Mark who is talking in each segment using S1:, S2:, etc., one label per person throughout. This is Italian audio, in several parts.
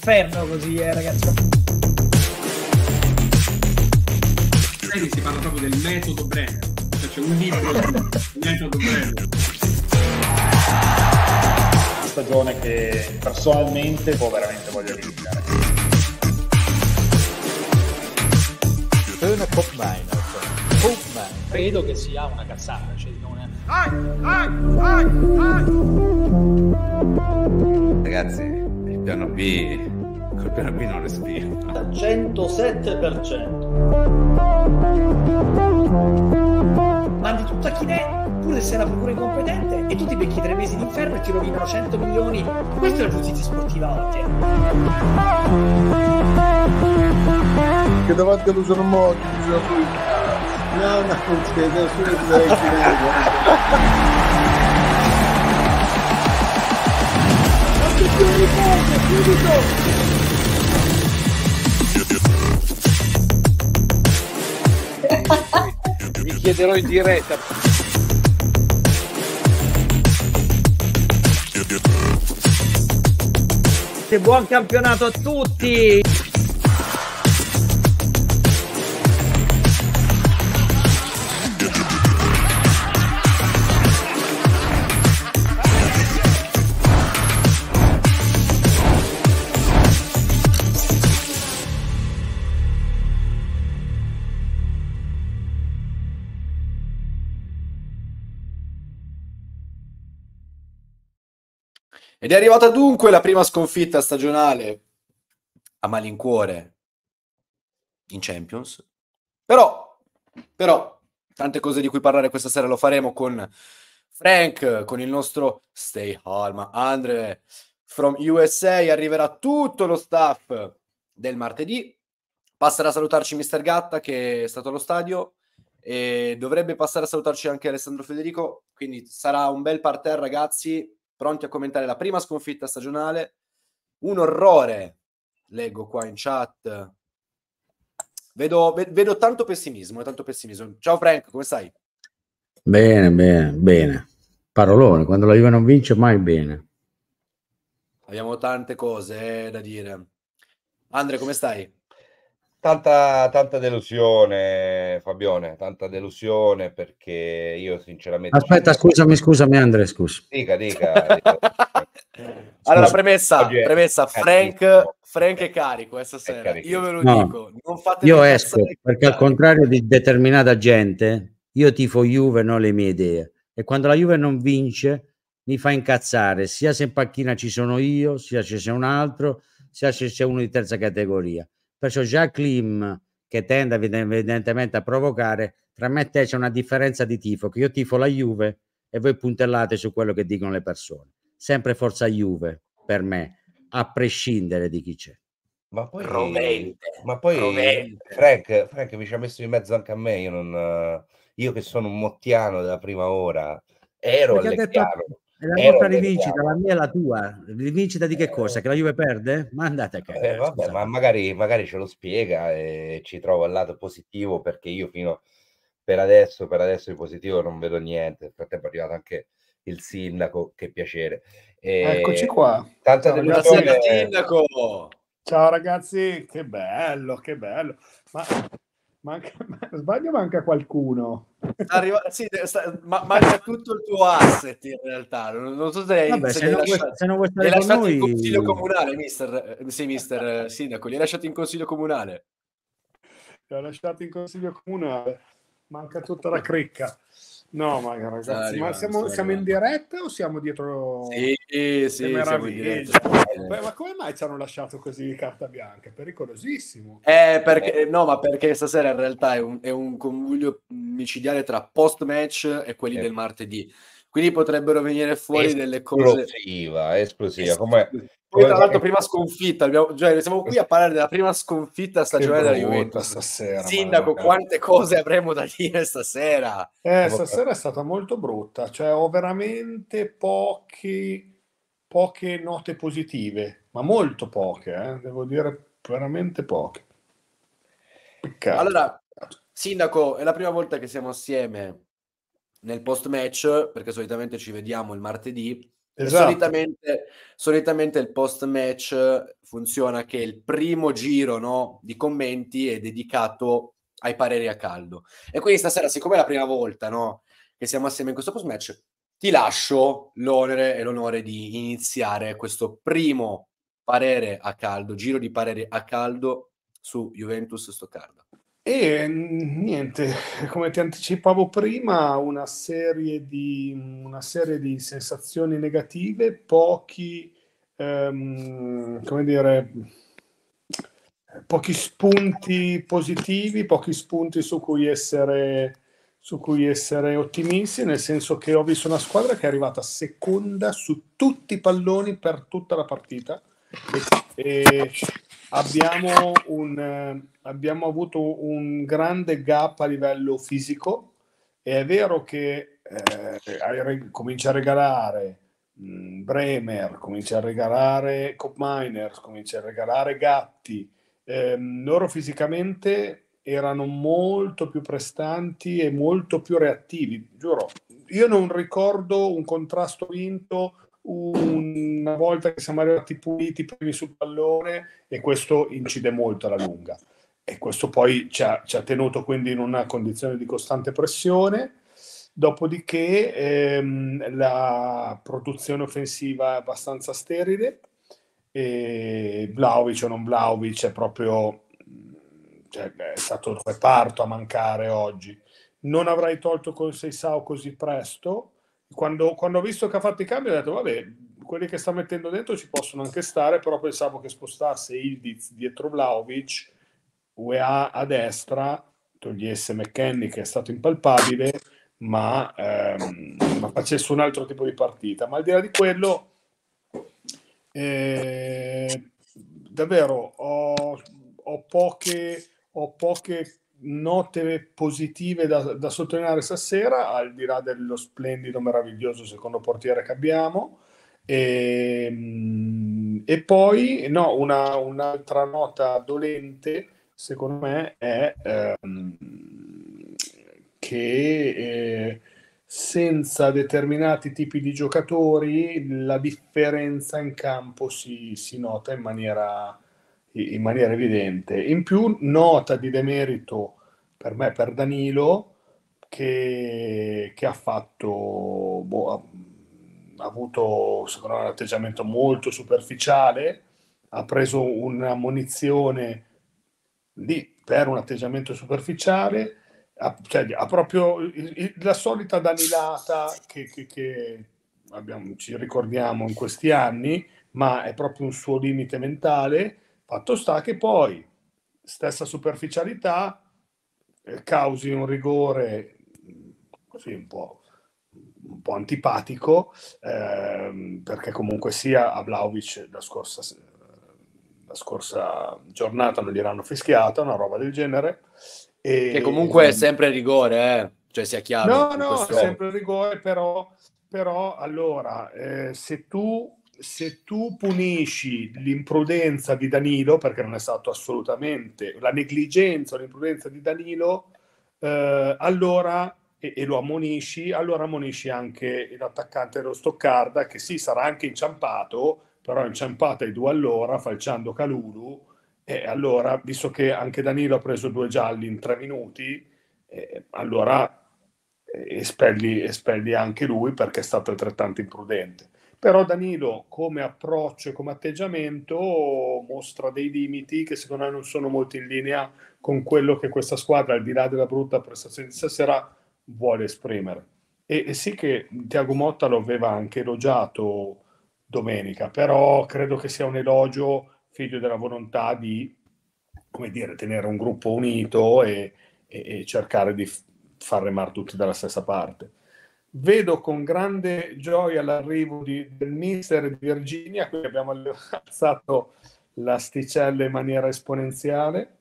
S1: d'inferno così, ragazzi.
S2: Si parla proprio del metodo Brenner, cioè c'è un libro sul metodo Brenner.
S3: Stagione che personalmente veramente voglio iniziare.
S1: Credo che sia una cazzata, cioè non è...
S4: Ragazzi, il piano B, col piano B non respiro.
S1: 107%. Mandi tutto a Chinè, pure se sei una procura incompetente, e tu ti becchi 3 mesi d'inferno e ti rovinano 100 milioni. Questa è la giustizia sportiva oggi.
S5: Che davanti all'usano modo bisogna no, non c'è nessuno che deve
S6: Mi chiederò in diretta.
S1: E buon campionato a tutti!
S7: Ed è arrivata dunque la prima sconfitta stagionale a malincuore in Champions. Però, tante cose di cui parlare questa sera lo faremo con Frank, con il nostro Stay Home, Andre from USA. Arriverà tutto lo staff del martedì. Passerà a salutarci Mister Gatta, che è stato allo stadio, e dovrebbe passare a salutarci anche Alessandro Federico. Quindi sarà un bel parterre, ragazzi, pronti a commentare la prima sconfitta stagionale. Un orrore, leggo qua in chat. Vedo tanto pessimismo. Ciao Frank, come stai?
S8: Bene. Parolone, quando la Juve non vince mai bene.
S7: Abbiamo tante cose da dire. Andre, come stai?
S9: Tanta delusione, Fabione, tanta delusione, perché io sinceramente...
S8: Aspetta, scusami Andre, scusa.
S9: Dica.
S7: Allora, premessa, Frank è carico stasera. Io ve lo dico, non fate.
S8: Io esco, perché al contrario di determinata gente, io tifo Juve, non le mie idee. E quando la Juve non vince, mi fa incazzare, sia se in panchina ci sono io, sia se c'è un altro, sia se c'è uno di terza categoria. Perciò già Klim, che tende evidentemente a provocare, tra me e te c'è una differenza di tifo, che io tifo la Juve e voi puntellate su quello che dicono le persone. Sempre forza Juve, per me, a prescindere di chi c'è.
S9: Ma poi
S7: Rovente.
S9: Frank mi ci ha messo in mezzo anche a me. Io che sono un mottiano della prima ora, ero all'Ecchiano.
S8: La vostra rivincita, la mia e la tua. Rivincita di che cosa? Che la Juve perde? Ma andate a cagare.
S9: Vabbè, ma magari ce lo spiega e ci trovo al lato positivo, perché io per adesso di positivo non vedo niente. Nel frattempo è arrivato anche il sindaco, che piacere.
S5: Eccoci qua.
S9: Tanta delusione.
S7: Sindaco.
S5: Ciao ragazzi, che bello. Ma sbaglio, manca qualcuno.
S7: Manca tutto il tuo asset in realtà. Non so se hai lasciato in consiglio comunale, mister Sindaco. Li hai lasciati in consiglio comunale.
S5: Li ho lasciati in consiglio comunale. Manca tutta la cricca. No, ma ragazzi, siamo in diretta o siamo dietro?
S7: Sì, siamo in diretta.
S5: Ma come mai ci hanno lasciato così carta bianca? È pericolosissimo.
S7: Perché stasera in realtà è un convulio micidiale tra post-match e quelli del martedì. Quindi potrebbero venire fuori delle cose...
S9: Esplosiva.
S7: Poi tra l'altro prima sconfitta, siamo qui a parlare della prima sconfitta stagionale della Juventus
S5: stasera.
S7: Sindaco, quante cose avremo da dire stasera?
S5: Stasera è stata molto brutta, cioè ho veramente poche note positive, ma molto poche, devo dire veramente poche. Peccato.
S7: Allora, Sindaco, è la prima volta che siamo assieme nel post-match, perché solitamente ci vediamo il martedì. E
S5: Esatto.
S7: solitamente il post-match funziona che il primo giro, no, di commenti è dedicato ai pareri a caldo. E quindi stasera, siccome è la prima volta, no, che siamo assieme in questo post-match, ti lascio l'onere e l'onore di iniziare questo primo parere a caldo, giro di pareri a caldo su Juventus Stoccarda.
S5: E niente, come ti anticipavo prima, una serie di sensazioni negative, come dire, pochi spunti positivi, pochi spunti su cui essere ottimisti, nel senso che ho visto una squadra che è arrivata seconda su tutti i palloni per tutta la partita e abbiamo avuto un grande gap a livello fisico. E è vero che comincia a regalare Bremer, comincia a regalare Koopmeiners, comincia a regalare Gatti. Loro fisicamente erano molto più prestanti e molto più reattivi, giuro. Io non ricordo un contrasto vinto una volta che siamo arrivati puliti primi sul pallone, e questo incide molto alla lunga, e questo poi ci ha tenuto quindi in una condizione di costante pressione. Dopodiché la produzione offensiva è abbastanza sterile, e Vlahovic o non Vlahovic è proprio, è stato il reparto a mancare oggi. Non avrei tolto Conceição così presto. Quando ho visto che ha fatto i cambi ho detto vabbè, quelli che sta mettendo dentro ci possono anche stare, però pensavo che spostasse Ildiz dietro Vlahovic, UEA a destra, togliesse McKennie che è stato impalpabile, ma facesse un altro tipo di partita. Ma al di là di quello, davvero ho poche note positive da sottolineare stasera, al di là dello splendido, meraviglioso secondo portiere che abbiamo. E poi un'altra nota dolente secondo me è che senza determinati tipi di giocatori la differenza in campo si nota in maniera evidente. In più, nota di demerito per me per Danilo, che ha fatto ha avuto secondo me un atteggiamento molto superficiale, ha preso una munizione lì per un atteggiamento superficiale, ha proprio la solita danilata che ci ricordiamo in questi anni, ma è proprio un suo limite mentale. Fatto sta che poi stessa superficialità causi un rigore così un po' antipatico, perché comunque sia a Vlahovic la scorsa giornata non gliel'hanno fischiata, una roba del genere.
S7: Che comunque è sempre rigore, cioè sia chiaro.
S5: No, è sempre rigore, però allora se tu punisci l'imprudenza di Danilo, perché non è stato assolutamente la negligenza o l'imprudenza di Danilo, allora e lo ammonisci, allora ammonisci anche l'attaccante dello Stoccarda, che sì, sarà anche inciampato, però inciampato ai due all'ora, falciando Calulu, e allora, visto che anche Danilo ha preso 2 gialli in 3 minuti, allora espelli anche lui, perché è stato altrettanto imprudente. Però Danilo come approccio e come atteggiamento mostra dei limiti che secondo me non sono molto in linea con quello che questa squadra, al di là della brutta prestazione di stasera, vuole esprimere. E sì che Thiago Motta lo aveva anche elogiato domenica, però credo che sia un elogio figlio della volontà di, come dire, tenere un gruppo unito e cercare di far remare tutti dalla stessa parte. Vedo con grande gioia l'arrivo del mister di Virginia, qui abbiamo alzato l'asticella in maniera esponenziale.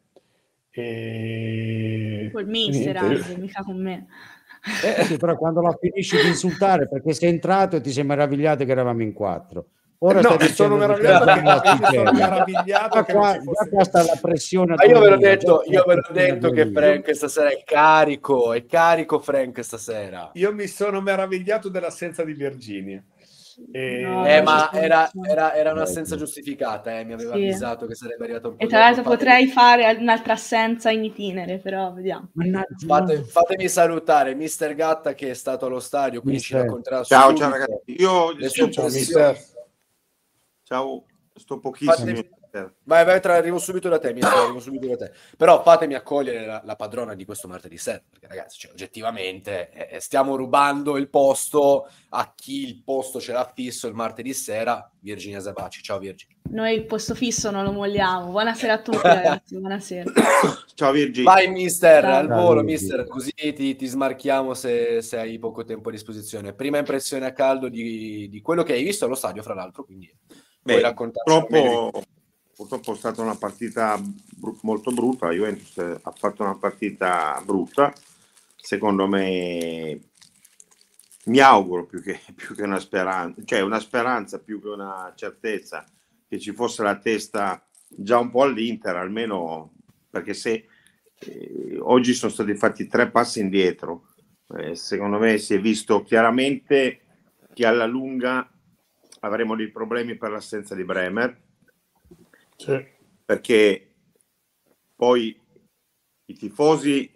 S10: Col mister anche, mica con me.
S8: Sì, però quando la finisci di insultare perché sei entrato e ti sei meravigliato che eravamo in 4. Ora
S5: no, sono meravigliato che
S8: qua sta la pressione.
S7: Ma io ve l'ho detto che Frank stasera è carico Frank stasera.
S5: Io mi sono meravigliato dell'assenza di Virginia.
S7: Ma
S10: ci
S7: era
S10: sono.
S7: un'assenza giustificata, mi aveva
S10: Sì.
S7: avvisato che sarebbe arrivato un po'
S10: E tra l'altro
S7: dopo.
S10: potrei fare un'altra assenza in itinere, però vediamo.
S7: Fatemi salutare Mister Gatta che è stato allo stadio, quindi ci
S8: Mister.
S7: racconterà
S11: Ciao,
S7: subito
S11: ciao ragazzi. Io
S7: le
S11: sto
S7: sue
S5: Mister.
S7: impressioni.
S11: Ciao, sto pochissimo.
S7: Vai, arrivo subito da te, Mister, arrivo subito da te. Però fatemi accogliere la padrona di questo martedì sera, perché ragazzi, cioè, oggettivamente stiamo rubando il posto a chi il posto ce l'ha fisso il martedì sera, Virginia Zabaci. Ciao Virginia.
S10: Noi il posto fisso non lo molliamo. Buonasera a tutti ragazzi, buonasera.
S11: Ciao Virginia.
S7: Vai Mister,
S10: Ciao.
S7: al volo
S8: Ciao,
S7: Mister, così ti smarchiamo se hai poco tempo a disposizione. Prima impressione a caldo di quello che hai visto allo stadio, fra l'altro, quindi puoi raccontarci.
S11: Purtroppo è stata una partita molto brutta. La Juventus ha fatto una partita brutta. Secondo me, mi auguro più che una speranza, cioè una speranza più che una certezza, che ci fosse la testa già un po' all'Inter, almeno, perché se oggi sono stati fatti 3 passi indietro, secondo me si è visto chiaramente che alla lunga avremo dei problemi per l'assenza di Bremer.
S5: Sì.
S11: Perché poi i tifosi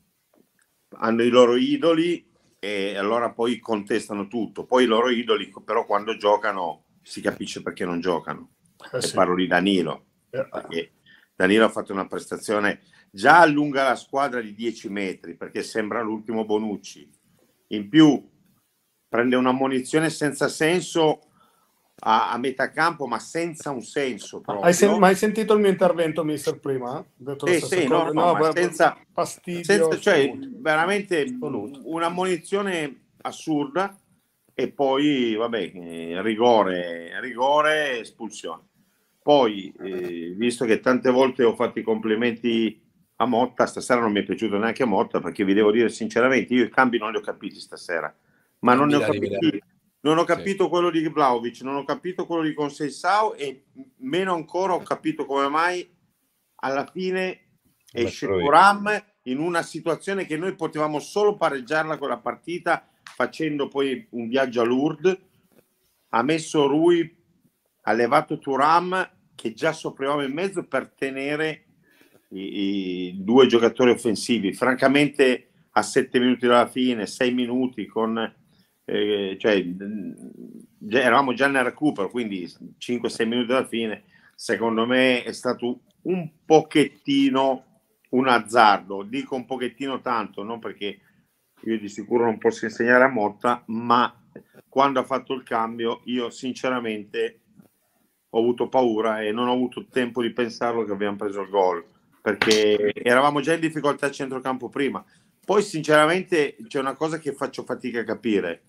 S11: hanno i loro idoli e allora poi contestano tutto. Poi i loro idoli però quando giocano si capisce perché non giocano.
S5: Sì.
S11: Parlo di Danilo, perché Danilo ha fatto una prestazione, già allunga la squadra di 10 metri perché sembra l'ultimo Bonucci, in più prende una munizione senza senso a metà campo, ma senza un senso proprio.
S5: Ma hai sentito il mio intervento, mister, prima? Ho detto la stessa cosa.
S11: Ma senza
S5: fastidio,
S11: cioè veramente una munizione assurda, e poi vabbè, rigore, espulsione. Poi visto che tante volte ho fatto i complimenti a Motta, stasera non mi è piaciuto neanche Motta, perché vi devo dire sinceramente, io i cambi non li ho capiti stasera, ma non ne ho capiti. Non ho capito quello di Vlahovic, non ho capito quello di Conceição, e meno ancora ho capito come mai alla fine esce Thuram in una situazione che noi potevamo solo pareggiarla quella partita, facendo poi un viaggio a Lourdes. Ha messo Rui, ha levato Thuram che già soffrivamo in mezzo per tenere i 2 giocatori offensivi. Francamente a 7 minuti dalla fine, 6 minuti con... eravamo già nel recupero, quindi 5-6 minuti dalla fine, secondo me è stato un pochettino un azzardo. Dico un pochettino tanto, non perché io di sicuro non posso insegnare a Motta, ma quando ha fatto il cambio io sinceramente ho avuto paura e non ho avuto tempo di pensarlo che abbiamo preso il gol, perché eravamo già in difficoltà a centrocampo prima. Poi sinceramente c'è una cosa che faccio fatica a capire.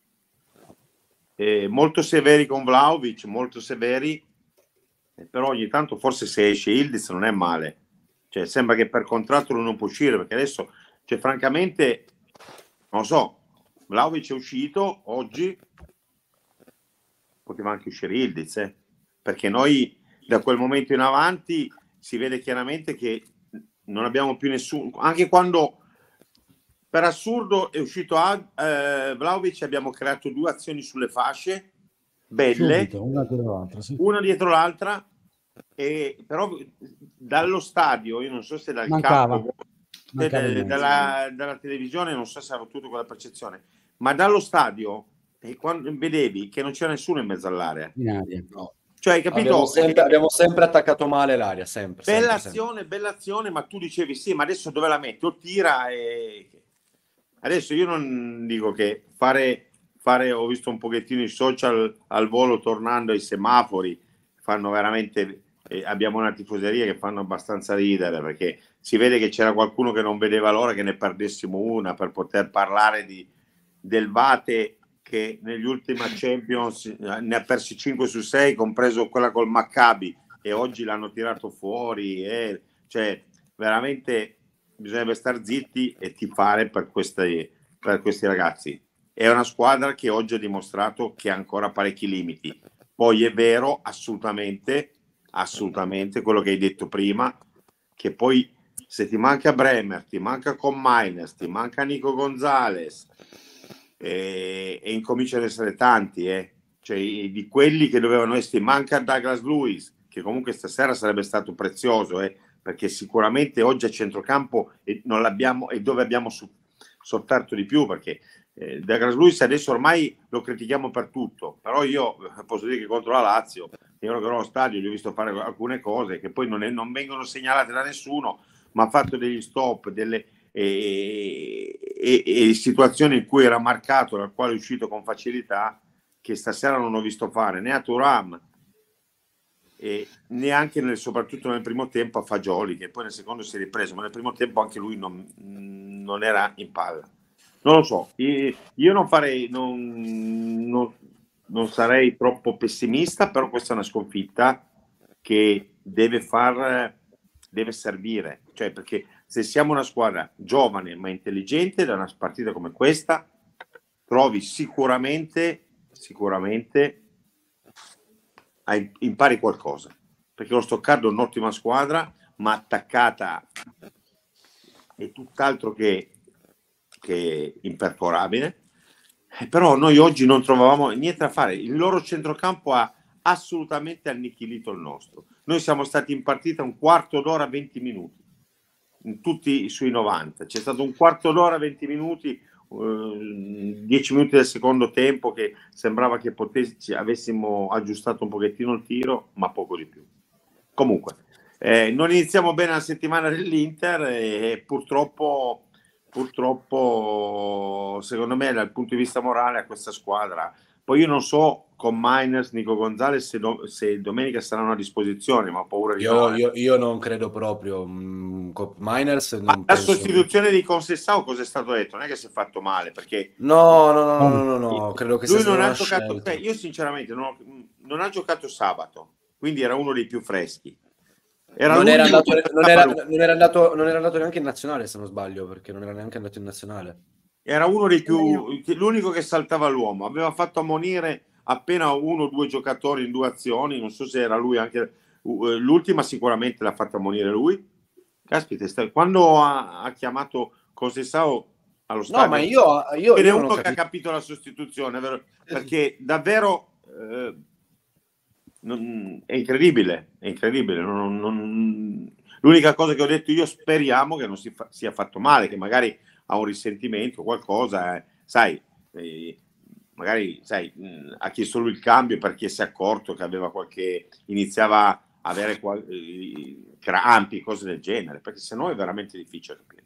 S11: Molto severi con Vlahovic, molto severi, però ogni tanto forse se esce Yildiz non è male, cioè sembra che per contratto lui non può uscire, perché adesso, cioè francamente non lo so, Vlahovic è uscito oggi, poteva anche uscire Yildiz, perché noi da quel momento in avanti si vede chiaramente che non abbiamo più nessuno, anche quando per assurdo è uscito Vlahovic, abbiamo creato 2 azioni sulle fasce belle,
S8: subito, una dietro l'altra, sì.
S11: Una dietro l'altra, però dallo stadio, io non so se dal campo, dalla televisione, non so se avevo avuto quella percezione, ma dallo stadio quando vedevi che non c'era nessuno in mezzo all'area,
S7: no.
S11: Cioè, capito?
S7: Abbiamo sempre attaccato male l'aria, sempre.
S11: Bella
S7: sempre.
S11: azione, ma tu dicevi sì, ma adesso dove la metti? O tira e... Adesso io non dico che fare, ho visto un pochettino i social al volo tornando ai semafori, fanno veramente, abbiamo una tifoseria che fanno abbastanza ridere, perché si vede che c'era qualcuno che non vedeva l'ora che ne perdessimo una per poter parlare del Vate, che negli ultimi Champions ne ha persi 5 su 6, compreso quella col Maccabi, e oggi l'hanno tirato fuori, cioè veramente bisognerebbe star zitti e tifare per questi ragazzi. È una squadra che oggi ha dimostrato che ha ancora parecchi limiti. Poi è vero assolutamente quello che hai detto prima, che poi se ti manca Bremer, ti manca Commines, ti manca Nico Gonzalez, e incominciano ad essere tanti, cioè di quelli che dovevano essere. Manca Douglas Lewis, che comunque stasera sarebbe stato prezioso, perché sicuramente oggi a centrocampo non l'abbiamo, e dove abbiamo sofferto di più, perché Douglas Lewis adesso ormai lo critichiamo per tutto, però io posso dire che contro la Lazio, io ero allo stadio, gli ho visto fare alcune cose che poi non vengono segnalate da nessuno, ma ha fatto degli stop, delle situazioni in cui era marcato, dal quale è uscito con facilità, che stasera non ho visto fare né a Thuram e neanche soprattutto nel primo tempo a Fagioli, che poi nel secondo si è ripreso, ma nel primo tempo anche lui non era in palla. Non lo so, io non farei, non sarei troppo pessimista, però questa è una sconfitta che deve servire, cioè, perché se siamo una squadra giovane ma intelligente, da una partita come questa trovi sicuramente impari qualcosa, perché lo Stoccardo è un'ottima squadra, ma attaccata è tutt'altro che imperforabile. Però noi oggi non trovavamo niente da fare, il loro centrocampo ha assolutamente annichilito il nostro. Noi siamo stati in partita un quarto d'ora 20 minuti in tutti sui 90, c'è stato un quarto d'ora 20 minuti, 10 minuti del secondo tempo che sembrava che avessimo aggiustato un pochettino il tiro, ma poco di più. Comunque non iniziamo bene la settimana dell'Inter e purtroppo secondo me dal punto di vista morale a questa squadra, poi io non so con Miners, Nico Gonzalez se domenica saranno a disposizione, ma ho paura di
S7: io non credo proprio. Miners non
S11: la sostituzione di Conceição cosa è stato detto? Non è che si è fatto male, perché
S7: no, credo che
S11: lui
S7: sia
S11: non
S7: una
S11: ha giocato,
S7: scelta.
S11: io sinceramente non ha giocato sabato, quindi era uno dei più freschi.
S7: Non era andato neanche in nazionale, se non sbaglio, perché non era neanche andato in nazionale.
S11: Era uno dei più, l'unico che saltava l'uomo, aveva fatto ammonire appena 1 o 2 giocatori in 2 azioni, non so se era lui anche l'ultima, sicuramente l'ha fatta ammonire lui. Caspita, quando ha chiamato Conceição allo stadio,
S7: no, ma io
S11: è
S7: non
S11: uno
S7: ho
S11: che ha capito la sostituzione, vero? Perché davvero è incredibile, l'unica cosa che ho detto io, speriamo che non sia fatto male, che magari ha un risentimento, qualcosa, sai, magari ha chiesto lui il cambio perché si è accorto che aveva iniziava a avere crampi, cose del genere, perché sennò è veramente difficile capire.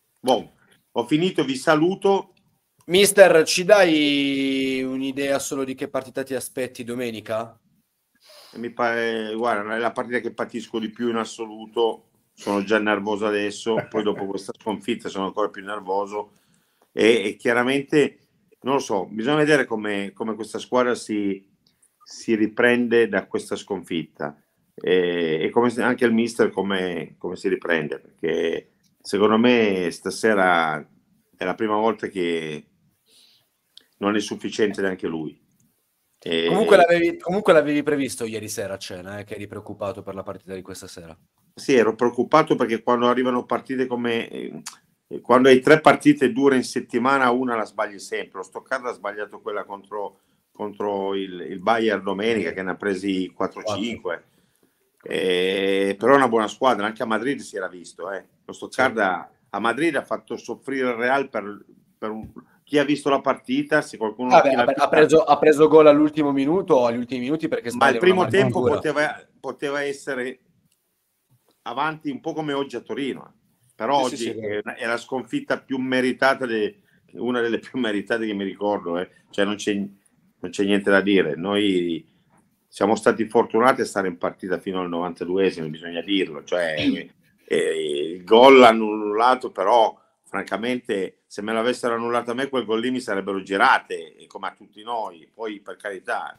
S11: Ho finito, vi saluto.
S7: Mister, ci dai un'idea solo di che partita ti aspetti domenica?
S11: Mi pare, guarda, è la partita che patisco di più in assoluto, sono già nervoso adesso, poi dopo questa sconfitta sono ancora più nervoso e chiaramente non lo so, bisogna vedere come questa squadra si riprende da questa sconfitta e come anche il mister come si riprende, perché secondo me stasera è la prima volta che non è sufficiente neanche lui.
S7: Comunque l'avevi previsto ieri sera a cena, che eri preoccupato per la partita di questa sera.
S11: Sì, ero preoccupato perché quando arrivano partite come quando hai 3 partite dure in settimana, una la sbagli sempre. Lo Stoccarda ha sbagliato quella contro il Bayern domenica, che ne ha presi 4-5, però è una buona squadra, anche a Madrid si era visto, lo Stoccarda a Madrid ha fatto soffrire il Real per chi ha visto la partita, se qualcuno
S7: ha preso gol all'ultimo minuto o agli ultimi minuti, perché
S11: ma il primo tempo poteva essere avanti un po' come oggi a Torino, però oggi è la sconfitta più meritata, una delle più meritate che mi ricordo, cioè non c'è niente da dire. Noi siamo stati fortunati a stare in partita fino al 92esimo, bisogna dirlo, cioè il gol annullato, però francamente se me l'avessero annullato a me quel gol lì mi sarebbero girate, come a tutti noi. Poi per carità,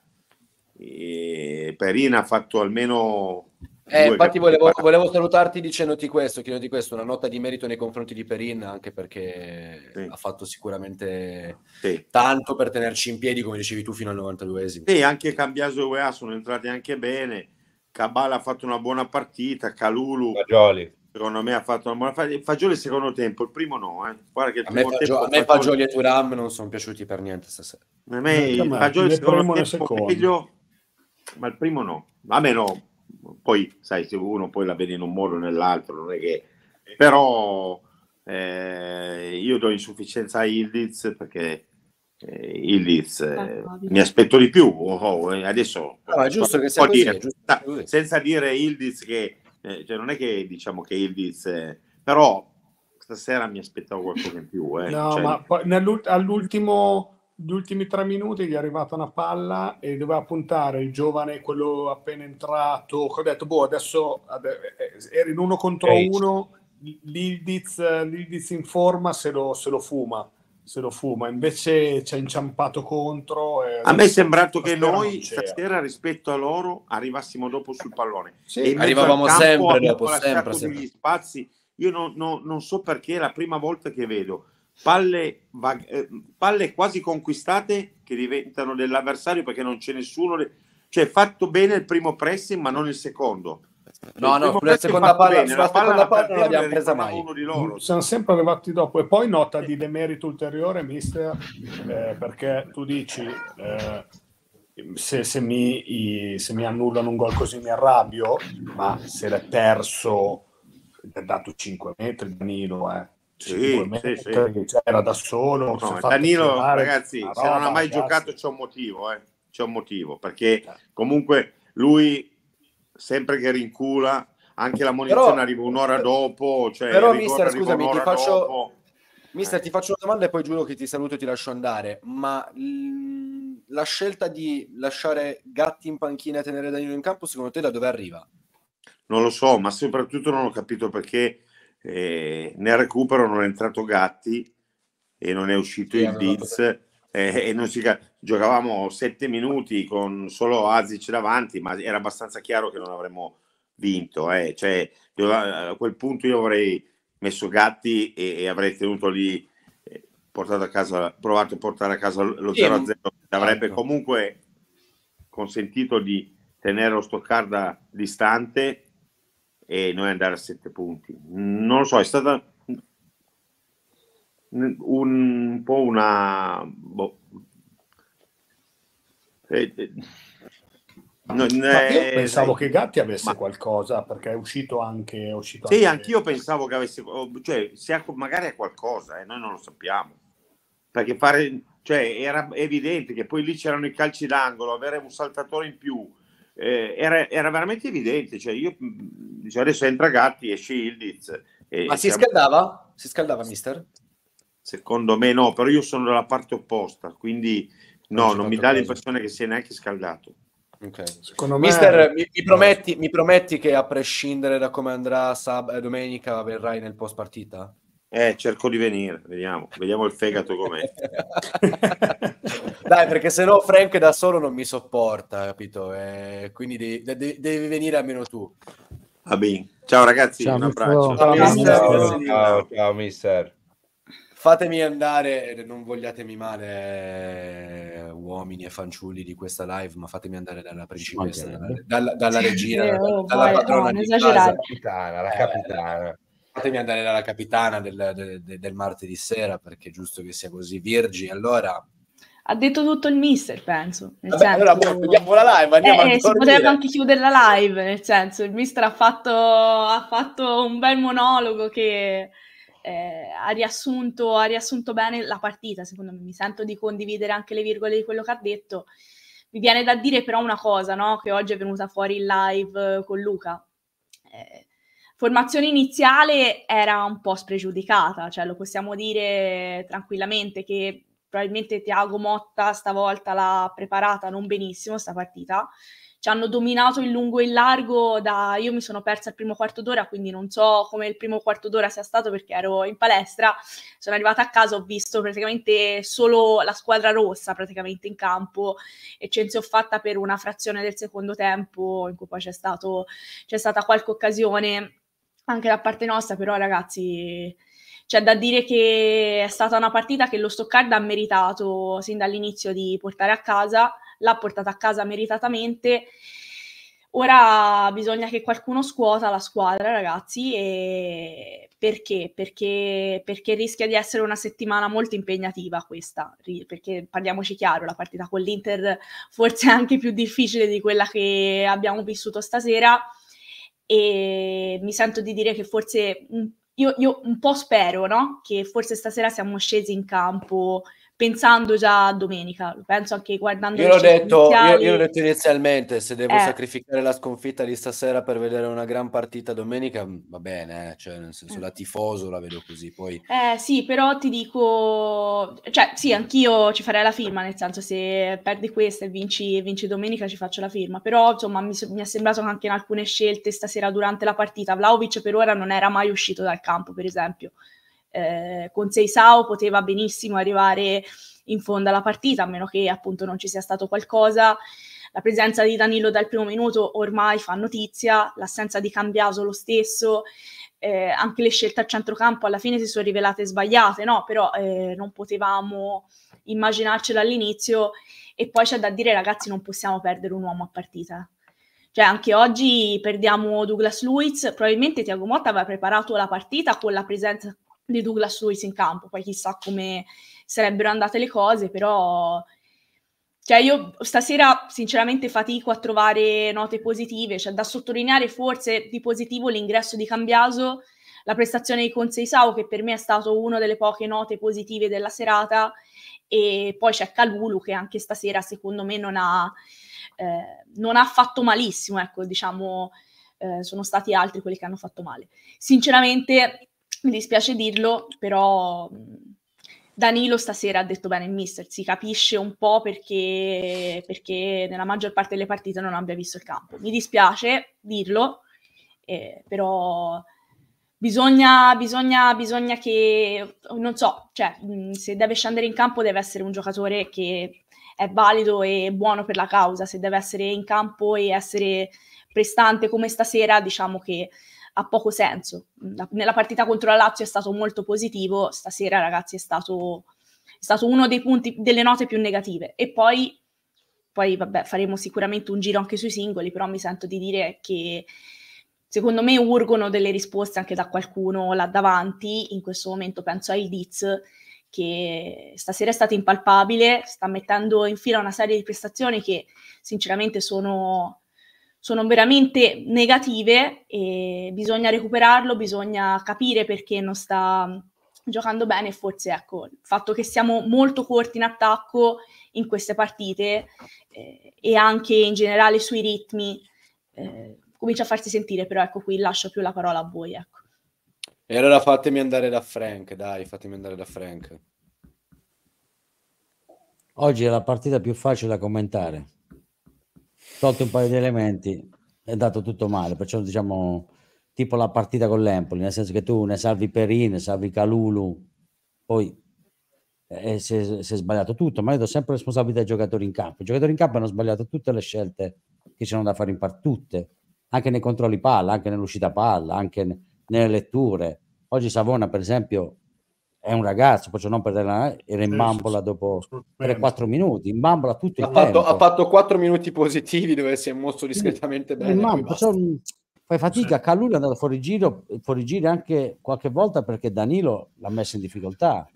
S11: Perin ha fatto almeno
S7: infatti volevo salutarti chiedendoti questo, una nota di merito nei confronti di Perin, anche perché ha fatto sicuramente tanto per tenerci in piedi, come dicevi tu, fino al 92esimo.
S11: Sì, anche Cambiaso e UEA sono entrati anche bene, Cabal ha fatto una buona partita, Calulu secondo me ha fatto una buona Fagioli il secondo tempo, il primo no. Guarda che il
S7: A me,
S11: primo tempo
S7: a me Fagioli e Thuram non sono piaciuti per niente stasera.
S11: a me il Fagioli il
S5: né
S11: secondo
S5: primo né
S11: tempo
S5: secondo.
S11: meglio, ma il primo no. A me no. Poi, sai, se uno poi la vede in un modo o nell'altro, non è che... Però io do insufficienza a Ildiz perché Ildiz mi aspetto di più. Adesso
S7: è giusto che sia così,
S11: senza dire Ildiz che cioè non è che diciamo che Ildiz però stasera mi aspettavo qualcosa in più.
S5: No,
S11: cioè,
S5: ma poi gli ultimi 3 minuti gli è arrivata una palla e doveva puntare il giovane, quello appena entrato. Ho detto, adesso eri in 1 contro 1, l'Ildiz in forma se lo fuma. Invece ci ha inciampato contro.
S11: A me è sembrato che noi stasera rispetto a loro arrivassimo dopo sul pallone.
S5: Sì,
S11: e
S7: arrivavamo sempre dopo,
S11: sempre degli spazi. Io non so perché è la prima volta che vedo palle quasi conquistate che diventano dell'avversario perché non c'è nessuno. Cioè, fatto bene il primo pressing, ma non il secondo.
S7: No, sulla seconda palla non l'abbiamo presa mai.
S11: Uno di loro.
S5: Siamo sempre arrivati dopo. E poi nota di demerito ulteriore, mister, perché tu dici se mi annullano un gol così mi arrabbio, ma se l'è perso, gli ha dato 5 metri Danilo, 5 metri, cioè, era da solo.
S11: Danilo, ragazzi, se non ha mai giocato c'è un motivo, c'è un motivo, perché comunque lui sempre che rincula, anche la munizione arriva un'ora dopo, cioè
S7: però mister, scusami, ti faccio una domanda e poi giuro che ti saluto e ti lascio andare, ma la scelta di lasciare Gatti in panchina e tenere Danilo in campo, secondo te da dove arriva?
S11: Non lo so, ma soprattutto non ho capito perché nel recupero non è entrato Gatti e non è uscito il Diz e non giocavamo 7 minuti con solo Azic davanti, ma era abbastanza chiaro che non avremmo vinto. Cioè, a quel punto io avrei messo Gatti e avrei tenuto lì, provato a portare a casa lo 0-0, avrebbe comunque consentito di tenere lo Stoccarda distante e noi andare a 7 punti. Non lo so, è stata un po' una...
S5: io pensavo che Gatti avesse qualcosa, perché è uscito anche...
S11: Sì, anch'io pensavo che avesse... Cioè, magari ha qualcosa, noi non lo sappiamo. Perché era evidente che poi lì c'erano i calci d'angolo, avere un saltatore in più, era veramente evidente. Cioè, io adesso entra Gatti, esce Ildiz.
S7: Ma si scaldava? Si scaldava, mister?
S11: Secondo me no, però io sono dalla parte opposta, quindi non mi dà l'impressione che sia neanche scaldato.
S7: Okay.
S5: Secondo me...
S7: Mister, mi prometti che a prescindere da come andrà domenica verrai nel post partita?
S11: Cerco di venire, vediamo il fegato com'è.
S7: Dai, perché sennò Frank da solo non mi sopporta, capito? Quindi devi venire almeno tu.
S11: Va bene. Ciao ragazzi,
S8: ciao,
S11: un abbraccio.
S9: Ciao mister.
S7: Fatemi andare, non vogliatemi male, uomini e fanciulli di questa live, ma fatemi andare dalla principessa, dalla regina, dalla padrona di casa.
S9: La capitana.
S7: Fatemi andare dalla capitana del martedì sera, perché è giusto che sia così. Virgi, allora...
S10: Ha detto tutto il mister, penso.
S7: Vabbè, allora chiudiamo la live, andiamo a
S10: si potrebbe anche chiudere la live, nel senso, il mister ha fatto un bel monologo che ha riassunto bene la partita, secondo me. Mi sento di condividere anche le virgole di quello che ha detto. Mi viene da dire però una cosa, no? Che oggi è venuta fuori in live con Luca. Formazione iniziale era un po' spregiudicata, cioè lo possiamo dire tranquillamente che probabilmente Thiago Motta stavolta l'ha preparata non benissimo sta partita. Ci hanno dominato in lungo e in largo, io mi sono persa il primo quarto d'ora, quindi non so come il primo quarto d'ora sia stato perché ero in palestra, sono arrivata a casa, ho visto praticamente solo la squadra rossa praticamente in campo e ce ne ho fatta per una frazione del secondo tempo in cui poi c'è stata qualche occasione anche da parte nostra, però ragazzi c'è da dire che è stata una partita che lo Stoccarda ha meritato sin dall'inizio di portare a casa, l'ha portata a casa meritatamente. Ora bisogna che qualcuno scuota la squadra, ragazzi, e perché? Perché rischia di essere una settimana molto impegnativa questa, perché parliamoci chiaro, la partita con l'Inter forse è anche più difficile di quella che abbiamo vissuto stasera, e mi sento di dire che forse io un po' spero, no? Che forse stasera siamo scesi in campo pensando già a domenica, lo penso anche guardando
S7: Io
S10: le
S7: l'ho
S10: scelte
S7: detto, io
S10: iniziali.
S7: l'ho detto inizialmente, se devo
S10: Eh.
S7: sacrificare la sconfitta di stasera per vedere una gran partita domenica, va bene, cioè nel senso da tifoso la vedo così, poi
S10: Sì, però ti dico, cioè sì, anch'io ci farei la firma, nel senso se perdi questa e vinci domenica ci faccio la firma, però insomma mi è sembrato che anche in alcune scelte stasera durante la partita, Vlahovic per ora non era mai uscito dal campo, per esempio. Con Seisao poteva benissimo arrivare in fondo alla partita, a meno che appunto non ci sia stato qualcosa. La presenza di Danilo dal primo minuto ormai fa notizia, l'assenza di Cambiaso lo stesso, anche le scelte a centrocampo alla fine si sono rivelate sbagliate, no? Però non potevamo immaginarcelo all'inizio, e poi c'è da dire, ragazzi, non possiamo perdere un uomo a partita. Cioè anche oggi perdiamo Douglas Luiz, probabilmente Thiago Motta aveva preparato la partita con la presenza di Douglas Luiz in campo, poi chissà come sarebbero andate le cose, però cioè io stasera sinceramente fatico a trovare note positive, cioè da sottolineare forse di positivo l'ingresso di Cambiaso, la prestazione di Conceição che per me è stato una delle poche note positive della serata, e poi c'è Kalulu che anche stasera secondo me non ha fatto malissimo, ecco, diciamo, sono stati altri quelli che hanno fatto male. Sinceramente mi dispiace dirlo, però Danilo stasera ha detto bene il mister, si capisce un po' perché nella maggior parte delle partite non abbia visto il campo. Mi dispiace dirlo, però bisogna che, non so, cioè se deve scendere in campo deve essere un giocatore che è valido e buono per la causa, se deve essere in campo e essere prestante come stasera, diciamo che ha poco senso. Nella partita contro la Lazio è stato molto positivo, stasera ragazzi è stato uno dei punti, delle note più negative. E poi vabbè, faremo sicuramente un giro anche sui singoli, però mi sento di dire che secondo me urgono delle risposte anche da qualcuno là davanti. In questo momento penso a Ildiz, che stasera è stato impalpabile, sta mettendo in fila una serie di prestazioni che sinceramente sono veramente negative, e bisogna recuperarlo, bisogna capire perché non sta giocando bene, e forse ecco, il fatto che siamo molto corti in attacco in queste partite e anche in generale sui ritmi comincia a farsi sentire, però ecco qui lascio più la parola a voi, ecco.
S7: E allora fatemi andare da Frank, dai, fatemi andare da Frank.
S8: Oggi è la partita più facile da commentare. Tolto un paio di elementi, è dato tutto male, perciò diciamo tipo la partita con l'Empoli, nel senso che tu ne salvi Perin, ne salvi Kalulu, poi si è sbagliato tutto, ma io do sempre responsabilità ai giocatori in campo. I giocatori in campo hanno sbagliato tutte le scelte che c'erano da fare in parte, tutte, anche nei controlli palla, anche nell'uscita palla, anche nelle letture. Oggi Savona, per esempio, è un ragazzo, poi non per era in bambola dopo 3-4 minuti, in bambola tutto il tempo.
S7: Ha fatto 4 minuti positivi dove si è mosso discretamente bene.
S8: Fai fatica, Kalulu è andato fuori giro anche qualche volta perché Danilo l'ha messo in difficoltà.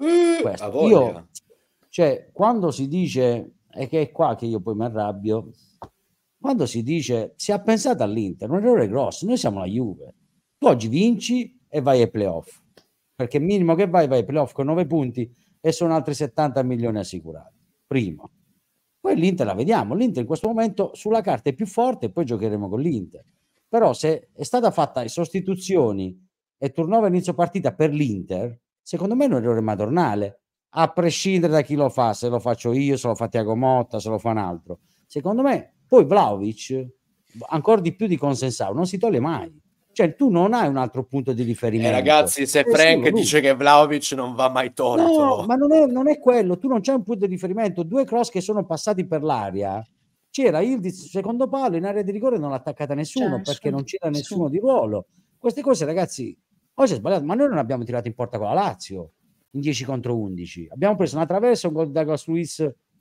S8: Cioè, quando si dice, e che è qua che io poi mi arrabbio, quando si dice si è pensato all'Inter, un errore grosso, noi siamo la Juve, tu oggi vinci e vai ai playoff, perché minimo che vai ai playoff con 9 punti e sono altri 70 milioni assicurati, primo. Poi l'Inter la vediamo, l'Inter in questo momento sulla carta è più forte e poi giocheremo con l'Inter. Però se è stata fatta sostituzioni e turnover inizio partita per l'Inter, secondo me è un errore madornale, a prescindere da chi lo fa, se lo faccio io, se lo fa Thiago Motta, se lo fa un altro. Secondo me, poi Vlahovic, ancora di più di Conceição, non si toglie mai. Cioè tu non hai un altro punto di riferimento.
S7: Ragazzi, se Frank dice che Vlahovic non va mai tolto.
S8: No, ma non è quello, tu non c'hai un punto di riferimento, 2 cross che sono passati per l'aria. C'era Ildiz secondo palo in area di rigore, non l'ha attaccata nessuno perché non c'era nessuno di ruolo. Queste cose, ragazzi, oggi è sbagliato, ma noi non abbiamo tirato in porta con la Lazio in 10 contro 11. Abbiamo preso una traversa, un gol da Douglas Luiz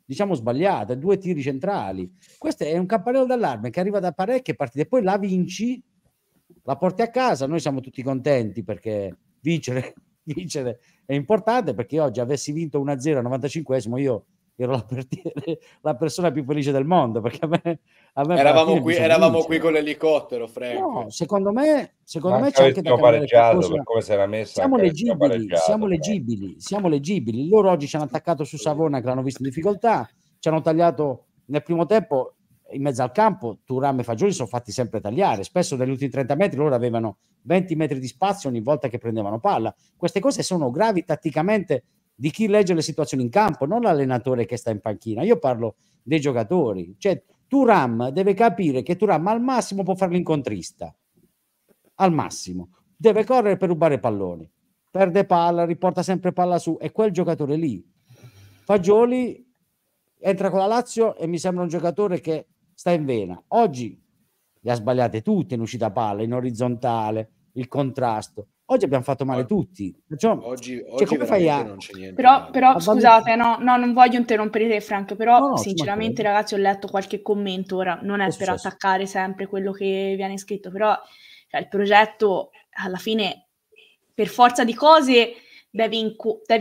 S8: diciamo sbagliata, 2 tiri centrali. Questo è un campanello d'allarme che arriva da parecchie partite, poi la vinci, la porti a casa, noi siamo tutti contenti perché vincere è importante, perché oggi avessi vinto 1-0 al 95esimo io ero la persona più felice del mondo, perché a me
S7: eravamo qui con l'elicottero, Frank.
S8: No, secondo me c'è anche da
S9: cambiare
S8: pareggiato
S9: per come si era messa.
S8: Siamo leggibili. Loro oggi ci hanno attaccato su Savona che l'hanno visto in difficoltà, ci hanno tagliato nel primo tempo in mezzo al campo. Thuram e Fagioli sono fatti sempre tagliare, spesso negli ultimi 30 metri loro avevano 20 metri di spazio ogni volta che prendevano palla. Queste cose sono gravi tatticamente di chi legge le situazioni in campo, non l'allenatore che sta in panchina. Io parlo dei giocatori, cioè Thuram deve capire che Thuram al massimo può fare l'incontrista, al massimo deve correre per rubare palloni, perde palla, riporta sempre palla su, è quel giocatore lì. Fagioli entra con la Lazio e mi sembra un giocatore che sta in vena. Oggi le ha sbagliate tutte in uscita palla, in orizzontale, il contrasto. Oggi abbiamo fatto male tutti.
S7: Oggi
S8: come fai a...
S7: non c'è niente.
S10: Però scusate, no, non voglio interrompere te, Frank, però
S8: No,
S10: sinceramente ragazzi ho letto qualche commento, ora non è per attaccare sempre quello che viene scritto, però cioè, il progetto alla fine per forza di cose devi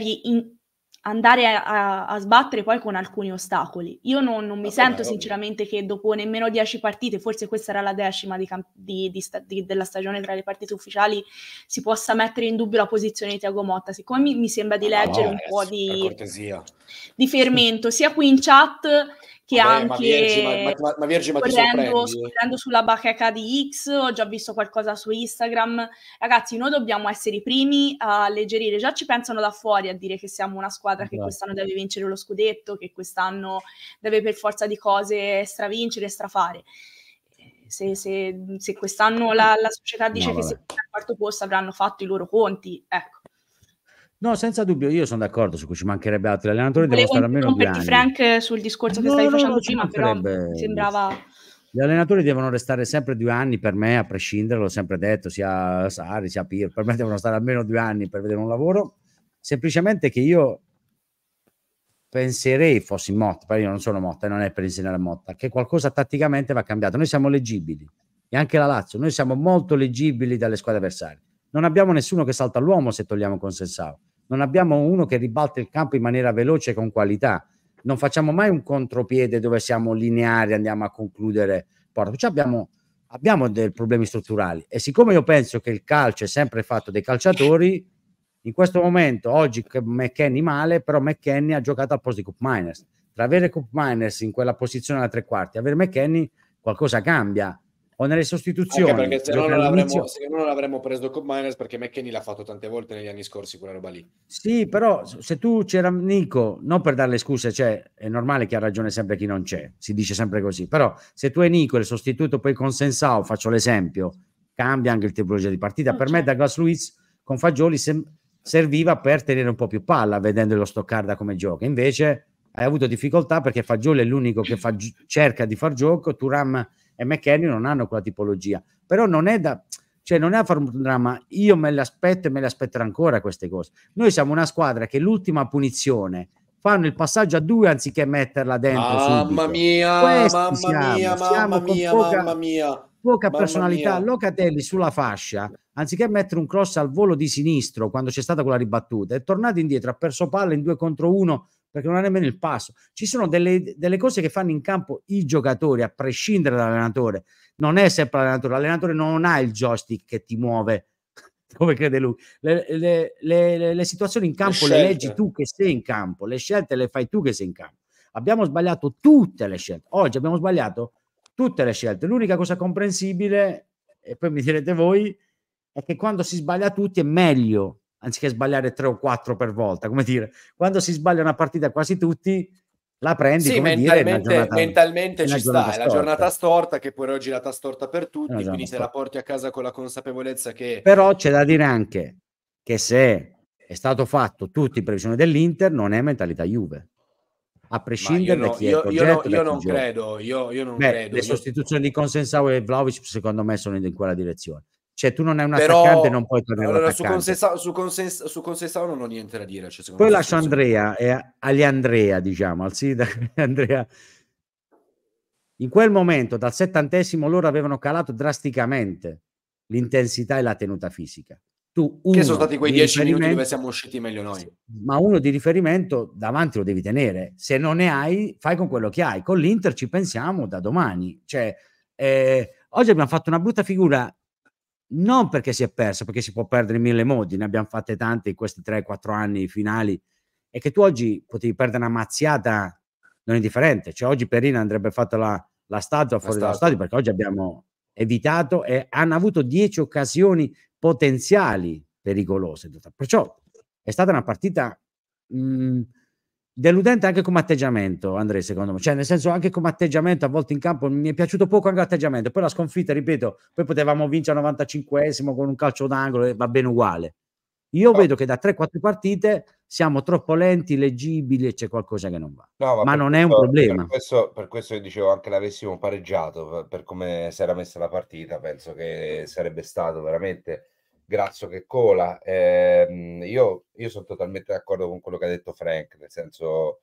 S10: andare a sbattere poi con alcuni ostacoli. Io non mi sento sinceramente che dopo nemmeno 10 partite, forse questa era la 10ª della stagione tra le partite ufficiali, si possa mettere in dubbio la posizione di Thiago Motta. Siccome mi sembra di leggere un po' di fermento, sia qui in chat che anche correndo sulla bacheca di X, ho già visto qualcosa su Instagram. Ragazzi, noi dobbiamo essere i primi a alleggerire, già ci pensano da fuori a dire che siamo una squadra che quest'anno deve vincere lo scudetto, che quest'anno deve per forza di cose stravincere e strafare. Se quest'anno la società dice che se al quarto posto avranno fatto i loro conti, ecco.
S8: No, senza dubbio, io sono d'accordo su cui ci mancherebbe altro. Gli allenatori devono stare almeno 2 anni.
S10: Frank, sul discorso che stavi facendo prima, però mi sembrava...
S8: Gli allenatori devono restare sempre 2 anni per me, a prescindere, l'ho sempre detto, sia Sarri, sia Pirlo, per me devono stare almeno 2 anni per vedere un lavoro. Semplicemente che io penserei, fossi Motta, però io non sono Motta e non è per insegnare a Motta, che qualcosa tatticamente va cambiato. Noi siamo leggibili, e anche la Lazio, noi siamo molto leggibili dalle squadre avversarie. Non abbiamo nessuno che salta all'uomo se togliamo Consensao. Non abbiamo uno che ribalta il campo in maniera veloce e con qualità. Non facciamo mai un contropiede dove siamo lineari, andiamo a concludere porta. Cioè abbiamo dei problemi strutturali. E siccome io penso che il calcio è sempre fatto dei calciatori, in questo momento, oggi McKennie male, però McKennie ha giocato al posto di Koop Meiners. Tra avere Koop Meiners in quella posizione alla tre quarti e avere McKennie, qualcosa cambia. O nelle sostituzioni.
S7: Anche perché se no non avremmo preso Koop Meiners, perché McKennie l'ha fatto tante volte negli anni scorsi quella roba lì.
S8: Sì, però se tu c'era Nico, non per dare le scuse, cioè è normale che ha ragione sempre chi non c'è, si dice sempre così, però se tu hai Nico, il sostituto poi con Sensao, faccio l'esempio, cambia anche il tipologia di partita. Per me Douglas Luiz con Fagioli serviva per tenere un po' più palla, vedendo lo Stoccarda come gioca. Invece hai avuto difficoltà perché Fagioli è l'unico che cerca di far gioco, Thuram e McKennie non hanno quella tipologia, però non è da fare un dramma. Io me le aspetto e me le aspetterò ancora queste cose. Noi siamo una squadra che l'ultima punizione fanno il passaggio a 2 anziché metterla dentro subito.
S7: Mamma mia,
S8: poca personalità. Locatelli sulla fascia, anziché mettere un cross al volo di sinistro quando c'è stata quella ribattuta, è tornato indietro, ha perso palla in 2 contro 1 perché non ha nemmeno il passo. Ci sono delle cose che fanno in campo i giocatori, a prescindere dall'allenatore. Non è sempre l'allenatore non ha il joystick che ti muove come crede lui. Le situazioni in campo le leggi tu che sei in campo, le scelte le fai tu che sei in campo. Abbiamo sbagliato tutte le scelte. Oggi abbiamo sbagliato tutte le scelte. L'unica cosa comprensibile, e poi mi direte voi, è che quando si sbaglia tutti è meglio anziché sbagliare 3 o 4 per volta, come dire, quando si sbaglia una partita quasi tutti la prendi,
S7: sì,
S8: come
S7: mentalmente ci sta, è la giornata storta che poi oggi è la storta per tutti, quindi se la porti a casa con la consapevolezza che...
S8: Però c'è da dire anche che se è stato fatto tutto in previsione dell'Inter non è mentalità Juve, a prescindere da chi è il progetto.
S7: Io non credo.
S8: Le sostituzioni di Consensao e Vlahovic secondo me sono in quella direzione. Cioè, tu non hai un
S7: Però
S8: attaccante, non puoi tornare
S7: allora, su
S8: l'attaccante.
S7: Conceição non ho niente da dire. Cioè, secondo
S8: Poi
S7: me
S8: lascio Andrea e agli Andrea, diciamo, al sindaco Andrea. In quel momento, dal 70° loro avevano calato drasticamente l'intensità e la tenuta fisica. Tu
S7: che sono
S8: uno
S7: stati quei
S8: di
S7: 10 minuti dove
S8: riferimento,
S7: siamo usciti meglio noi.
S8: ma uno di riferimento davanti lo devi tenere. Se non ne hai, fai con quello che hai. Con l'Inter ci pensiamo da domani. Cioè, oggi abbiamo fatto una brutta figura, non perché si è perso, perché si può perdere in mille modi, ne abbiamo fatte tante in questi 3-4 anni finali, e che tu oggi potevi perdere una mazziata non indifferente. Cioè, oggi Perina andrebbe fatta la statua fuori dallo stadio, perché oggi abbiamo evitato e hanno avuto 10 occasioni potenziali pericolose. Perciò è stata una partita deludente anche come atteggiamento, Andrea, secondo me. Cioè, nel senso, anche come atteggiamento a volte in campo mi è piaciuto poco anche l'atteggiamento. Poi la sconfitta, ripeto, poi potevamo vincere al 95esimo con un calcio d'angolo e va bene uguale. Io vedo che da 3-4 partite siamo troppo lenti, leggibili e c'è qualcosa che non va.
S9: No,
S8: Ma
S9: per
S8: non è un
S9: questo,
S8: problema.
S9: per questo io dicevo, anche l'avessimo pareggiato, per come si era messa la partita, penso che sarebbe stato veramente grasso che cola. Io sono totalmente d'accordo con quello che ha detto Frank, nel senso,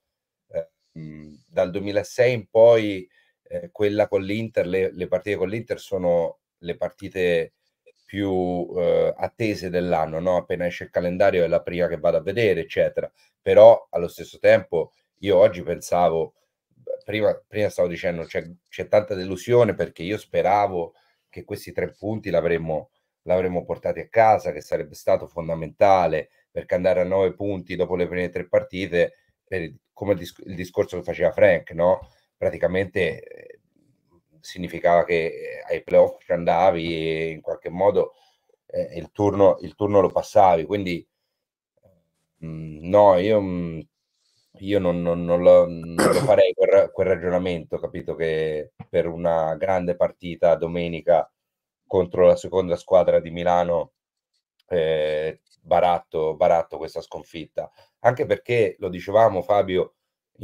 S9: dal 2006 in poi, quella con l'Inter, le partite con l'Inter sono le partite più attese dell'anno, no? Appena esce il calendario è la prima che vado a vedere, eccetera. Però allo stesso tempo io oggi pensavo, prima stavo dicendo, c'è tanta delusione perché io speravo che questi 3 punti l'avremmo portati a casa, che sarebbe stato fondamentale, perché andare a 9 punti dopo le prime 3 partite, come il discorso che faceva Frank, no? Praticamente significava che ai playoff ci andavi e in qualche modo il turno lo passavi. Quindi no, io non lo farei quel ragionamento, capito? Che per una grande partita domenica contro la seconda squadra di Milano baratto questa sconfitta. Anche perché, lo dicevamo Fabio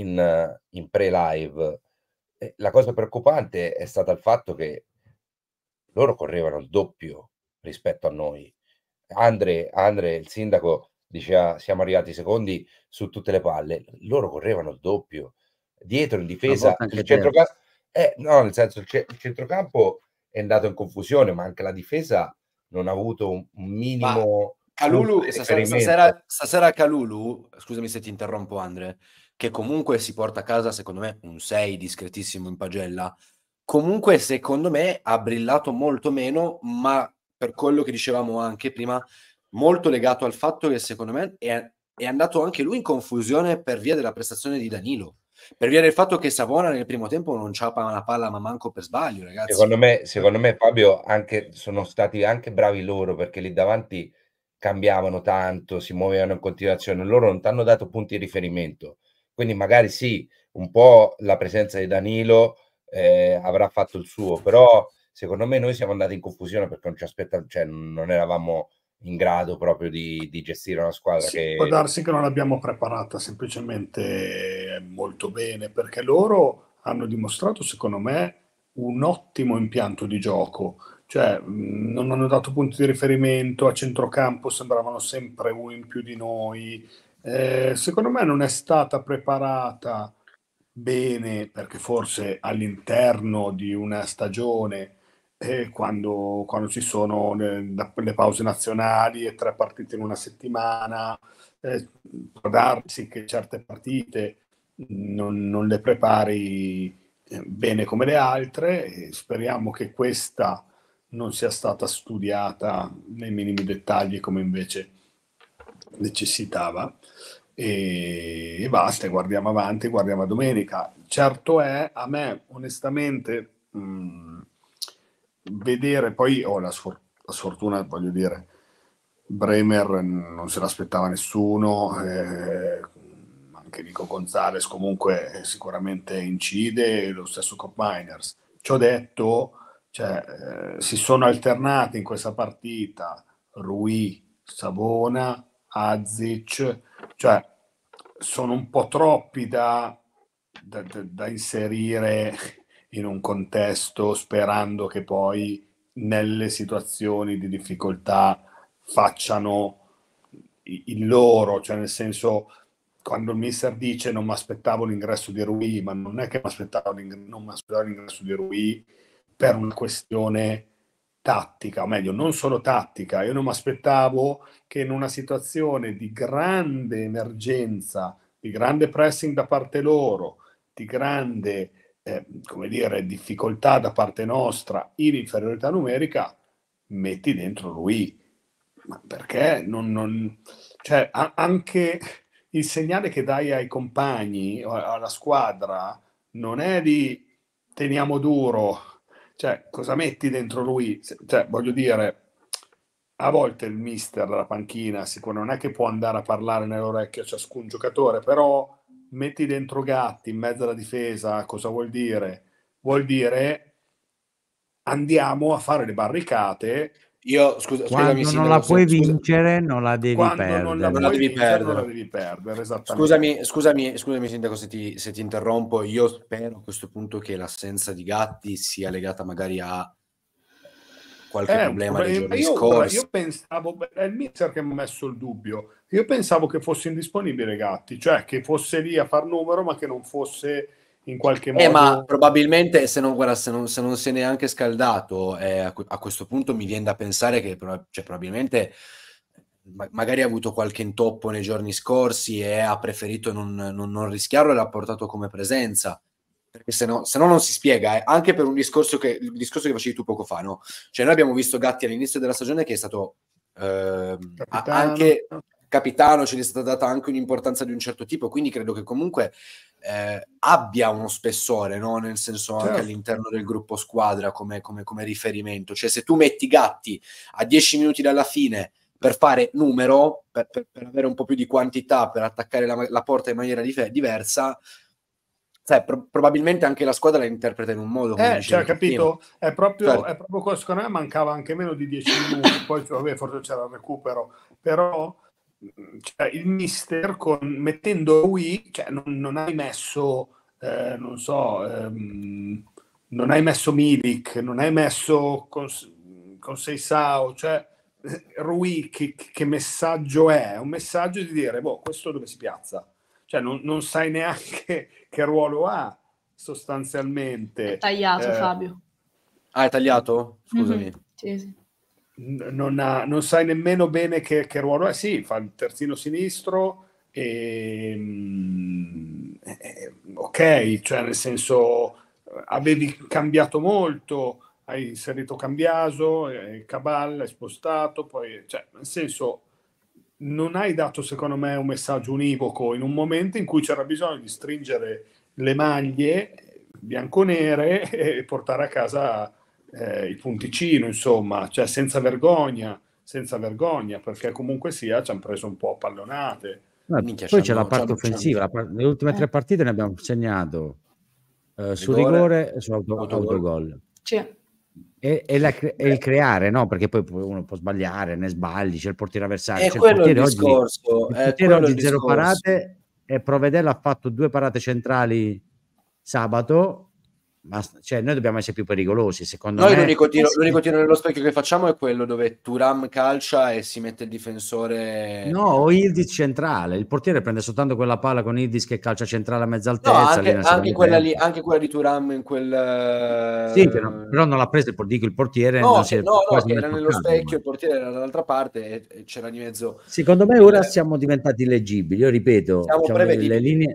S9: in pre-live, la cosa preoccupante è stata il fatto che loro correvano il doppio rispetto a noi. Andre, il sindaco, diceva siamo arrivati secondi su tutte le palle, loro correvano il doppio. Dietro in
S8: A
S9: difesa
S8: volte anche
S9: il centrocampo,
S8: terzo.
S9: no, nel senso il centrocampo è andato in confusione, ma anche la difesa non ha avuto un minimo
S7: Calulu,
S9: punto di riferimento.
S7: stasera Calulu, scusami se ti interrompo Andre, che comunque si porta a casa secondo me un 6 discretissimo in pagella, comunque secondo me ha brillato molto meno, ma per quello che dicevamo anche prima, molto legato al fatto che secondo me è andato anche lui in confusione per via della prestazione di Danilo, per via del fatto che Savona nel primo tempo non ciapa una palla ma manco per sbaglio, ragazzi.
S9: Secondo me Fabio, sono stati anche bravi loro, perché lì davanti cambiavano tanto, si muovevano in continuazione, loro non ti hanno dato punti di riferimento, quindi magari sì, un po' la presenza di Danilo avrà fatto il suo, però secondo me noi siamo andati in confusione perché non ci aspettavamo, cioè non eravamo in grado proprio di gestire una squadra che...
S5: Può darsi che non l'abbiamo preparata semplicemente molto bene, perché loro hanno dimostrato, secondo me, un ottimo impianto di gioco. Cioè, non hanno dato punti di riferimento, a centrocampo sembravano sempre uno in più di noi. Secondo me non è stata preparata bene, perché forse all'interno di una stagione, quando ci sono le pause nazionali e 3 partite in una settimana, può darsi che certe partite non le prepari bene come le altre, e speriamo che questa non sia stata studiata nei minimi dettagli come invece necessitava. E basta, guardiamo avanti, guardiamo a domenica. Certo è, a me onestamente vedere, poi ho la sfortuna, voglio dire, Bremer non se l'aspettava nessuno, anche Nico Gonzalez comunque sicuramente incide, lo stesso Cop Miners. Ciò detto, cioè, si sono alternati in questa partita Rui, Savona, Azic, cioè sono un po' troppi da inserire in un contesto sperando che poi nelle situazioni di difficoltà facciano il loro, cioè nel senso, quando il mister dice non mi aspettavo l'ingresso di Rui, ma non è che non mi aspettavo l'ingresso di Rui per una questione tattica, o meglio, non solo tattica. Io non mi aspettavo che in una situazione di grande emergenza, di grande pressing da parte loro, di grande come dire, difficoltà da parte nostra in inferiorità numerica, metti dentro Rui. Ma perché cioè, anche il segnale che dai ai compagni, alla squadra, non è di teniamo duro, cioè cosa metti dentro lui? Cioè, voglio dire, a volte il mister della panchina non è che può andare a parlare nell'orecchio a ciascun giocatore, però metti dentro Gatti in mezzo alla difesa, cosa vuol dire? Vuol dire andiamo a fare le barricate.
S7: Scusami,
S8: Quando non la puoi vincere, non la devi
S5: Quando non la
S8: perdere.
S5: puoi vincere, non la devi perdere,
S7: Scusami, Sindaco, se ti interrompo. Io spero a questo punto che l'assenza di Gatti sia legata magari a qualche problema dei giorni scorsi.
S5: Io pensavo, è il mister che mi ha messo il dubbio. Io pensavo che fosse indisponibile Gatti, cioè che fosse lì a far numero, ma che non fosse in qualche modo.
S7: Ma probabilmente se non si è neanche scaldato, a questo punto mi viene da pensare che probabilmente magari ha avuto qualche intoppo nei giorni scorsi e ha preferito non rischiarlo e l'ha portato come presenza, perché se no non si spiega, anche per il discorso che facevi tu poco fa, no? Cioè noi abbiamo visto Gatti all'inizio della stagione che è stato anche capitano, ce gli è stata data anche un'importanza di un certo tipo, quindi credo che comunque abbia uno spessore, no? Nel senso anche all'interno del gruppo squadra come riferimento. Cioè se tu metti Gatti a 10 minuti dalla fine per fare numero, per avere un po' più di quantità, per attaccare la porta in maniera diversa, probabilmente anche la squadra la interpreta in un modo.
S5: Cioè, capito? È proprio questo, secondo me mancava anche meno di 10 minuti, poi forse c'era il recupero, però cioè, il mister mettendo Rui, cioè, non hai messo non hai messo Milik, non hai messo con Seisao, cioè Rui che messaggio è? Un messaggio di dire, questo dove si piazza? Cioè non sai neanche che ruolo ha sostanzialmente.
S10: È tagliato, Fabio.
S7: Ah, è tagliato? Scusami.
S10: Mm-hmm. Sì.
S5: Non sai nemmeno bene che ruolo è. Sì, fa il terzino sinistro ok, cioè nel senso avevi cambiato molto, hai inserito Cambiaso, Cabal, hai spostato, poi cioè nel senso non hai dato secondo me un messaggio univoco in un momento in cui c'era bisogno di stringere le maglie bianconere e portare a casa il punticino, insomma, cioè senza vergogna, perché comunque sia ci hanno preso un po' a pallonate.
S8: Poi c'è la parte offensiva, le ultime 3 partite ne abbiamo segnato su rigore e su autogol.
S10: Sì.
S8: E il creare, no? Perché poi uno può sbagliare, ne sbagli, c'è il portiere avversario.
S7: È quello il discorso.
S8: Il portiere oggi 0 parate e Provedella ha fatto 2 parate centrali sabato. Ma cioè, noi dobbiamo essere più pericolosi, secondo me.
S7: L'unico tiro nello specchio che facciamo è quello dove Thuram calcia e si mette il difensore.
S8: No, o Yildiz centrale. Il portiere prende soltanto quella palla con Yildiz che calcia centrale a mezza altezza.
S7: No, anche quella di Thuram in quel.
S8: Sì, però non l'ha presa il portiere.
S7: No, che era nello specchio, il portiere era dall'altra parte e c'era di mezzo.
S8: Secondo me ora siamo diventati leggibili. Io ripeto, le linee,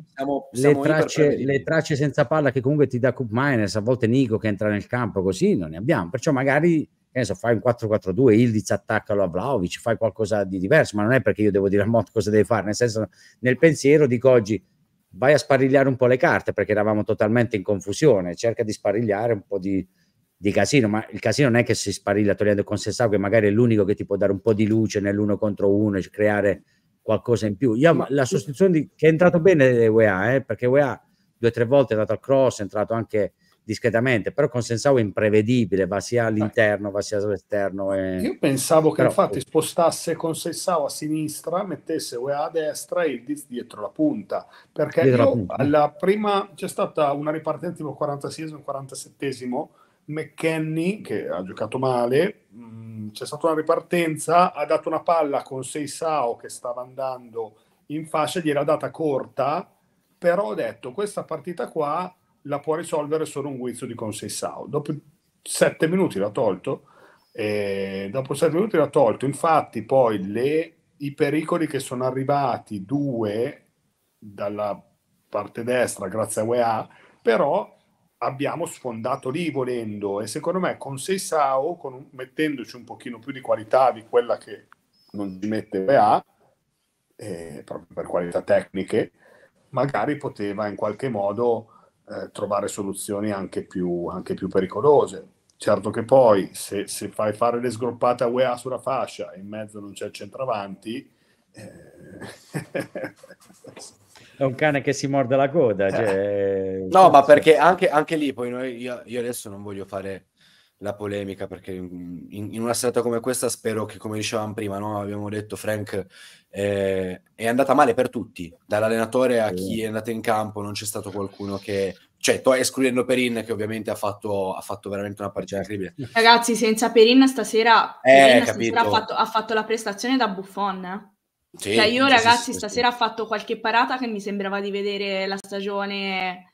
S8: le tracce senza palla che comunque ti dà Koop Miners, a volte Nico che entra nel campo, così non ne abbiamo. Perciò magari fai un 4-4-2, Yildiz attaccalo a Vlahovic, fai qualcosa di diverso, ma non è perché io devo dire a Mott cosa deve fare, nel senso, nel pensiero dico oggi vai a sparigliare un po' le carte perché eravamo totalmente in confusione, cerca di sparigliare un po' di casino, ma il casino non è che si spariglia togliendo con Seisao, che magari è l'unico che ti può dare un po' di luce nell'uno contro uno e creare qualcosa in più. La sostituzione che è entrato bene UEA, perché UEA 2 o 3 volte è andato al cross, è entrato anche discretamente, però con Seisao è imprevedibile, va sia all'interno, va sia all'esterno.
S5: Io pensavo che infatti spostasse con Seisao a sinistra, mettesse UEA a destra e Yildiz dietro la punta, perché alla prima c'è stata una ripartenza tipo 46esimo, 47esimo, McKennie, che ha giocato male, c'è stata una ripartenza, ha dato una palla con Seisao che stava andando in fascia, gliel'ha data corta, però ho detto questa partita qua la può risolvere solo un guizzo di Conceição. Dopo 7 minuti l'ha tolto, infatti poi i pericoli che sono arrivati, 2 dalla parte destra grazie a UEA, però abbiamo sfondato lì volendo, e secondo me con Seisao, mettendoci un pochino più di qualità di quella che non ci mette UEA, proprio per qualità tecniche, magari poteva in qualche modo trovare soluzioni anche più pericolose. Certo che poi se fai fare le sgroppate a UEA sulla fascia e in mezzo non c'è il centravanti,
S8: è un cane che si morde la coda. Cioè...
S7: No, ma perché anche lì poi io adesso non voglio fare la polemica, perché in una serata come questa spero che, come dicevamo prima, no? Abbiamo detto, Frank, è andata male per tutti, dall'allenatore a chi è andato in campo, non c'è stato qualcuno che, cioè, escludendo Perin, che ovviamente ha fatto veramente una partita incredibile.
S10: Ragazzi, senza Perin stasera, ha fatto la prestazione da Buffon. Sì, cioè io ragazzi stasera ho fatto qualche parata che mi sembrava di vedere la stagione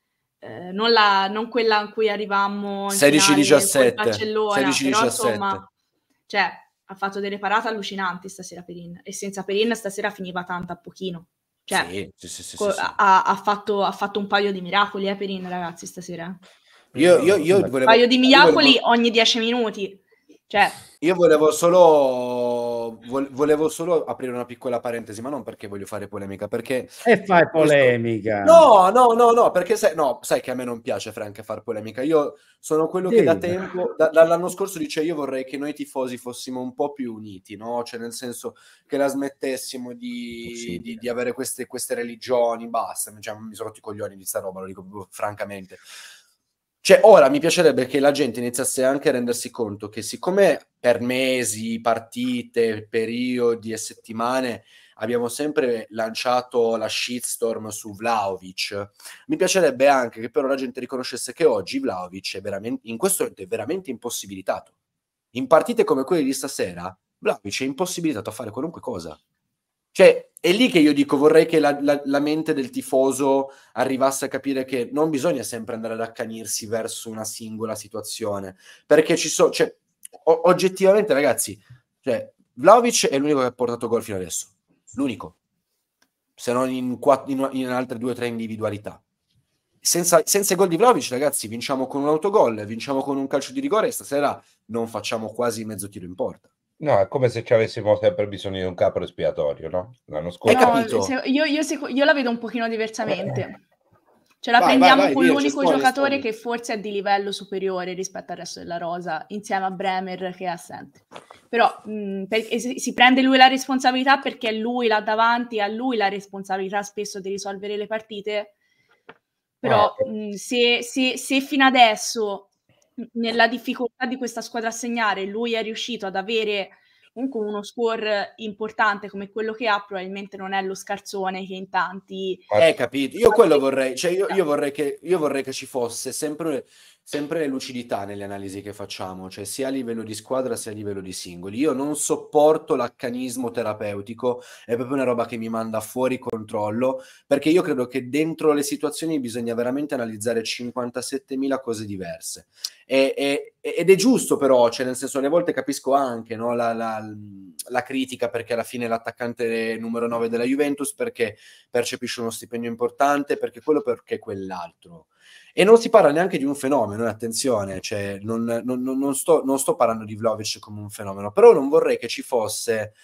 S10: non quella in cui arrivammo in
S7: 16-17
S10: Barcellona,
S7: 16-17.
S10: Però insomma, cioè ha fatto delle parate allucinanti stasera Perin, e senza Perin stasera finiva tanto a pochino, cioè sì. Ha fatto un paio di miracoli Perin, ragazzi, stasera.
S7: Un
S10: paio di miracoli ogni 10 minuti. Cioè,
S7: io volevo solo aprire una piccola parentesi, ma non perché voglio fare polemica, perché
S8: fai polemica.
S7: No, perché sai che a me non piace, Frank, far polemica. Io sono quello che da tempo, dall'anno scorso, dice io vorrei che noi tifosi fossimo un po' più uniti, no? Cioè nel senso che la smettessimo di avere queste religioni, basta, cioè, mi sono rotti i coglioni di sta roba, lo dico francamente. Cioè, ora mi piacerebbe che la gente iniziasse anche a rendersi conto che, siccome per mesi, partite, periodi e settimane abbiamo sempre lanciato la shitstorm su Vlahovic, mi piacerebbe anche che però la gente riconoscesse che oggi Vlahovic in questo momento è veramente impossibilitato. In partite come quelle di stasera, Vlahovic è impossibilitato a fare qualunque cosa. Cioè, è lì che io dico, vorrei che la mente del tifoso arrivasse a capire che non bisogna sempre andare ad accanirsi verso una singola situazione, perché cioè, oggettivamente, ragazzi, cioè, Vlahovic è l'unico che ha portato gol fino adesso, l'unico, se non in altre 2 o 3 individualità. Senza i gol di Vlahovic, ragazzi, vinciamo con un autogol, vinciamo con un calcio di rigore, e stasera non facciamo quasi mezzo tiro in porta.
S9: No, è come se ci avessimo sempre bisogno di un capro espiatorio, no? L'anno scorso.
S10: Io la vedo un pochino diversamente. Cioè prendiamo con l'unico giocatore che forse è di livello superiore rispetto al resto della rosa, insieme a Bremer che è assente. Però si prende lui la responsabilità, perché è lui là davanti, ha lui la responsabilità spesso di risolvere le partite. Però se fino adesso, nella difficoltà di questa squadra a segnare, lui è riuscito ad avere comunque uno score importante come quello che ha, probabilmente non è lo scarsone che in tanti...
S7: Capito, io quello vorrei, cioè io vorrei che ci fosse sempre lucidità nelle analisi che facciamo, cioè sia a livello di squadra sia a livello di singoli. Io non sopporto l'accanismo terapeutico, è proprio una roba che mi manda fuori controllo, perché io credo che dentro le situazioni bisogna veramente analizzare 57.000 cose diverse, ed è giusto, però, cioè nel senso, alle volte capisco anche, no, la critica, perché alla fine l'attaccante numero 9 della Juventus, perché percepisce uno stipendio importante, perché quello, perché quell'altro. E non si parla neanche di un fenomeno, attenzione, cioè non sto parlando di Vlahovic come un fenomeno, però non vorrei che ci fosse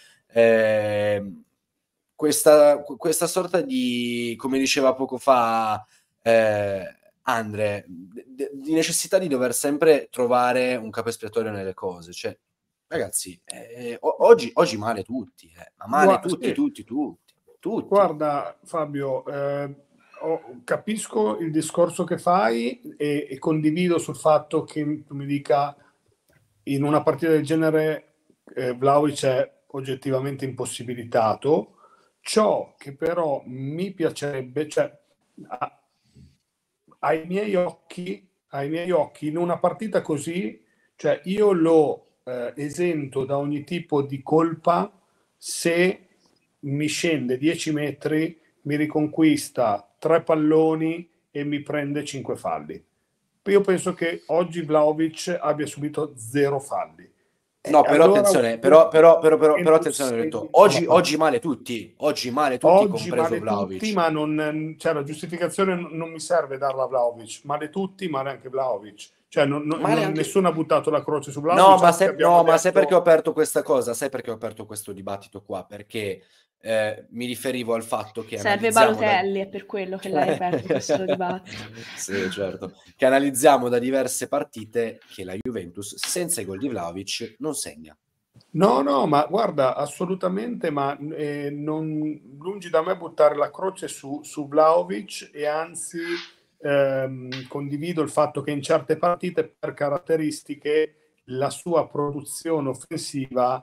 S7: questa sorta di, come diceva poco fa Andre, di necessità di dover sempre trovare un capo espiatorio nelle cose. Cioè, ragazzi, oggi male tutti, ma male tutti.
S5: Guarda Fabio, capisco il discorso che fai e condivido sul fatto che tu mi dica, in una partita del genere Vlahovic è oggettivamente impossibilitato. Ciò che però mi piacerebbe, cioè ai miei occhi ai miei occhi in una partita così, cioè io lo esento da ogni tipo di colpa se mi scende 10 metri, mi riconquista 3 palloni e mi prende 5 falli. Io penso che oggi Vlahovic abbia subito 0 falli.
S7: No, però
S5: Allora,
S7: attenzione, però attenzione,
S5: sei
S7: detto,
S5: dentro la
S7: oggi male tutti,
S5: oggi
S7: compreso
S5: male
S7: Vlahovic.
S5: tutti, ma cioè, la giustificazione non mi serve darla a Vlahovic. Male tutti, male anche Vlahovic. Cioè,
S7: Male anche...
S5: nessuno ha buttato la croce su
S7: No,
S5: Vlahovic.
S7: ma,
S5: abbiamo
S7: ma sai
S5: detto...
S7: perché ho aperto questa cosa? Sai perché ho aperto questo dibattito qua? Perché mi riferivo al fatto che
S10: serve
S7: analizziamo
S10: Balotelli, è per quello che l'hai aperto questo dibattito.
S7: Sì, certo. Che analizziamo da diverse partite che la Juventus senza i gol di Vlahovic non segna.
S5: No, ma guarda, assolutamente, ma lungi da me buttare la croce su Vlahovic, e anzi condivido il fatto che in certe partite, per caratteristiche, la sua produzione offensiva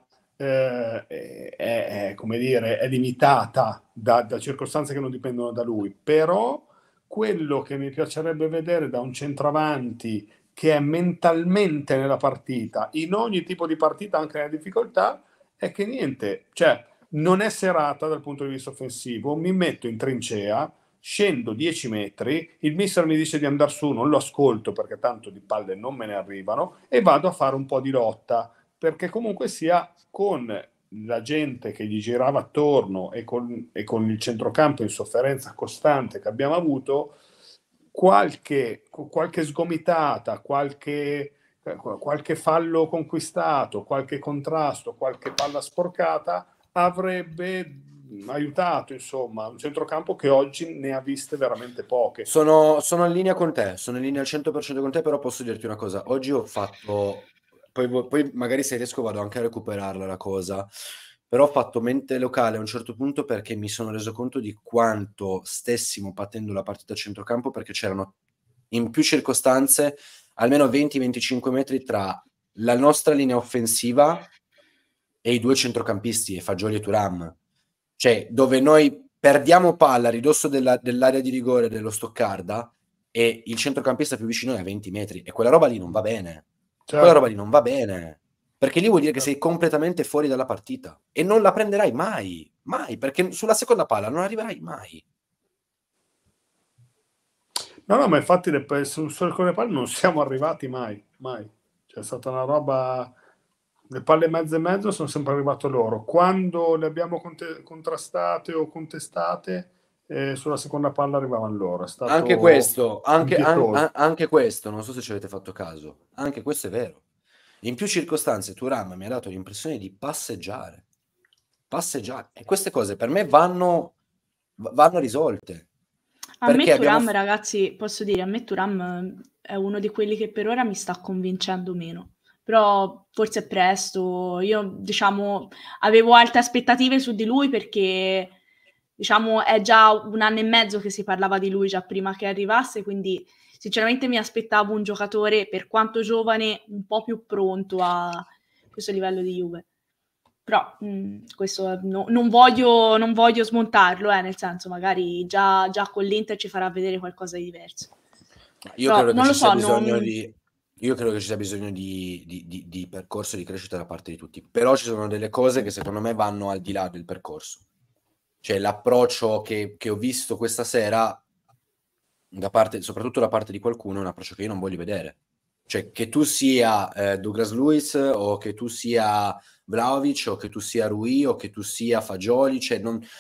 S5: come dire, è limitata da circostanze che non dipendono da lui. Però quello che mi piacerebbe vedere da un centravanti che è mentalmente nella partita, in ogni tipo di partita, anche nella difficoltà, è che niente, cioè non è serata dal punto di vista offensivo, mi metto in trincea, scendo 10 metri, il mister mi dice di andare su, non lo ascolto perché tanto di palle non me ne arrivano, e vado a fare un po' di lotta, perché comunque sia, con la gente che gli girava attorno e con il centrocampo in sofferenza costante che abbiamo avuto, qualche sgomitata, qualche fallo conquistato, qualche contrasto, qualche palla sporcata avrebbe aiutato, insomma, un centrocampo che oggi ne ha viste veramente poche.
S7: Sono in linea con te, sono in linea al 100% con te, però posso dirti una cosa. Oggi ho fatto, poi magari se riesco vado anche a recuperarla la cosa, però ho fatto mente locale a un certo punto perché mi sono reso conto di quanto stessimo patendo la partita a centrocampo, perché c'erano in più circostanze almeno 20-25 metri tra la nostra linea offensiva e i due centrocampisti, e Fagioli e Thuram. Cioè, dove noi perdiamo palla a ridosso dell'area di rigore dello Stoccarda e il centrocampista più vicino è a 20 metri, e quella roba lì non va bene.
S5: Certo.
S7: Quella roba lì non va bene, perché lì vuol dire che sei completamente fuori dalla partita e non la prenderai mai, perché sulla seconda palla non arriverai mai.
S5: No, ma infatti con le palle non siamo arrivati mai. C'è stata una roba... Le palle mezzo e mezzo sono sempre arrivato loro. Quando le abbiamo contrastate o contestate, sulla seconda palla arrivavano loro. È stato
S7: Anche questo,
S5: impietoso.
S7: anche questo, non so se ci avete fatto caso, anche questo è vero. In più circostanze Thuram mi ha dato l'impressione di passeggiare, e queste cose per me vanno risolte.
S10: A me Thuram, ragazzi, posso dire, a me Thuram è uno di quelli che per ora mi sta convincendo meno. Però forse è presto. Io, diciamo, avevo alte aspettative su di lui perché, diciamo, è già 1 anno e mezzo che si parlava di lui già prima che arrivasse, quindi sinceramente mi aspettavo un giocatore, per quanto giovane, un po' più pronto a questo livello di Juve. Però questo non voglio smontarlo, nel senso, magari già con l'Inter ci farà vedere qualcosa di diverso.
S7: Io credo che ci sia bisogno io credo che ci sia bisogno di percorso di crescita da parte di tutti, però ci sono delle cose che secondo me vanno al di là del percorso. Cioè l'approccio che ho visto questa sera, soprattutto da parte di qualcuno, è un approccio che io non voglio vedere. Cioè che tu sia Douglas Luiz, o che tu sia Vlahovic, o che tu sia Rui, o che tu sia Fagioli, cioè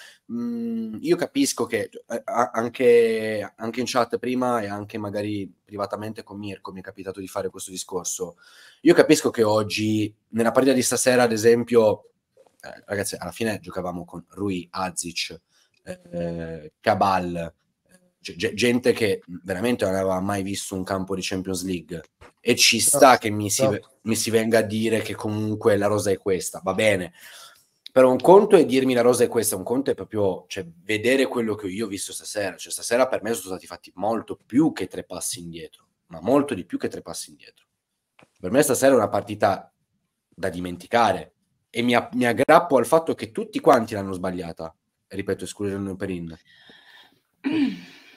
S7: io capisco che anche in chat prima e anche magari privatamente con Mirko mi è capitato di fare questo discorso. Io capisco che oggi nella partita di stasera, ad esempio, ragazzi, alla fine giocavamo con Rui, Azic, Cabal, gente che veramente non aveva mai visto un campo di Champions League, e ci sta che mi si venga a dire che comunque la rosa è questa, va bene, però un conto è dirmi la rosa è questa, un conto è proprio, cioè, vedere quello che io ho visto stasera. Cioè stasera per me sono stati fatti molto più che 3 passi indietro, ma molto di più che 3 passi indietro. Per me stasera è una partita da dimenticare, e mi aggrappo al fatto che tutti quanti l'hanno sbagliata, ripeto, escludendo Perin.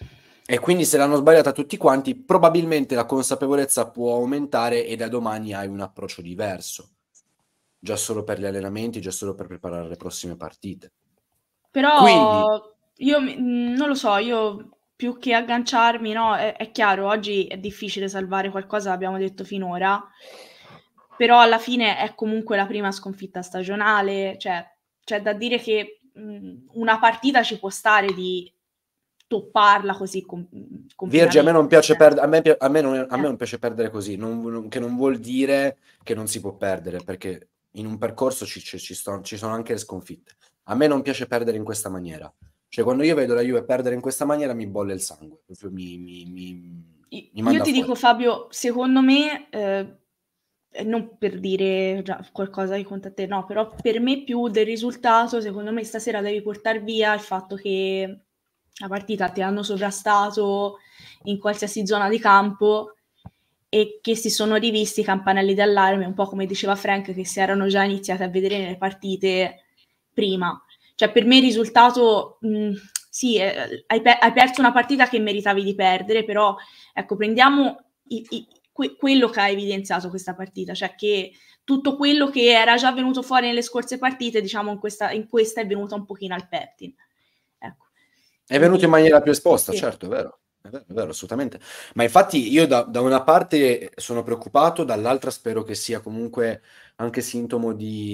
S7: E quindi se l'hanno sbagliata tutti quanti, probabilmente la consapevolezza può aumentare e da domani hai un approccio diverso, già solo per gli allenamenti, già solo per preparare le prossime partite.
S10: Però
S7: Quindi,
S10: non lo so, io più che agganciarmi, no, è chiaro, oggi è difficile salvare qualcosa, l'abbiamo detto finora, però alla fine è comunque la prima sconfitta stagionale, cioè c'è da dire che una partita ci può stare di topparla così
S7: Virgi, a me non
S10: completamente.
S7: piace perdere, a me
S10: Eh.
S7: non piace perdere così, che non vuol dire che non si può perdere, perché in un percorso ci sono anche le sconfitte. A me non piace perdere in questa maniera. Cioè, quando io vedo la Juve perdere in questa maniera mi bolle il sangue, proprio mi
S10: Io
S7: manda
S10: ti
S7: fuori.
S10: dico, Fabio, secondo me, non per dire già qualcosa di contro te, no, però per me più del risultato, secondo me stasera devi portare via il fatto che la partita ti hanno sovrastato in qualsiasi zona di campo e che si sono rivisti i campanelli d'allarme, un po' come diceva Frank, che si erano già iniziati a vedere nelle partite prima. Cioè, per me il risultato, sì, hai perso una partita che meritavi di perdere, però, ecco, prendiamo quello che ha evidenziato questa partita, cioè che tutto quello che era già venuto fuori nelle scorse partite, diciamo, in questa è venuto un pochino al pettine. Ecco.
S7: È venuto in maniera più esposta,
S10: Sì.
S7: certo, è vero, assolutamente. Ma infatti io da una parte sono preoccupato, dall'altra spero che sia comunque anche sintomo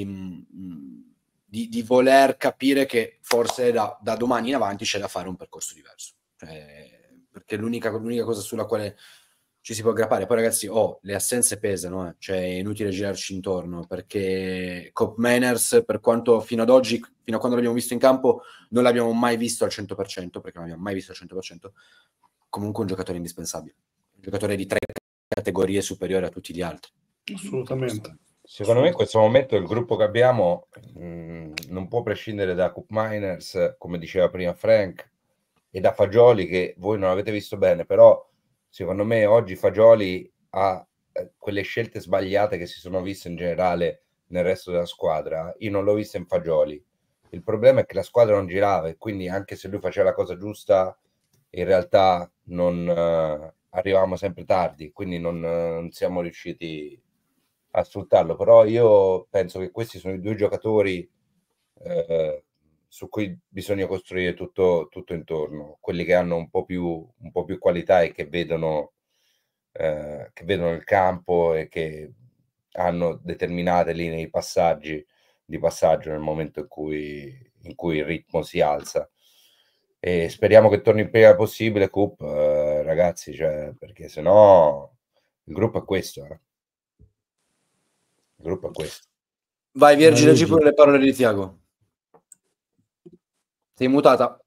S7: di voler capire che forse da domani in avanti c'è da fare un percorso diverso. Perché l'unica cosa sulla quale ci si può aggrappare. Poi ragazzi, le assenze pesano, cioè è inutile girarci intorno, perché Cop Manners, per quanto fino ad oggi, fino a quando l'abbiamo visto in campo, non l'abbiamo mai visto al 100%, perché non l'abbiamo mai visto al 100%, comunque un giocatore indispensabile, un giocatore di 3 categorie superiore a tutti gli altri.
S5: Assolutamente.
S9: Secondo me in questo momento il gruppo che abbiamo non può prescindere da Cup Miners, come diceva prima Frank, e da Fagioli, che voi non avete visto bene, però secondo me oggi Fagioli ha quelle scelte sbagliate che si sono viste in generale nel resto della squadra. Io non l'ho vista in Fagioli. Il problema è che la squadra non girava e quindi anche se lui faceva la cosa giusta, in realtà non arrivavamo sempre tardi, quindi non siamo riusciti a sfruttarlo. Però io penso che questi sono i due giocatori su cui bisogna costruire tutto intorno, quelli che hanno un po' più qualità e che vedono il campo e che hanno determinate linee di passaggio nel momento in cui il ritmo si alza. E speriamo che torni il prima possibile Coop, ragazzi, cioè, perché sennò il gruppo è questo. Il gruppo è questo.
S7: Vai Virgi, leggi pure le parole di Tiago. Sei mutata.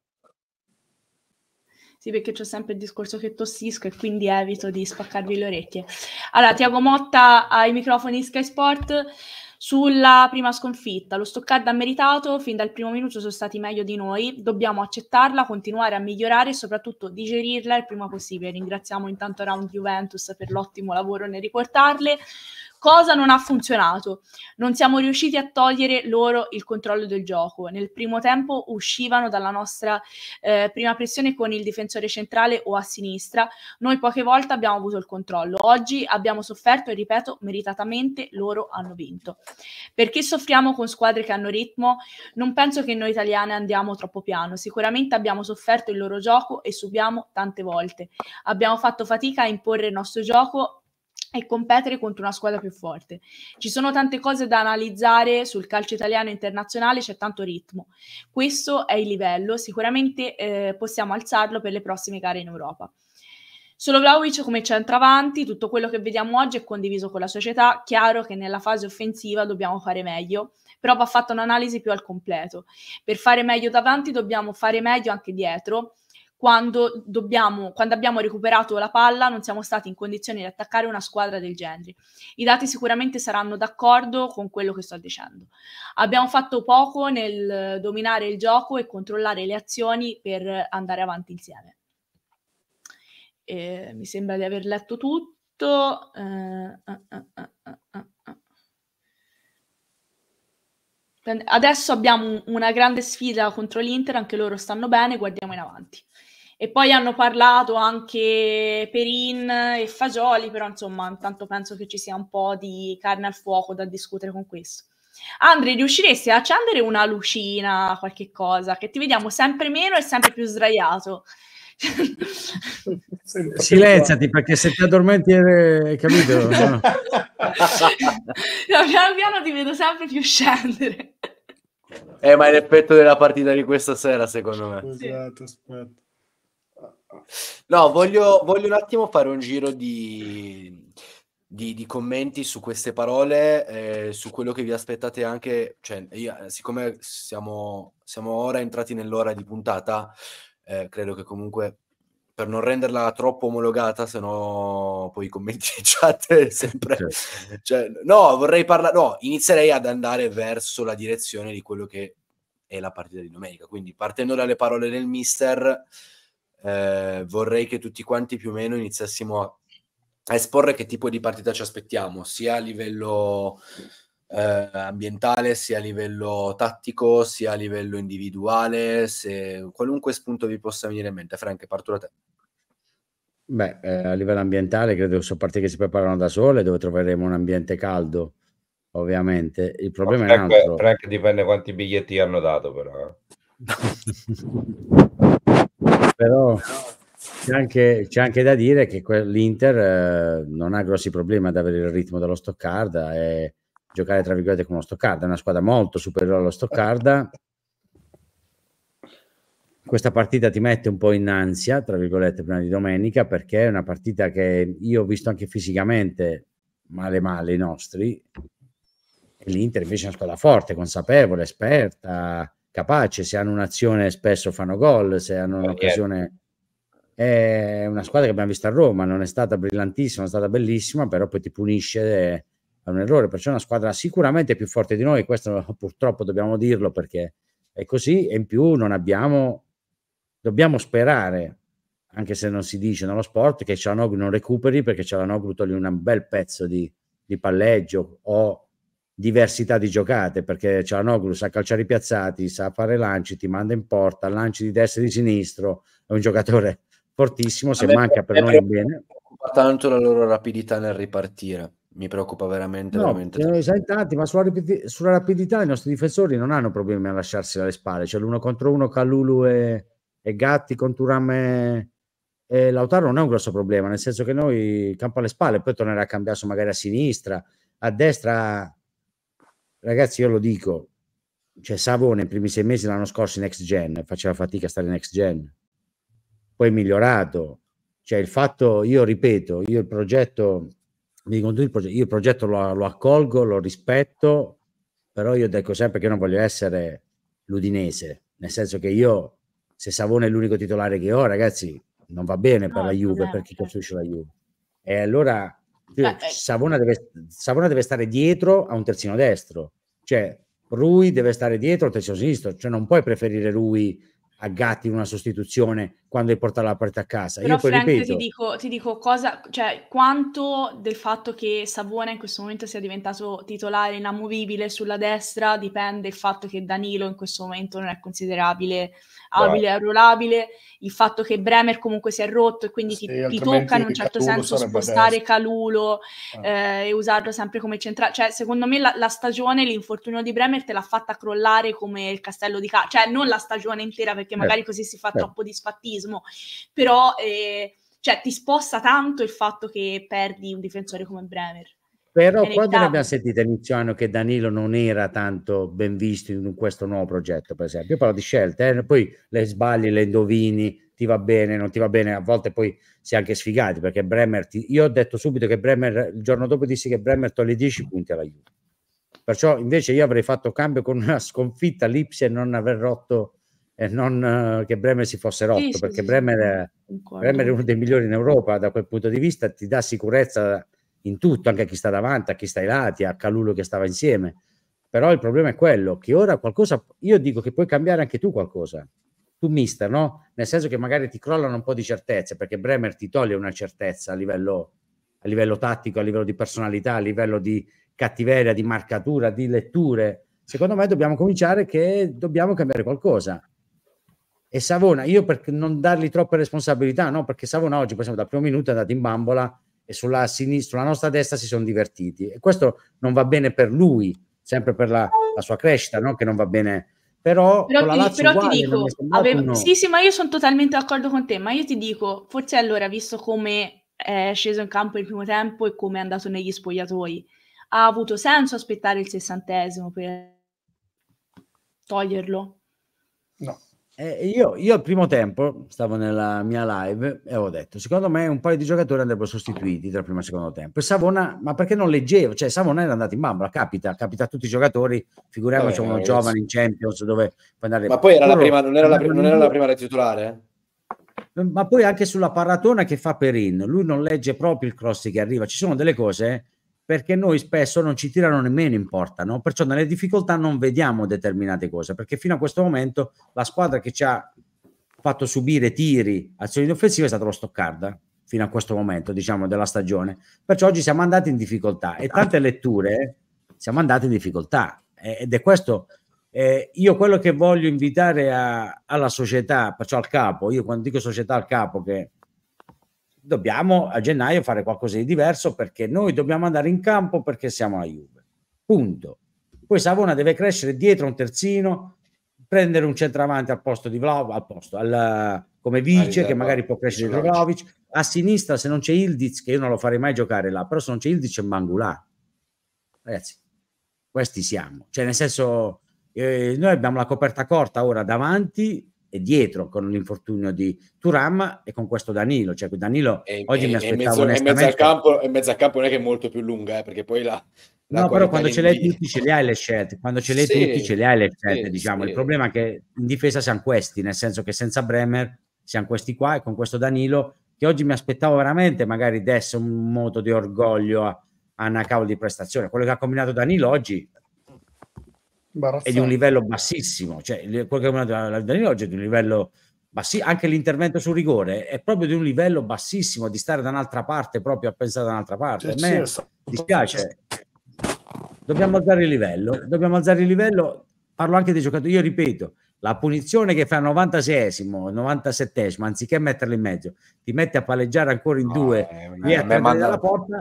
S10: Sì, perché c'è sempre il discorso che tossisco e quindi evito di spaccarvi le orecchie. Allora, Tiago Motta ai microfoni Sky Sport. Sulla prima sconfitta, lo Stoccarda ha meritato, fin dal primo minuto sono stati meglio di noi, dobbiamo accettarla, continuare a migliorare e soprattutto digerirla il prima possibile. Ringraziamo intanto Round Juventus per l'ottimo lavoro nel riportarle. Cosa non ha funzionato? Non siamo riusciti a togliere loro il controllo del gioco. Nel primo tempo uscivano dalla nostra prima pressione con il difensore centrale o a sinistra. Noi poche volte abbiamo avuto il controllo. Oggi abbiamo sofferto e, ripeto, meritatamente loro hanno vinto. Perché soffriamo con squadre che hanno ritmo? Non penso che noi italiane andiamo troppo piano. Sicuramente abbiamo sofferto il loro gioco e subiamo tante volte. Abbiamo fatto fatica a imporre il nostro gioco e competere contro una squadra più forte. Ci sono tante cose da analizzare sul calcio italiano e internazionale, c'è tanto ritmo. Questo è il livello, sicuramente possiamo alzarlo per le prossime gare in Europa. Solo Vlahovic come centravanti, tutto quello che vediamo oggi è condiviso con la società, chiaro che nella fase offensiva dobbiamo fare meglio, però va fatta un'analisi più al completo. Per fare meglio davanti dobbiamo fare meglio anche dietro. Quando abbiamo recuperato la palla non siamo stati in condizioni di attaccare una squadra del genere. I dati sicuramente saranno d'accordo con quello che sto dicendo. Abbiamo fatto poco nel dominare il gioco e controllare le azioni per andare avanti insieme. Mi sembra di aver letto tutto. Adesso abbiamo una grande sfida contro l'Inter, anche loro stanno bene, guardiamo in avanti. E poi hanno parlato anche Perin e Fagioli, però insomma, intanto penso che ci sia un po' di carne al fuoco da discutere con questo. Andri, riusciresti a accendere una lucina, qualche cosa, che ti vediamo sempre meno e sempre più sdraiato?
S8: Silenziati, perché se ti addormenti, hai capito? No.
S10: Piano piano ti vedo sempre più scendere.
S7: Ma è l'effetto della partita di questa sera, secondo me.
S5: Esatto, aspetta.
S7: No, voglio un attimo fare un giro di commenti su queste parole, su quello che vi aspettate anche, cioè, siccome siamo ora entrati nell'ora di puntata, credo che comunque, per non renderla troppo omologata, se no poi i commenti in chat sempre... Cioè, no, vorrei parlare... No, inizierei ad andare verso la direzione di quello che è la partita di domenica. Quindi, partendo dalle parole del mister, vorrei che tutti quanti più o meno iniziassimo a esporre che tipo di partita ci aspettiamo, sia a livello ambientale, sia a livello tattico, sia a livello individuale, se qualunque spunto vi possa venire in mente. Frank, parto da te.
S8: Beh, a livello ambientale credo che sono partite che si preparano da sole, dove troveremo un ambiente caldo, ovviamente. Il problema è un altro.
S9: Frank, dipende quanti biglietti hanno dato, però.
S8: Però c'è anche da dire che l'Inter non ha grossi problemi ad avere il ritmo dello Stoccarda e giocare tra virgolette con lo Stoccarda, è una squadra molto superiore allo Stoccarda. Questa partita ti mette un po' in ansia, tra virgolette, prima di domenica, perché è una partita che io ho visto anche fisicamente male i nostri, e l'Inter invece è una squadra forte, consapevole, esperta, capace. Se hanno un'azione spesso fanno gol, se hanno un'occasione... È una squadra che abbiamo visto a Roma, non è stata brillantissima, è stata bellissima, però poi ti punisce a un errore, perciò è una squadra sicuramente più forte di noi, questo purtroppo dobbiamo dirlo perché è così, e in più dobbiamo sperare, anche se non si dice nello sport, che Çalhanoğlu non recuperi, perché Çalhanoğlu toglie un bel pezzo di palleggio o diversità di giocate, perché Çalhanoğlu sa calciare i piazzati, sa fare lanci, ti manda in porta, lanci di destra e di sinistro, è un giocatore fortissimo, se manca per noi bene.
S7: Mi preoccupa tanto la loro rapidità nel ripartire, mi preoccupa veramente, veramente tanto.
S8: Sai, tanti, ma sulla rapidità i nostri difensori non hanno problemi a lasciarsi alle spalle, cioè l'uno contro uno Kalulu e Gatti con Thuram e Lautaro non è un grosso problema, nel senso che noi campo alle spalle, poi tornerà a cambiare magari a sinistra, a destra. Ragazzi, io lo dico, cioè Savone i primi 6 mesi l'anno scorso in next gen faceva fatica a stare in next gen, poi è migliorato, cioè il fatto, io ripeto, io il progetto lo accolgo, lo rispetto, però io dico sempre che io non voglio essere l'Udinese, nel senso che io, se Savone è l'unico titolare che ho, ragazzi, non va bene per la Juve, per chi costruisce la Juve. E allora Savona deve stare dietro a un terzino destro, cioè Rui deve stare dietro al terzino sinistro, cioè non puoi preferire Rui a Gatti in una sostituzione quando hai portato la partita a casa.
S10: Però
S8: io poi
S10: Frank,
S8: ripeto,
S10: ti dico cosa, cioè quanto del fatto che Savona in questo momento sia diventato titolare inamovibile sulla destra dipende il fatto che Danilo in questo momento non è considerabile abile, arruolabile, il fatto che Bremer comunque si è rotto e quindi ti tocca in un certo senso spostare Calulo e usarlo sempre come centrale. Cioè secondo me la stagione, l'infortunio di Bremer te l'ha fatta crollare come il castello di carta, cioè non la stagione intera perché magari così si fa troppo disfattismo, però cioè, ti sposta tanto il fatto che perdi un difensore come Bremer.
S8: Però quando ne abbiamo sentito inizio anno che Danilo non era tanto ben visto in questo nuovo progetto, per esempio? Io parlo di scelte, poi le sbagli, le indovini, ti va bene, non ti va bene, a volte poi si è anche sfigati, perché Bremer, io ho detto subito che Bremer, il giorno dopo dissi che Bremer toglie 10 punti alla Juve, perciò invece io avrei fatto cambio con una sconfitta all'Ipsia e non aver rotto, e non che Bremer si fosse rotto, perché Bremer è uno dei migliori in Europa da quel punto di vista, ti dà sicurezza in tutto, anche a chi sta davanti, a chi sta ai lati, a Calulo che stava insieme. Però il problema è quello che ora qualcosa, io dico che puoi cambiare anche tu qualcosa, tu mister, no? Nel senso che magari ti crollano un po' di certezze, perché Bremer ti toglie una certezza a livello tattico, a livello di personalità, a livello di cattiveria, di marcatura, di letture. Secondo me dobbiamo cominciare che dobbiamo cambiare qualcosa. E Savona, io per non dargli troppe responsabilità, no? Perché Savona oggi, per esempio, dal primo minuto è andato in bambola e sulla sinistra, sulla nostra destra si sono divertiti. E questo non va bene per lui, sempre per la sua crescita, no? Che non va bene. Però con la Lazio
S10: Però ti
S8: uguale, non mi è
S10: dico,
S8: sembrato
S10: sì, sì, ma io sono totalmente d'accordo con te, ma io ti dico, forse allora, visto come è sceso in campo il primo tempo e come è andato negli spogliatoi, ha avuto senso aspettare il 60° per toglierlo?
S5: No.
S8: Io al primo tempo stavo nella mia live e ho detto, secondo me un paio di giocatori andrebbero sostituiti tra il primo e il secondo tempo. E Savona, ma perché non leggevo? Cioè Savona era andato in bambola, capita a tutti i giocatori, figuriamoci uno giovane in Champions dove puoi andare...
S7: Ma poi era non era la prima titolare?
S8: Ma poi anche sulla paratona che fa Perin, lui non legge proprio il cross che arriva. Ci sono delle cose perché noi spesso non ci tirano nemmeno in porta, no? Perciò nelle difficoltà non vediamo determinate cose, perché fino a questo momento la squadra che ci ha fatto subire tiri, azioni offensive è stata lo Stoccarda, fino a questo momento, diciamo, della stagione. Perciò oggi siamo andati in difficoltà e tante letture siamo andati in difficoltà ed è questo... io quello che voglio invitare alla società, perciò al capo, io quando dico società al capo, che dobbiamo a gennaio fare qualcosa di diverso perché noi dobbiamo andare in campo perché siamo la Juve, punto. Poi Savona deve crescere dietro un terzino, prendere un centravanti al posto di Vlahovic, come vice, che magari può crescere Vlahovic. A sinistra, se non c'è Ildiz, che io non lo farei mai giocare là, però se non c'è Ildiz c'è Mangulà. Ragazzi, questi siamo, cioè nel senso noi abbiamo la coperta corta ora davanti e dietro con l'infortunio di Thuram e con questo Danilo, cioè Danilo oggi mi aspettavo onestamente...
S7: E mezzo al campo non è che è molto più lunga, perché poi
S8: no, però quando ce l'hai tutti ce le hai le scelte, quando ce l'hai tutti ce le hai le scelte, diciamo.
S7: Sì.
S8: Il problema è che in difesa siamo questi, nel senso che senza Bremer siamo questi qua e con questo Danilo che oggi mi aspettavo veramente magari desse un moto di orgoglio a una cavolo di prestazione. Quello che ha combinato Danilo oggi è di un livello bassissimo, cioè quello che ha combinato Danilo oggi è di un livello bassissimo, anche l'intervento sul rigore è proprio di un livello bassissimo, di stare da un'altra parte, proprio a pensare da un'altra parte. A me dispiace. Dobbiamo alzare il livello, parlo anche dei giocatori, io ripeto, la punizione che fa al 96esimo, 97esimo, anziché metterla in mezzo, ti mette a palleggiare ancora in due e a me dalla porta,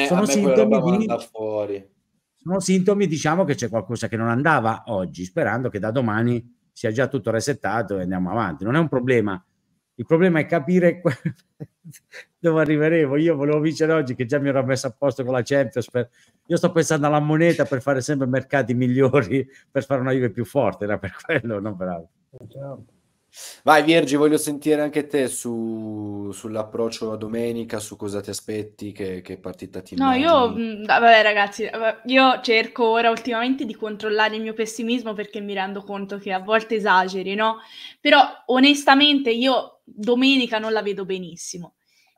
S8: sono sintomi, diciamo che c'è qualcosa che non andava oggi, sperando che da domani sia già tutto resettato e andiamo avanti. Non è un problema. Il problema è capire dove arriveremo. Io volevo vincere oggi, che già mi ero messo a posto con la Champions. Io sto pensando alla moneta per fare sempre mercati migliori, per fare una Juve più forte. Era per quello, non per altro.
S7: Vai Virgi, voglio sentire anche te sull'approccio a domenica, su cosa ti aspetti, che partita ti immagini.
S10: Vabbè ragazzi, io cerco ora ultimamente di controllare il mio pessimismo perché mi rendo conto che a volte esageri, no? Però onestamente io domenica non la vedo benissimo.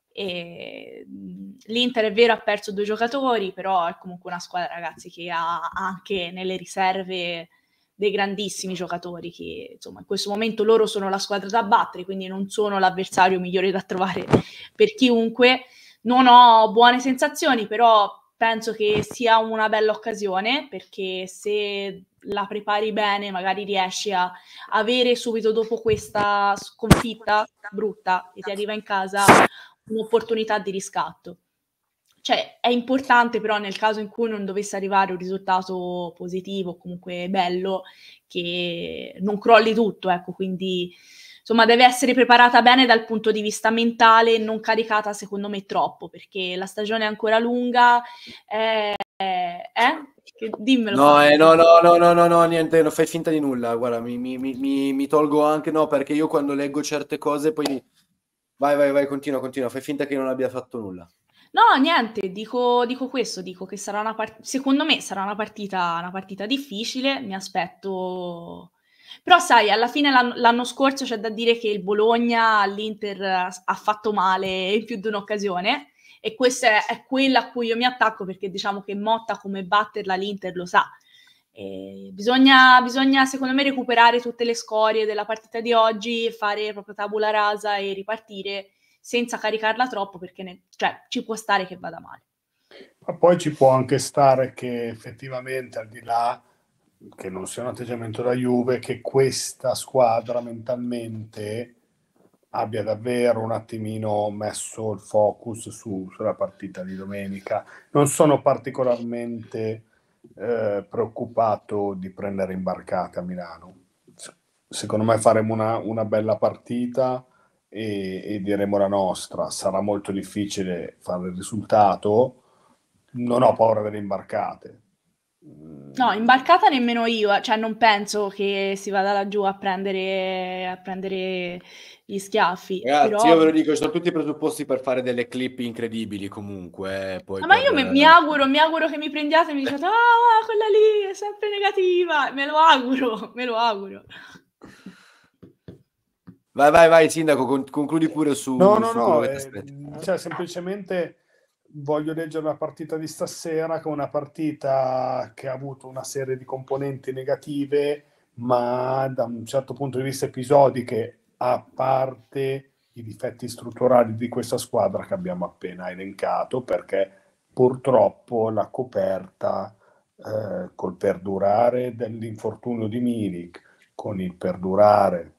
S10: L'Inter è vero ha perso 2 giocatori, però è comunque una squadra, ragazzi, che ha anche nelle riserve dei grandissimi giocatori che insomma in questo momento loro sono la squadra da battere, quindi non sono l'avversario migliore da trovare per chiunque. Non ho buone sensazioni, però penso che sia una bella occasione, perché se la prepari bene magari riesci a avere subito dopo questa sconfitta brutta che ti arriva in casa un'opportunità di riscatto. Cioè è importante però nel caso in cui non dovesse arrivare un risultato positivo o comunque bello che non crolli tutto, ecco, quindi insomma deve essere preparata bene dal punto di vista mentale, non caricata secondo me troppo, perché la stagione è ancora lunga. Dimmelo.
S7: No, niente, non fai finta di nulla, guarda, mi tolgo anche, no, perché io quando leggo certe cose poi vai, continua, fai finta che non abbia fatto nulla.
S10: No, niente, dico questo, dico che sarà secondo me sarà una partita difficile, mi aspetto. Però sai, alla fine l'anno scorso c'è da dire che il Bologna all'Inter ha fatto male in più di un'occasione, e questa è quella a cui io mi attacco, perché diciamo che Motta come batterla l'Inter lo sa. Bisogna secondo me recuperare tutte le scorie della partita di oggi, fare proprio tabula rasa e ripartire senza caricarla troppo, perché ci può stare che vada male.
S5: Ma poi ci può anche stare che effettivamente al di là che non sia un atteggiamento da Juve, che questa squadra mentalmente abbia davvero un attimino messo il focus sulla partita di domenica. Non sono particolarmente preoccupato di prendere imbarcate a Milano. Secondo me faremo una bella partita e diremo la nostra. Sarà molto difficile fare il risultato. Non ho paura delle imbarcate.
S10: No, imbarcata nemmeno io, cioè non penso che si vada laggiù a prendere gli schiaffi,
S7: Ragazzi,
S10: però...
S7: io ve lo dico, ci sono tutti i presupposti per fare delle clip incredibili comunque. Poi
S10: Ma io
S7: per...
S10: mi auguro che mi prendiate e mi diciate ah, quella lì è sempre negativa, me lo auguro.
S7: Vai, Sindaco, concludi pure su quello che ti aspetti.
S5: Cioè, semplicemente voglio leggere la partita di stasera, che è una partita che ha avuto una serie di componenti negative, ma da un certo punto di vista episodiche, a parte i difetti strutturali di questa squadra che abbiamo appena elencato, perché purtroppo la coperta col perdurare dell'infortunio di Milik, con il perdurare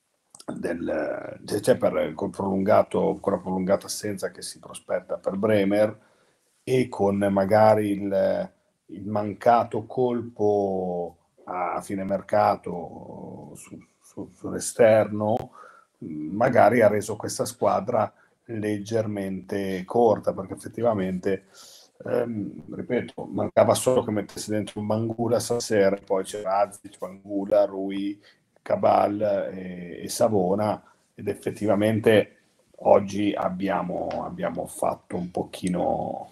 S5: con la prolungata assenza che si prospetta per Bremer, e con magari il mancato colpo a fine mercato sull'esterno, magari ha reso questa squadra leggermente corta, perché effettivamente ripeto, mancava solo che mettesse dentro un Bangula stasera, poi c'era Azic, Bangula, Rui, Cabal e Savona, ed effettivamente oggi abbiamo fatto un pochino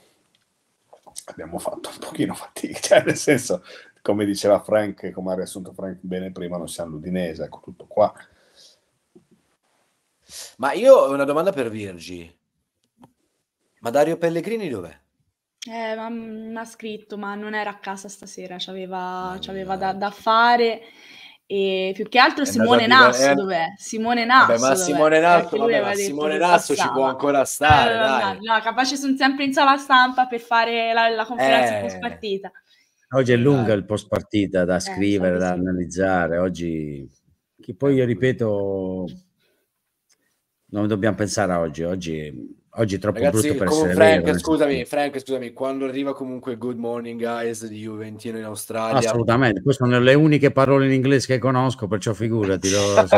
S5: fatica, cioè, nel senso, come diceva Frank, come ha riassunto Frank bene prima, non siamo l'Udinese, ecco, tutto qua.
S7: Ma io ho una domanda per Virgi. Ma Dario Pellegrini dov'è?
S10: Mi ha scritto, ma non era a casa stasera, c'aveva da fare. E più che altro Simone Nasso dov'è? Simone Nasso,
S7: vabbè, ma
S10: dov'è?
S7: Simone Nasso ci può ancora stare, dai.
S10: No, capace sono sempre in sala stampa per fare la conferenza post partita.
S8: Oggi è lunga il post partita da scrivere, da analizzare. Oggi, che poi io ripeto, non dobbiamo pensare a oggi è troppo brutto per essere vero.
S7: Scusami, quando arriva comunque Good Morning Guys di Juventino in Australia,
S8: assolutamente, queste sono le uniche parole in inglese che conosco, perciò figurati.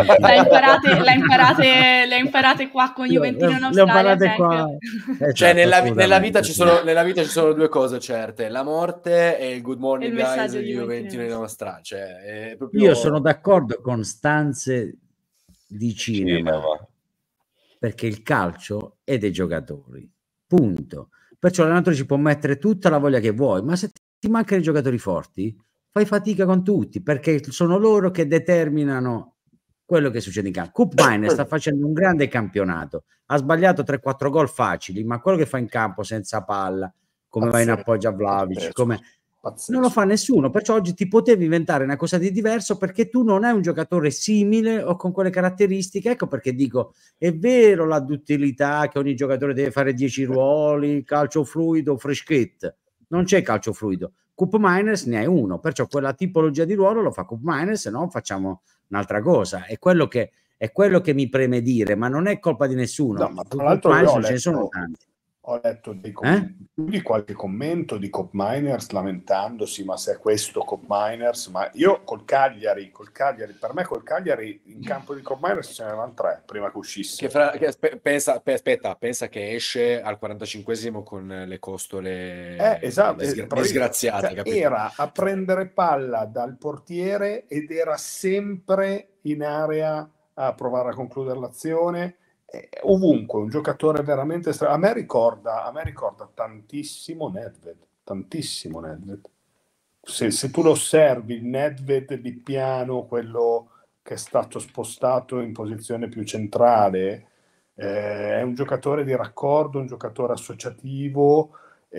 S10: Le imparate qua con Juventino in Australia.
S8: Le qua.
S7: Cioè nella vita ci sono due cose certe: la morte e il Good Morning Guys di Juventino in Australia. Cioè, proprio...
S8: Io sono d'accordo con stanze di cinema. Perché il calcio è dei giocatori, punto. Perciò l'allenatore ci può mettere tutta la voglia che vuoi, ma se ti mancano i giocatori forti, fai fatica con tutti, perché sono loro che determinano quello che succede in campo. Koopmeiners sta facendo un grande campionato, ha sbagliato 3-4 gol facili, ma quello che fa in campo senza palla, come va in appoggio a Vlahovic, come... non lo fa nessuno, perciò oggi ti potevi inventare una cosa di diverso, perché tu non hai un giocatore simile o con quelle caratteristiche. Ecco perché dico, è vero la duttilità che ogni giocatore deve fare 10 ruoli, calcio fluido, freschette, non c'è calcio fluido. Koopmeiners ne hai uno, perciò quella tipologia di ruolo lo fa Koopmeiners, se no facciamo un'altra cosa. È quello che mi preme dire, ma non è colpa di nessuno.
S5: No, ma tra l'altro
S8: ce ne sono tanti.
S5: Ho letto di qualche commento di Koopmeiners lamentandosi, ma se è questo Koopmeiners, ma io col Cagliari, per me col Cagliari in campo di Koopmeiners ce n'erano 3 prima che uscisse.
S7: Pensa che esce al 45esimo con le costole disgraziate.
S5: Cioè, era a prendere palla dal portiere ed era sempre in area a provare a concludere l'azione. Ovunque, un giocatore veramente a me ricorda tantissimo Nedved. Se tu lo osservi, il Nedved di piano, quello che è stato spostato in posizione più centrale, è un giocatore di raccordo, un giocatore associativo,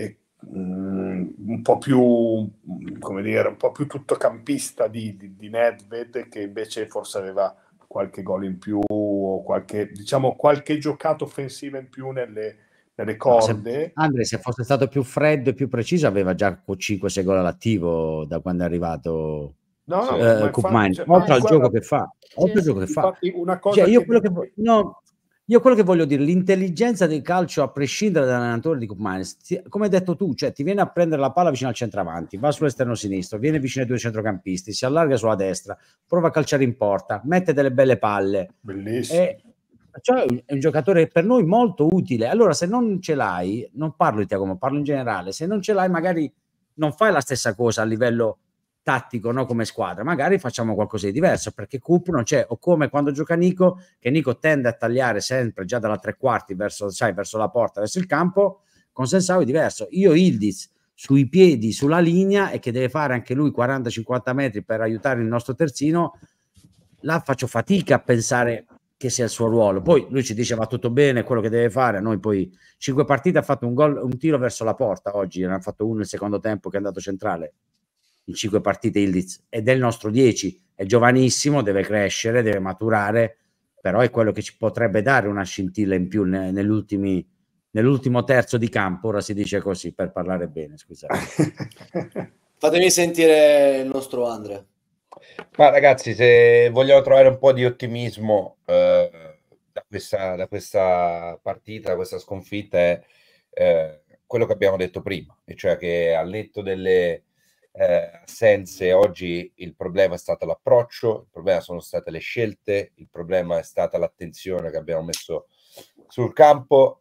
S5: un po' più, come dire, un po' più tuttocampista di Nedved, che invece forse aveva qualche gol in più o qualche giocato offensiva in più nelle delle
S8: No,
S5: corde.
S8: Andre, se fosse stato più freddo e più preciso, aveva già 5-6 gol all'attivo da quando è arrivato
S5: No,
S9: Sì.
S5: ma
S8: Koop
S5: infatti,
S8: Meiners,
S5: cioè,
S8: oltre al
S5: guarda,
S8: gioco che fa. Oltre al gioco che fa.
S5: infatti una
S8: Cioè,
S5: cosa
S8: io
S5: che...
S8: quello che, no, io quello che voglio dire, l'intelligenza del calcio, a prescindere dall'allenatore di Koop Meiners, come hai detto tu, cioè ti viene a prendere la palla vicino al centravanti, va sull'esterno sinistro, viene vicino ai due centrocampisti, si allarga sulla destra, prova a calciare in porta, mette delle belle palle.
S5: Bellissimo.
S8: Cioè è un giocatore per noi molto utile. Allora, se non ce l'hai, non parlo di te come parlo in generale, se non ce l'hai, magari non fai la stessa cosa a livello tattico, no, come squadra, magari facciamo qualcosa di diverso, perché Koop non c'è, o come quando gioca Nico, che Nico tende a tagliare sempre già dalla tre quarti verso, sai, verso la porta, verso il campo. Con Sensao è diverso. Io Ildiz sui piedi, sulla linea, e che deve fare anche lui 40-50 metri per aiutare il nostro terzino, là faccio fatica a pensare che sia il suo ruolo. Poi lui ci dice va tutto bene, quello che deve fare. Noi poi 5 partite, ha fatto un gol, un tiro verso la porta oggi, ne ha fatto uno nel secondo tempo che è andato centrale in 5 partite Ildiz, ed è il nostro 10, è giovanissimo, deve crescere, deve maturare, però è quello che ci potrebbe dare una scintilla in più nell'ultimo terzo di campo, ora si dice così per parlare bene, scusate.
S7: Fatemi sentire il nostro Andre.
S9: Ma ragazzi, se vogliamo trovare un po' di ottimismo da questa partita, da questa sconfitta, è quello che abbiamo detto prima, e cioè che al netto delle assenze, oggi il problema è stato l'approccio, il problema sono state le scelte, il problema è stata l'attenzione che abbiamo messo sul campo.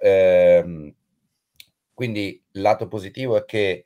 S9: Quindi il lato positivo è che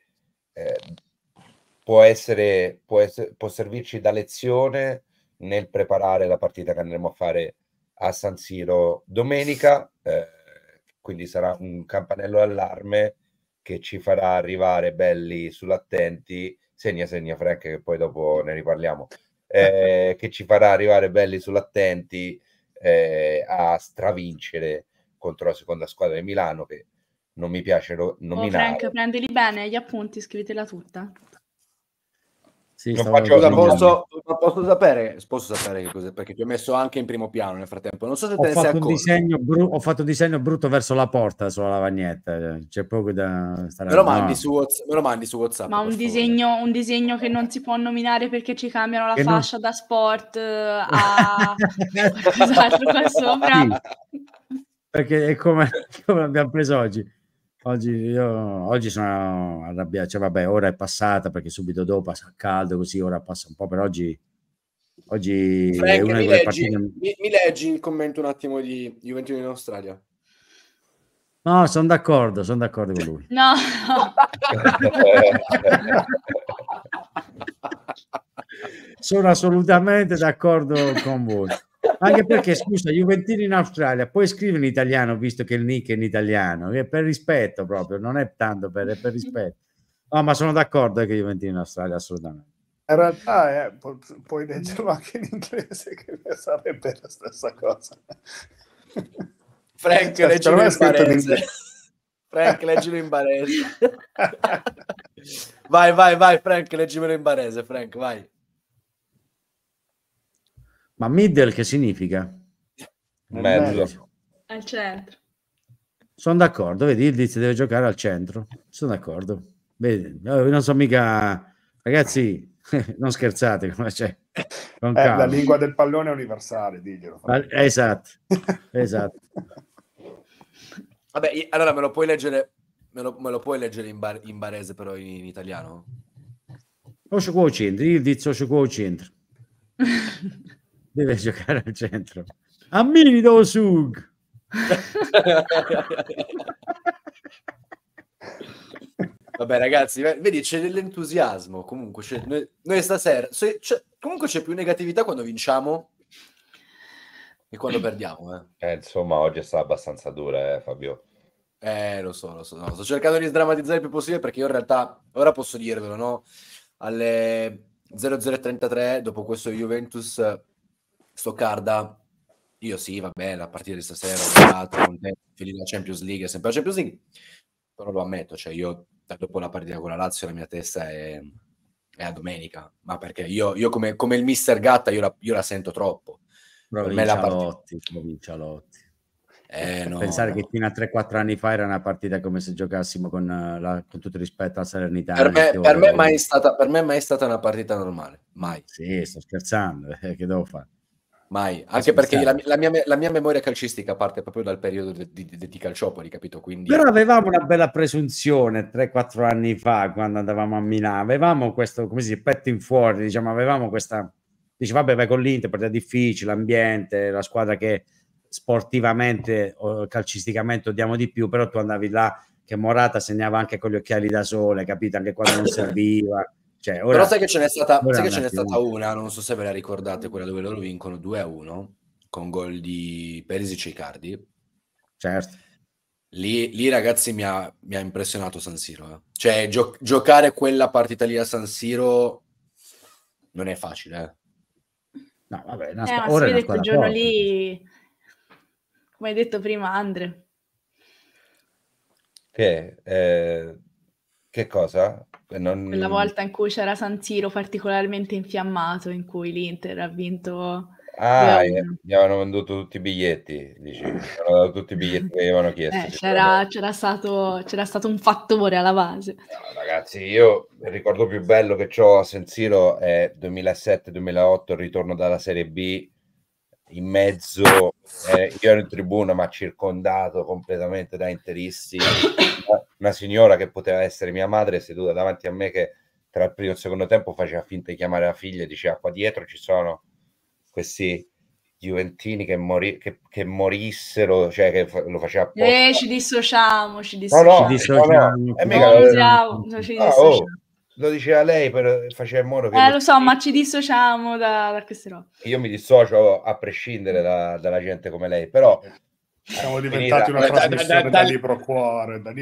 S9: può servirci da lezione nel preparare la partita che andremo a fare a San Siro domenica, quindi sarà un campanello d'allarme che ci farà arrivare belli sull'attenti. Segna Frank, che poi dopo ne riparliamo, che ci farà arrivare belli sull'attenti a stravincere contro la seconda squadra di Milano, che non mi piace nominare.
S10: Frank, prendili bene gli appunti, scrivetela tutta.
S8: Sì,
S7: posso sapere che cos'è, perché ti ho messo anche in primo piano nel frattempo. Non so se te ne sei accorto.
S8: Ho fatto un disegno brutto verso la porta, sulla lavagnetta. C'è poco da stare.
S7: Me lo mandi su WhatsApp.
S10: Ma un disegno che non si può nominare perché ci cambiano la fascia da sport a qualcos'altro qua sopra.
S8: Sì, perché è come abbiamo preso oggi. Oggi sono arrabbiato, cioè vabbè, ora è passata perché subito dopo passa caldo, così ora passa un po', per oggi
S7: Frank,
S8: è una di quelle partite.
S7: Mi leggi il commento un attimo di Juventus in Australia?
S8: No, sono d'accordo con lui.
S10: No.
S8: Sono assolutamente d'accordo con voi. Anche perché, scusa, Juventini in Australia, poi scrive in italiano, visto che il nick è in italiano, è per rispetto proprio, non è tanto è per rispetto. No, ma sono d'accordo che Juventini in Australia, assolutamente.
S5: In realtà puoi leggerlo anche in inglese, che sarebbe la stessa cosa.
S7: Frank, leggilo in barese. Frank, leggilo in barese. Vai, Frank, leggimelo in barese, Frank, vai.
S8: Ma middle che significa?
S9: Mezzo.
S10: Al centro.
S8: Sono d'accordo, vedi, il Diz deve giocare al centro. Sono d'accordo. Vedi, non so mica... Ragazzi, non scherzate, come c'è.
S5: La lingua del pallone è universale, diglielo.
S8: Esatto.
S7: Vabbè, allora me lo puoi leggere in barese, però in italiano?
S8: Oscio qua al centro, il Diz oscio qua al centro. Deve giocare al centro. Ammini do sug.
S7: Vabbè ragazzi, vedi, c'è dell'entusiasmo comunque, noi stasera comunque c'è più negatività quando vinciamo e quando perdiamo.
S9: Insomma, oggi è stata abbastanza dura, Fabio.
S7: Lo so, no, sto cercando di sdrammatizzare il più possibile, perché io in realtà, ora posso dirvelo, no? Alle 00:33, dopo questo Juventus Stoccarda, io sì, vabbè, la partita di stasera ho giocato, la Champions League, è sempre la Champions League, però lo ammetto, cioè io dopo la partita con la Lazio la mia testa è a domenica, ma perché io come il mister Gatta io la sento troppo. Per me la
S8: Cialotti.
S7: No.
S8: Pensare che fino a 3-4 anni fa era una partita come se giocassimo con tutto il rispetto alla Salernitana.
S7: Per me mai è stata una partita normale, mai.
S8: Sì, sto scherzando, che devo fare?
S7: Mai, anche perché la mia memoria calcistica parte proprio dal periodo di Calciopoli, capito? Quindi...
S8: Però avevamo una bella presunzione 3-4 anni fa, quando andavamo a Milano, avevamo questo, come si dice, petto in fuori, diciamo, avevamo questa, dice vabbè vai con l'Inter, partita difficile, l'ambiente, la squadra che sportivamente o calcisticamente odiamo di più, però tu andavi là che Morata segnava anche con gli occhiali da sole, capito? Anche quando non serviva. Cioè, ora,
S7: però sai che ce n'è stata una, non so se ve la ricordate, quella dove loro vincono 2-1 con gol di Perisic e Icardi.
S8: Certo.
S7: Lì ragazzi mi ha impressionato San Siro. Cioè giocare quella partita lì a San Siro non è facile.
S8: No, vabbè,
S10: ma si vede quel giorno lì, come hai detto prima Andre.
S9: Che cosa?
S10: Quella volta in cui c'era San Siro particolarmente infiammato, in cui l'Inter ha vinto.
S9: Gli avevano venduto tutti i biglietti, dici? Avevano dato tutti i biglietti che avevano chiesto.
S10: C'era stato un fattore alla base.
S9: No, ragazzi, io il ricordo più bello che ho a San Siro è 2007-2008, il ritorno dalla Serie B, in mezzo, io ero in tribuna ma circondato completamente da interisti, una signora che poteva essere mia madre seduta davanti a me che tra il primo e il secondo tempo faceva finta di chiamare la figlia e diceva qua dietro ci sono questi juventini che morissero, cioè che lo faceva apposta.
S10: Ci dissociamo.
S9: Lo diceva lei, faceva in modo che
S10: lo so, ma ci dissociamo da queste robe.
S9: Io mi dissocio a prescindere dalla gente come lei, però
S5: siamo diventati una trasmissione da libro cuore, ma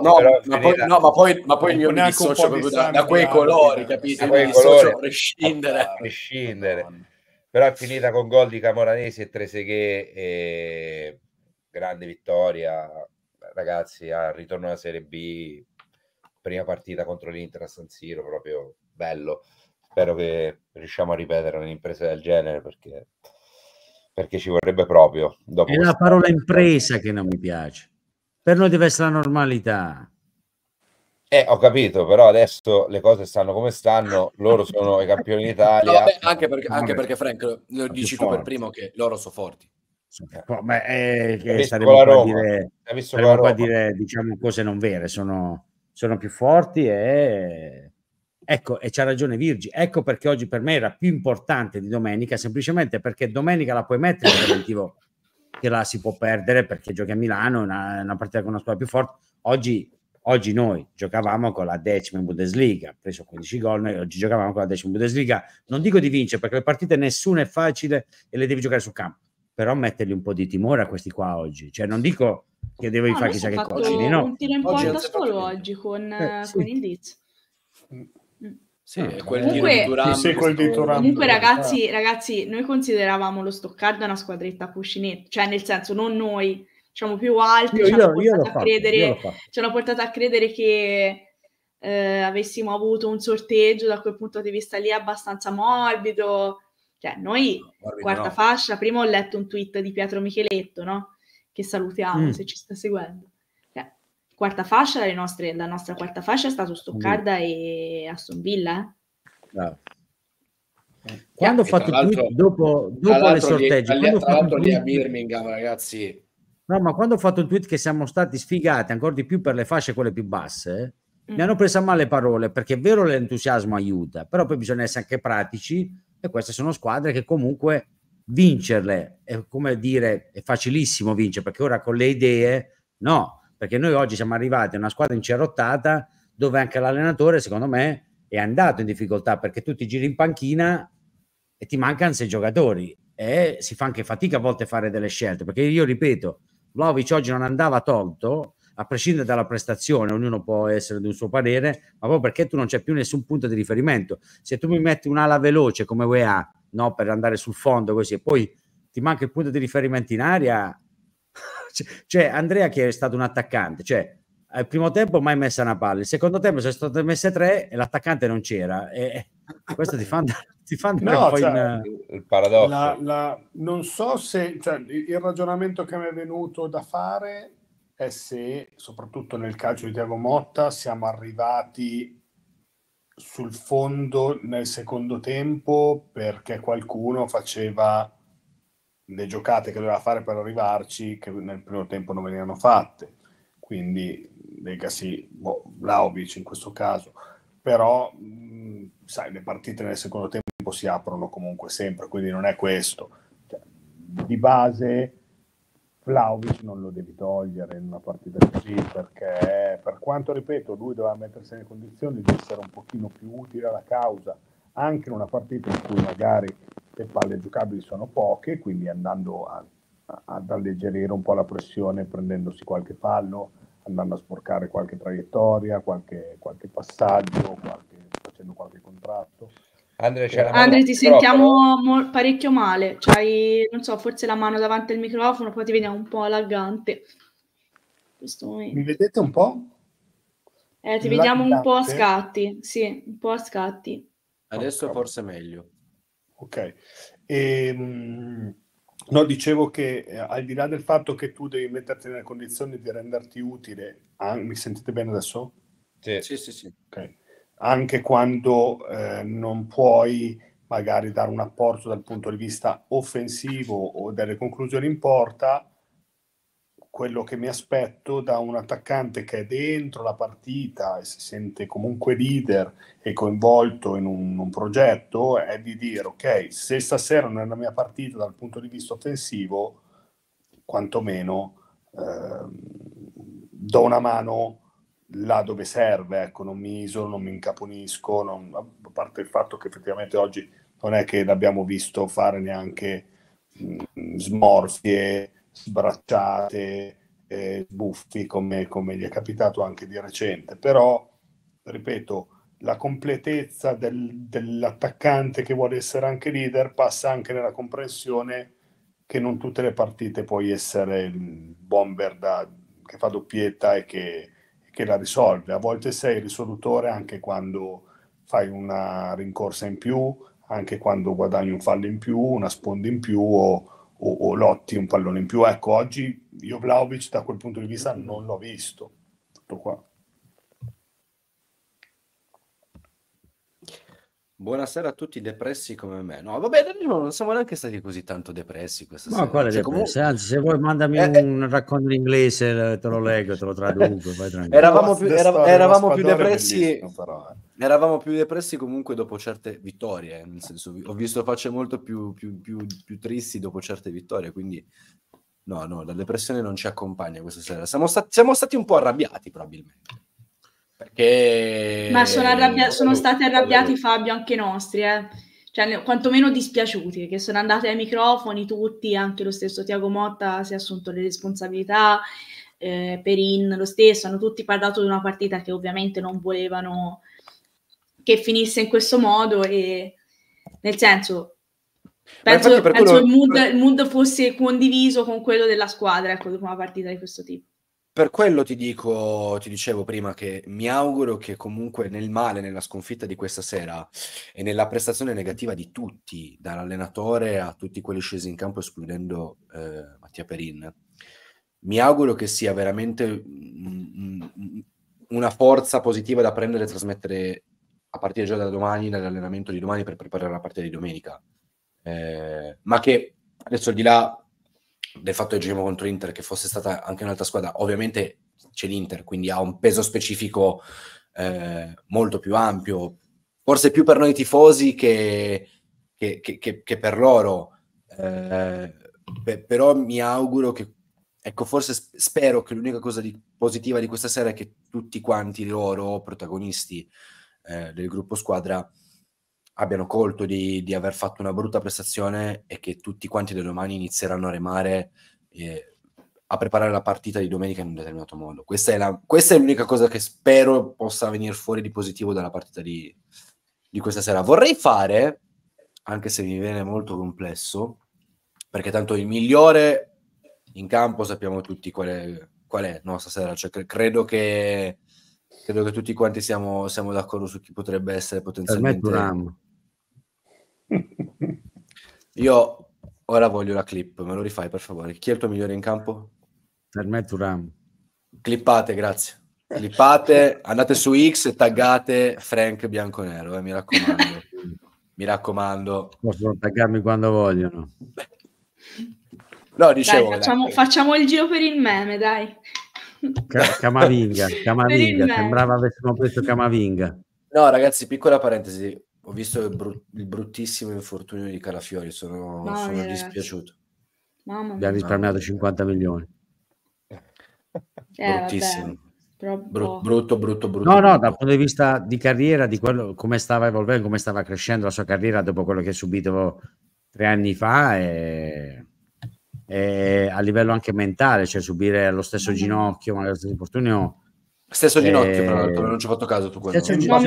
S7: poi io mi dissocio proprio da quei colori, capito?
S9: Da quei colori, a prescindere. Però è finita con gol di Camoranesi e Trezeguet e grande vittoria, ragazzi, al ritorno alla Serie B, prima partita contro l'Inter a San Siro, proprio bello. Spero che riusciamo a ripetere un'impresa del genere perché ci vorrebbe proprio.
S8: È la parola impresa che non mi piace. Per noi deve essere la normalità.
S9: Ho capito, però adesso le cose stanno come stanno, loro sono i campioni d'Italia.
S7: No, anche perché Frank, lo dici tu per primo che loro sono forti.
S8: Staremo qua a dire diciamo cose non vere, sono più forti ecco, e c'ha ragione Virgi, ecco perché oggi per me era più importante di domenica, semplicemente perché domenica la puoi mettere in preventivo che la si può perdere perché giochi a Milano, una partita con una squadra più forte. Oggi noi giocavamo con la 10ª in Bundesliga, ha preso 15 gol, noi oggi giocavamo con la 10ª in Bundesliga, non dico di vincere perché le partite nessuna è facile e le devi giocare sul campo, però mettergli un po' di timore a questi qua oggi, cioè non dico che devi fare chissà che cosa,
S10: un tiro in porta solo oggi con il Leeds. Comunque ragazzi, noi consideravamo lo Stoccarda una squadretta cuscinetto, cioè nel senso non noi, diciamo più altri, ci hanno portato a credere che avessimo avuto un sorteggio da quel punto di vista lì abbastanza morbido, cioè noi quarta fascia, prima ho letto un tweet di Pietro Micheletto, no? Che salutiamo se ci sta seguendo. Quarta fascia, la nostra quarta fascia è stato Stoccarda e Aston Villa.
S8: Quando ho fatto il tweet dopo le sorteggi,
S7: tra l'altro lì a Birmingham, ragazzi.
S8: No, ma quando ho fatto il tweet che siamo stati sfigati ancora di più per le fasce quelle più basse, mi hanno preso a male le parole, perché è vero l'entusiasmo aiuta, però poi bisogna essere anche pratici e queste sono squadre che comunque vincerle è come dire è facilissimo vincere, perché ora con le idee no, perché noi oggi siamo arrivati a una squadra incerottata dove anche l'allenatore secondo me è andato in difficoltà, perché tu ti giri in panchina e ti mancano 6 giocatori e si fa anche fatica a volte a fare delle scelte, perché io ripeto, Vlahovic oggi non andava tolto, a prescindere dalla prestazione, ognuno può essere di un suo parere, ma proprio perché tu non c'è più nessun punto di riferimento. Se tu mi metti un'ala veloce come UEA, no, per andare sul fondo così, e poi ti manca il punto di riferimento in aria, cioè Andrea che è stato un attaccante, cioè al primo tempo mai messa una palla, il secondo tempo sono state messe 3 e l'attaccante non c'era, Questo ti fa andare
S5: No,
S8: un po'
S5: cioè,
S9: Il paradosso.
S5: non so se, cioè, il ragionamento che mi è venuto da fare è se, soprattutto nel calcio di Thiago Motta, siamo arrivati sul fondo nel secondo tempo perché qualcuno faceva le giocate che doveva fare per arrivarci, che nel primo tempo non venivano fatte. Quindi, Legacy, Vlahovic in questo caso. Però, sai, le partite nel secondo tempo si aprono comunque sempre, quindi non è questo. Cioè, di base, Vlahovic non lo devi togliere in una partita così, perché per quanto, ripeto, lui doveva mettersi nelle condizioni di essere un pochino più utile alla causa, anche in una partita in cui magari le palle giocabili sono poche, quindi andando ad alleggerire un po' la pressione, prendendosi qualche fallo, andando a sporcare qualche traiettoria, qualche passaggio, facendo qualche contratto.
S9: Andrea, c'è la
S10: Andrea, ti sentiamo parecchio male. C'hai, non so, forse la mano davanti al microfono, poi ti vediamo un po' laggante.
S5: Mi vedete un po'?
S10: Ti vediamo un po' a scatti. Sì, un po' a scatti.
S7: Adesso forse è meglio.
S5: Ok. No, dicevo che al di là del fatto che tu devi metterti nelle condizioni di renderti utile, mi sentite bene adesso?
S7: Sì.
S5: Okay. Anche quando non puoi magari dare un apporto dal punto di vista offensivo o delle conclusioni in porta, quello che mi aspetto da un attaccante che è dentro la partita e si sente comunque leader e coinvolto in un progetto è di dire: ok, se stasera nella mia partita dal punto di vista offensivo, quantomeno do una mano là dove serve, ecco, non mi isolo, non mi incaponisco, a parte il fatto che effettivamente oggi non è che l'abbiamo visto fare neanche smorfie, sbracciate, buffi come gli è capitato anche di recente, però ripeto, la completezza dell'attaccante che vuole essere anche leader passa anche nella comprensione che non tutte le partite puoi essere il bomber che fa doppietta e che la risolve. A volte sei risolutore anche quando fai una rincorsa in più, anche quando guadagni un fallo in più, una sponda in più o lotti un pallone in più. Ecco, oggi io Vlahovic da quel punto di vista non l'ho visto. Tutto qua.
S7: Buonasera a tutti depressi come me. No, vabbè, non siamo neanche stati così tanto depressi questa sera.
S8: Quale depressi? Comunque... Anzi, se vuoi mandami un racconto in inglese, te lo leggo, te lo traduco. Vai tranquillo.
S7: Eravamo più depressi. Eravamo più depressi comunque dopo certe vittorie. Nel senso, ho visto facce molto più tristi dopo certe vittorie. Quindi, no, la depressione non ci accompagna questa sera. Siamo stati un po' arrabbiati, probabilmente. Perché...
S10: Ma sono stati arrabbiati, Fabio, anche i nostri, cioè quantomeno dispiaciuti, che sono andati ai microfoni tutti, anche lo stesso Thiago Motta si è assunto le responsabilità, Perin lo stesso, hanno tutti parlato di una partita che ovviamente non volevano che finisse in questo modo, e nel senso penso il mood fosse condiviso con quello della squadra, ecco, dopo una partita di questo tipo.
S7: Per quello ti dicevo prima che mi auguro che comunque nel male, nella sconfitta di questa sera e nella prestazione negativa di tutti, dall'allenatore a tutti quelli scesi in campo, escludendo Mattia Perin, mi auguro che sia veramente una forza positiva da prendere e trasmettere a partire già da domani, dall'allenamento di domani per preparare la partita di domenica. Ma che adesso, al di là del fatto che giochiamo contro Inter, che fosse stata anche un'altra squadra, ovviamente c'è l'Inter, quindi ha un peso specifico molto più ampio, forse più per noi tifosi che per loro, però mi auguro che, ecco, forse spero che l'unica cosa positiva di questa sera è che tutti quanti loro protagonisti del gruppo squadra abbiano colto di aver fatto una brutta prestazione e che tutti quanti da domani inizieranno a remare a preparare la partita di domenica in un determinato modo. Questa è l'unica cosa che spero possa venire fuori di positivo dalla partita di questa sera. Vorrei fare, anche se mi viene molto complesso, perché tanto il migliore in campo sappiamo tutti qual è, no, stasera, cioè, credo che tutti quanti siamo d'accordo su chi potrebbe essere potenzialmente Io ora voglio la clip, me lo rifai per favore? Chi è il tuo migliore in campo?
S8: Per me Thuram.
S7: Clippate, grazie. Clippate, andate su X e taggate Frank Bianconero, mi raccomando. Mi raccomando.
S8: Possono taggarmi quando vogliono.
S7: No, dicevo...
S10: Dai, facciamo il giro per il meme, dai.
S8: Camavinga, sembrava avessimo preso Camavinga.
S7: No, ragazzi, piccola parentesi. Ho visto il bruttissimo infortunio di Calafiori, sono dispiaciuto.
S8: Abbiamo risparmiato 50 milioni.
S7: Bruttissimo.
S10: Vabbè,
S7: Brutto.
S8: No, dal punto di vista di carriera, di quello, come stava evolvendo, come stava crescendo la sua carriera dopo quello che ha subito 3 anni fa, e a livello anche mentale, cioè subire lo stesso ginocchio, magari lo stesso infortunio.
S7: Stesso ginocchio, tra l'altro, non ci ho fatto caso tu quello.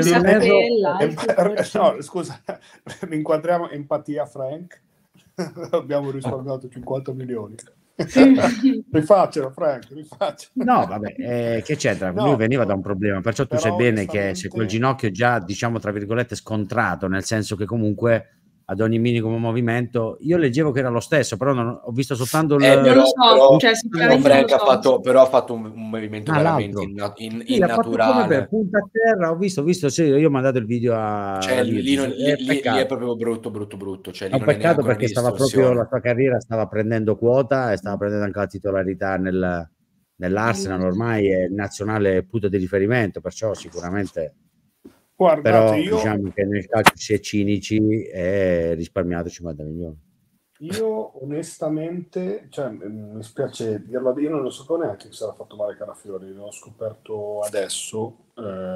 S5: No, scusa, inquadriamo empatia, Frank. Abbiamo risparmiato 50 milioni. Rifaccialo, Frank, rifaccialo.
S8: No, vabbè, che c'entra? Lui veniva da un problema, perciò tu sai bene che se quel ginocchio già, diciamo, tra virgolette, scontrato, nel senso che comunque ad ogni minimo movimento, io leggevo che era lo stesso, però ho visto soltanto
S7: Frank ha fatto un movimento veramente
S8: innaturale. Per punta a terra, ho visto, io mi ho mandato il video a...
S7: Cioè, lì è proprio brutto. Cioè,
S8: è un peccato perché stava proprio, la sua carriera stava prendendo quota e stava prendendo anche la titolarità nell'Arsenal, ormai è il nazionale punto di riferimento, perciò sicuramente...
S5: Guardate,
S8: però diciamo che nel calcio si è cinici e risparmiato 50 milioni.
S5: Io onestamente, cioè, mi spiace dirlo, io non lo sapevo neanche che si era fatto male Calafiori, l'ho scoperto adesso,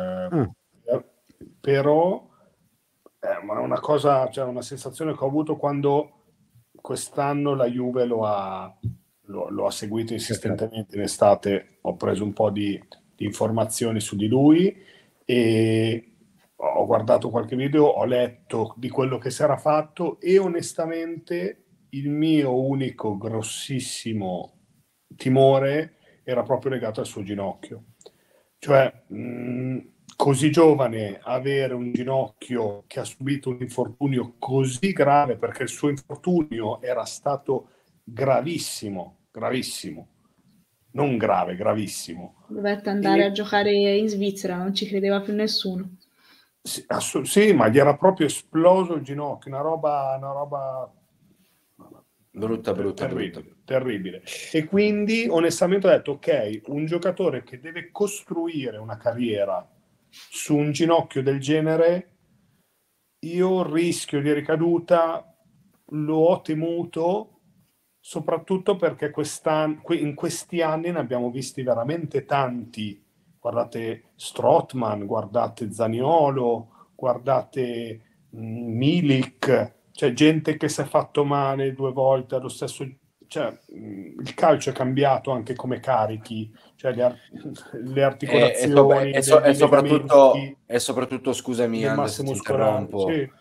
S5: però è una cosa, cioè una sensazione che ho avuto quando quest'anno la Juve lo ha seguito insistentemente in estate. Ho preso un po' di informazioni su di lui e ho guardato qualche video, ho letto di quello che si era fatto e onestamente il mio unico grossissimo timore era proprio legato al suo ginocchio. Cioè, così giovane, avere un ginocchio che ha subito un infortunio così grave, perché il suo infortunio era stato gravissimo, non grave, gravissimo.
S10: Dovette andare a giocare in Svizzera, non ci credeva più nessuno.
S5: Sì, ma gli era proprio esploso il ginocchio, una roba
S7: brutta,
S5: terribile. E quindi onestamente ho detto, ok, un giocatore che deve costruire una carriera su un ginocchio del genere, io il rischio di ricaduta lo ho temuto, soprattutto perché in questi anni ne abbiamo visti veramente tanti. Guardate Strootman, guardate Zaniolo, guardate Milik, cioè gente che si è fatto male 2 volte allo stesso, cioè il calcio è cambiato anche come carichi, cioè le articolazioni
S7: e soprattutto scusami Anders, ti interrompo,
S5: sì.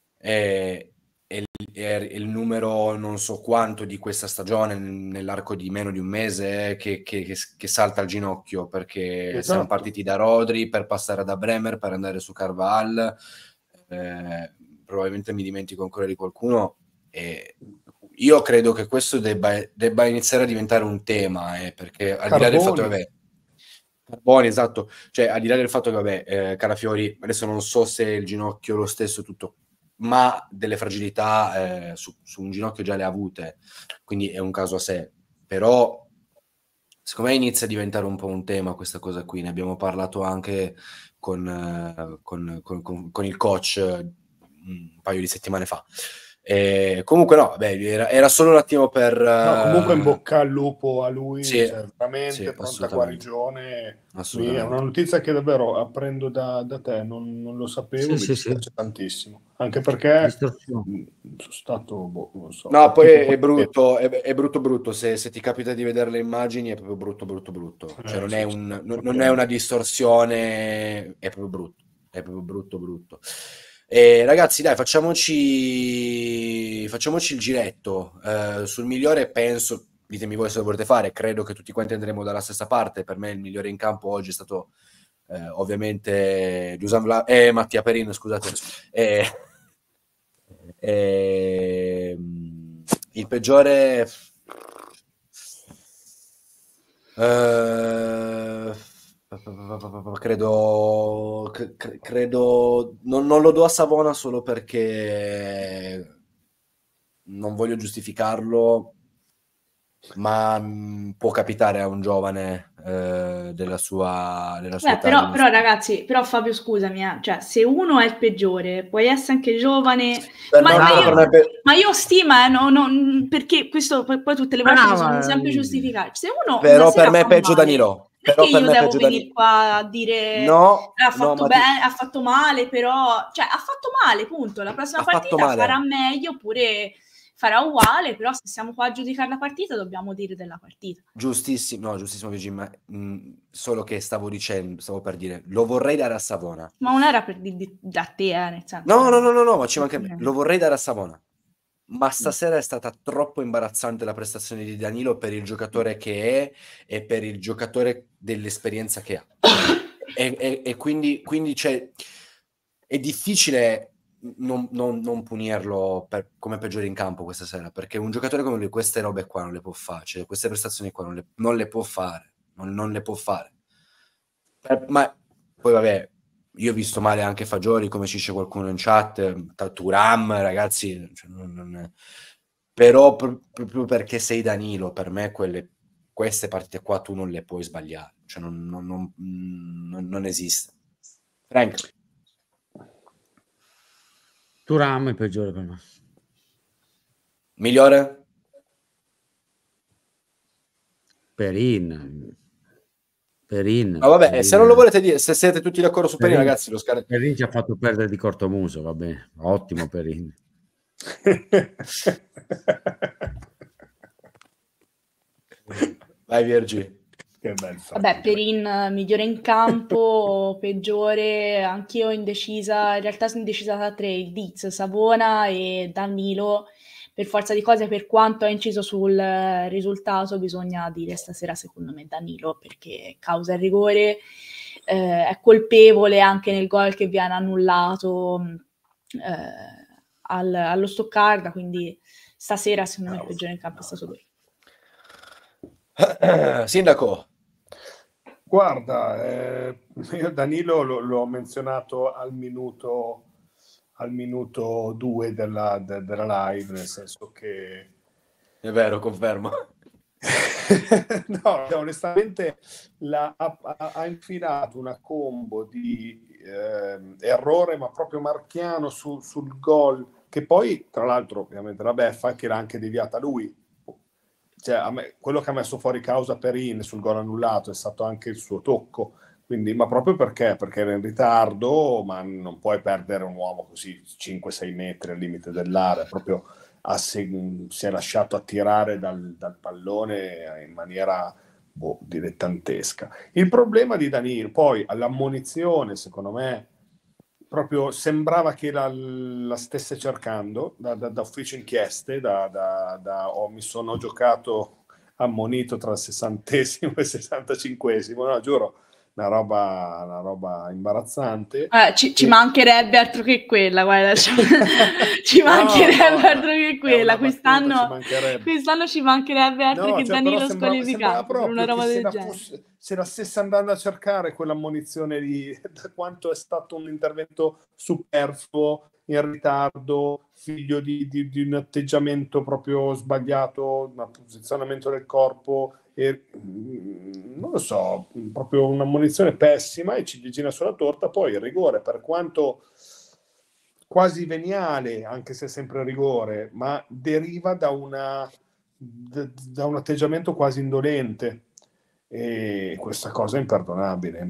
S7: Il numero non so quanto di questa stagione nell'arco di meno di un mese che salta al ginocchio, perché
S5: esatto.
S7: Siamo partiti da Rodri per passare da Bremer per andare su Carval, probabilmente mi dimentico ancora di qualcuno, e io credo che questo debba iniziare a diventare un tema, perché al di là del fatto che Carboni, esatto, cioè al di là del fatto che Calafiori adesso non so se il ginocchio è lo stesso tutto, ma delle fragilità su un ginocchio già le ha avute, quindi è un caso a sé. Però secondo me inizia a diventare un po' un tema questa cosa qui, ne abbiamo parlato anche con il coach un paio di settimane fa. Comunque no, era solo un attimo per...
S5: No, comunque in bocca al lupo a lui,
S7: sì,
S5: certamente pronta guarigione. È una notizia che davvero apprendo da te, non lo sapevo, mi piace tantissimo, anche perché sono stato non so,
S7: no, poi è brutto se ti capita di vedere le immagini, è proprio brutto, cioè non è una distorsione, è proprio brutto. Ragazzi, dai, facciamoci il giretto sul migliore. Penso, ditemi voi se lo volete fare, credo che tutti quanti andremo dalla stessa parte. Per me il migliore in campo oggi è stato ovviamente Mattia Perin, scusate, Il peggiore... credo non lo do a Savona solo perché non voglio giustificarlo, ma può capitare a un giovane della sua età.
S10: Però ragazzi, però Fabio scusami, cioè se uno è il peggiore, puoi essere anche giovane, ma io stima, perché questo poi tutte le volte bisogna sempre giustificare. Se uno
S7: però per me è peggio Danilo.
S10: Perché io devo venire qua a dire ha fatto male, però cioè ha fatto male, punto. La prossima partita farà meglio oppure farà uguale, però se siamo qua a giudicare la partita dobbiamo dire della partita.
S7: Giustissimo Virgin, ma solo che stavo per dire, lo vorrei dare a Savona.
S10: Ma non era per da te, nel senso.
S7: No, ma ci manca a me. Lo vorrei dare a Savona. Ma stasera è stata troppo imbarazzante la prestazione di Danilo per il giocatore che è e per il giocatore dell'esperienza che ha. e quindi c'è, è difficile non punirlo come peggiore in campo questa sera, perché un giocatore come lui queste robe qua non le può fare, cioè queste prestazioni qua non le può fare, non le può fare. Ma poi vabbè, io ho visto male anche Fagioli, come ci dice qualcuno in chat, Thuram, ragazzi, cioè però proprio perché sei Danilo, per me queste partite qua tu non le puoi sbagliare, cioè non esiste. Frank?
S8: Thuram è il peggiore per me.
S7: Migliore?
S8: Perin.
S7: Ma vabbè, se non lo volete dire, se siete tutti d'accordo su Perin, ragazzi,
S8: Perin ci ha fatto perdere di cortomuso, va bene, ottimo Perin.
S7: Vai Virgi.
S10: Vabbè, Perin migliore in campo, peggiore, anch'io indecisa, in realtà sono indecisa tra tre, il Diz, Savona e Danilo. Per forza di cose, per quanto ha inciso sul risultato, bisogna dire stasera secondo me Danilo, perché causa il rigore, è colpevole anche nel gol che viene annullato allo Stoccarda, quindi stasera secondo me il peggiore in campo è stato lui.
S7: Sindaco.
S5: Guarda, io Danilo l'ho menzionato al minuto 2 della live, nel senso che
S7: è vero, confermo.
S5: No, onestamente ha infilato una combo di errore, ma proprio marchiano sul gol, che poi tra l'altro ovviamente la beffa è che l'ha anche deviata lui. Cioè, quello che ha messo fuori causa Perin sul gol annullato è stato anche il suo tocco, quindi, ma proprio perché era in ritardo, ma non puoi perdere un uomo così 5-6 metri al limite dell'area, proprio si è lasciato attirare dal pallone in maniera dilettantesca. Il problema di Danilo, poi all'ammonizione, secondo me, proprio sembrava che la stesse cercando da ufficio inchieste, mi sono giocato ammonito tra il 60esimo e il 65esimo, no, giuro, una roba imbarazzante.
S10: Ci mancherebbe altro che quella, guarda, ci mancherebbe altro che quella. Quest'anno ci mancherebbe altro che Danilo squalificato per una roba del genere.
S5: Se la stesse andando a cercare quell'ammonizione da quanto è stato un intervento superfluo, in ritardo, figlio di un atteggiamento proprio sbagliato, un posizionamento del corpo, non lo so, proprio un'ammonizione pessima e ciliegina sulla torta. Poi il rigore, per quanto quasi veniale, anche se sempre rigore, ma deriva da un atteggiamento quasi indolente, e questa cosa è imperdonabile.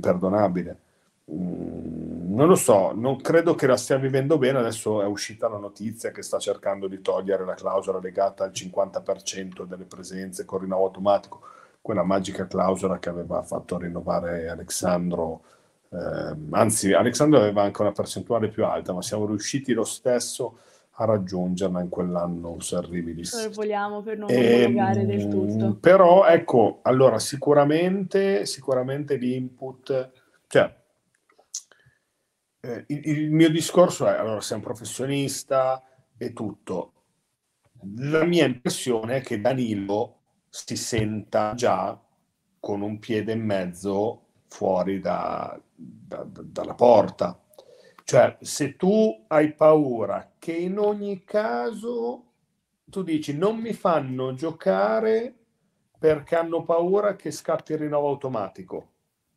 S5: Non lo so, non credo che la stia vivendo bene. Adesso è uscita la notizia che sta cercando di togliere la clausola legata al 50% delle presenze con rinnovo automatico, quella magica clausola che aveva fatto rinnovare Alexandro, anzi Alexandro aveva anche una percentuale più alta, ma siamo riusciti lo stesso a raggiungerla in quell'anno terribilis.
S10: Vogliamo per non omologare del tutto.
S5: Però ecco, allora sicuramente l'input, cioè il mio discorso è, allora sei un professionista, e tutto. La mia impressione è che Danilo si senta già con un piede e mezzo fuori dalla porta. Cioè, se tu hai paura che in ogni caso tu dici non mi fanno giocare perché hanno paura che scatti il rinnovo automatico.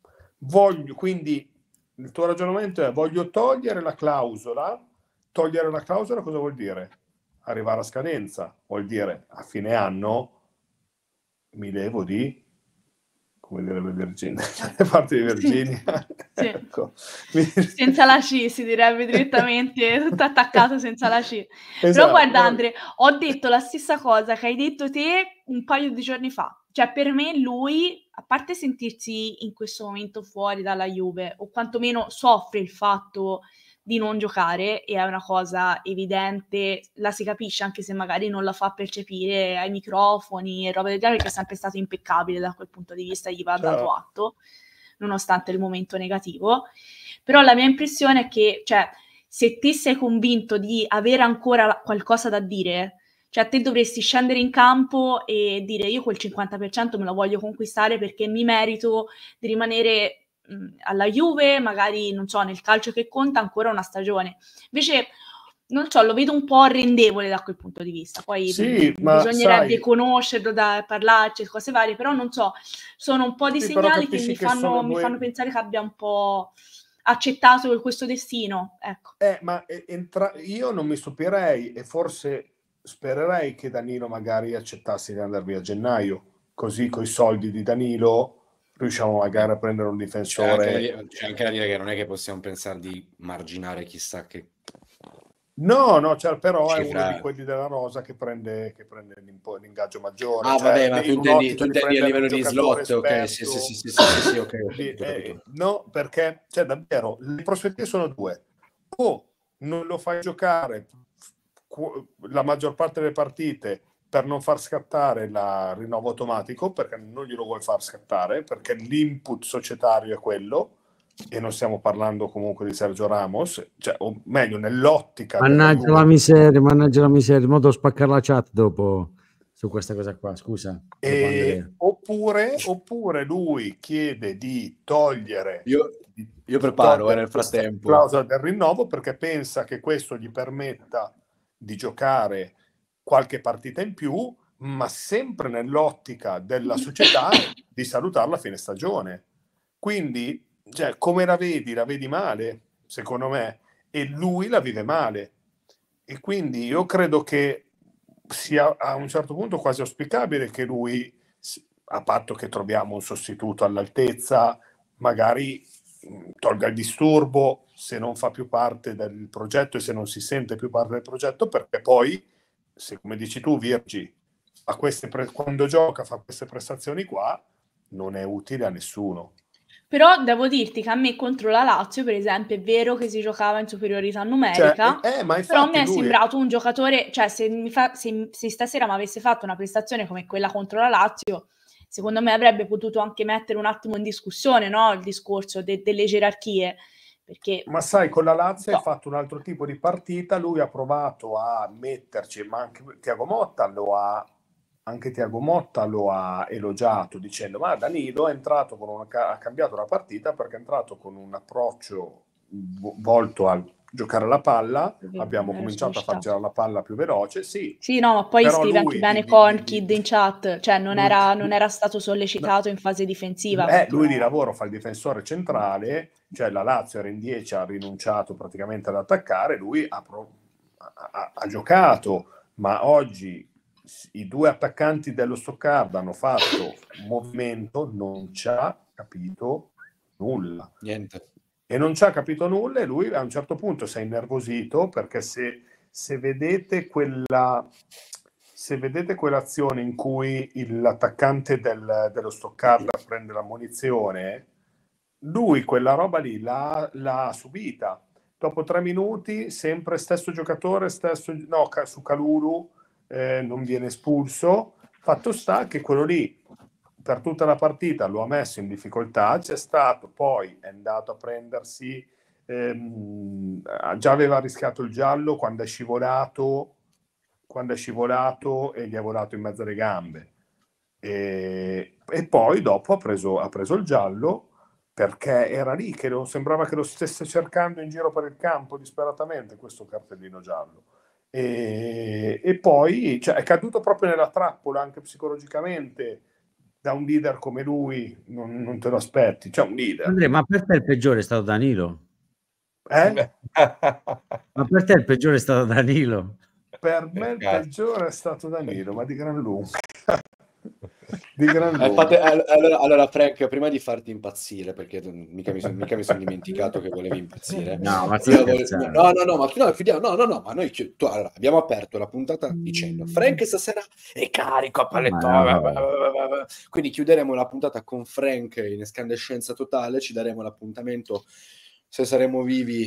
S5: Quindi il tuo ragionamento è voglio togliere la clausola. Togliere la clausola cosa vuol dire? Arrivare a scadenza. Vuol dire a fine anno mi levo di, come direbbe Virginia, le parti di Virginia.
S10: Sì.
S5: Ecco.
S10: Senza la C si direbbe direttamente, tutto attaccato senza la C.
S5: Esatto.
S10: Però guarda Andre, ho detto la stessa cosa che hai detto te un paio di giorni fa. Cioè per me lui, a parte sentirsi in questo momento fuori dalla Juve, o quantomeno soffre il fatto di non giocare, e è una cosa evidente, la si capisce anche se magari non la fa percepire ai microfoni e roba del genere, perché è sempre stato impeccabile da quel punto di vista, gli va dato atto, nonostante il momento negativo. Però la mia impressione è che, cioè, se te sei convinto di avere ancora qualcosa da dire, cioè te dovresti scendere in campo e dire io quel 50% me lo voglio conquistare perché mi merito di rimanere alla Juve, magari, non so, nel calcio che conta ancora una stagione. Invece, non so, lo vedo un po' arrendevole da quel punto di vista. Poi
S5: sì,
S10: bisognerebbe conoscerlo, da parlarci, cose varie, però non so, sono un po' di segnali che mi fanno pensare che abbia un po' accettato questo destino, ecco.
S5: Ma io non mi stupirei, e forse spererei che Danilo magari accettasse di andare via a gennaio, così coi soldi di Danilo riusciamo magari a prendere un difensore.
S7: C'è anche da dire che non è che possiamo pensare di marginare chissà che...
S5: No, cioè, però è uno di quelli della rosa che prende l'ingaggio maggiore.
S7: Ah,
S5: cioè,
S7: vabbè, ma tu intendi a livello di slot, ok, sì, ok.
S5: No, perché, cioè, davvero, le prospettive sono due. O non lo fai giocare la maggior parte delle partite per non far scattare il rinnovo automatico, perché non glielo vuoi far scattare, perché l'input societario è quello, e non stiamo parlando comunque di Sergio Ramos, cioè, o meglio, nell'ottica...
S8: Mannaggia la miseria, in modo da spaccare la chat dopo su questa cosa qua, scusa.
S5: Oppure lui chiede di togliere...
S7: Io preparo nel frattempo
S5: la clausola del rinnovo, perché pensa che questo gli permetta di giocare qualche partita in più, ma sempre nell'ottica della società di salutarla a fine stagione. Quindi, cioè, come la vedi male, secondo me, e lui la vive male. E quindi io credo che sia a un certo punto quasi auspicabile che lui, a patto che troviamo un sostituto all'altezza, magari tolga il disturbo se non fa più parte del progetto e se non si sente più parte del progetto, perché poi, se come dici tu Virgi, quando gioca fa queste prestazioni qua, non è utile a nessuno.
S10: Però devo dirti che a me contro la Lazio, per esempio, è vero che si giocava in superiorità numerica,
S5: ma
S10: però mi è sembrato un giocatore, cioè se stasera mi avesse fatto una prestazione come quella contro la Lazio, secondo me avrebbe potuto anche mettere un attimo in discussione, no, il discorso delle gerarchie. Perché,
S5: ma sai, con la Lazio hai fatto un altro tipo di partita, lui ha provato a metterci, ma anche Thiago Motta lo ha elogiato dicendo ma Danilo è entrato ha cambiato la partita perché è entrato con un approccio volto a giocare alla palla, abbiamo cominciato a far girare la palla più veloce, sì,
S10: no, ma poi scrive anche bene Cornkid in chat, cioè non era stato sollecitato in fase difensiva.
S5: Lui di lavoro fa il difensore centrale, cioè la Lazio era in 10, ha rinunciato praticamente ad attaccare, lui ha giocato, ma oggi i due attaccanti dello Stoccarda hanno fatto un movimento, non ci ha capito nulla.
S7: Niente.
S5: E non ci ha capito nulla, e lui a un certo punto si è innervosito, perché se vedete quell'azione in cui l'attaccante dello Stoccarda prende la munizione, lui quella roba lì l'ha subita. Dopo 3 minuti, sempre stesso giocatore, su Kalulu, non viene espulso. Fatto sta che quello lì per tutta la partita lo ha messo in difficoltà, c'è stato, poi è andato a prendersi già aveva rischiato il giallo quando è scivolato e gli è volato in mezzo alle gambe. E poi dopo ha preso il giallo perché era lì che sembrava che lo stesse cercando in giro per il campo disperatamente questo cartellino giallo. E poi è caduto proprio nella trappola anche psicologicamente. Da un leader come lui non te lo aspetti. C'è un leader.
S8: Andrea, ma per te il peggiore è stato Danilo?
S5: Ma
S8: per te il peggiore è stato Danilo?
S5: Per me il peggiore è stato Danilo, ma di gran lunga. Di gran lunga.
S7: Allora Frank, prima di farti impazzire, perché mica mi sono dimenticato che volevi impazzire.
S8: No, ma
S7: ma noi allora, abbiamo aperto la puntata dicendo Frank stasera è carico a pallettone, quindi chiuderemo la puntata con Frank in escandescenza totale, ci daremo l'appuntamento, se saremo vivi,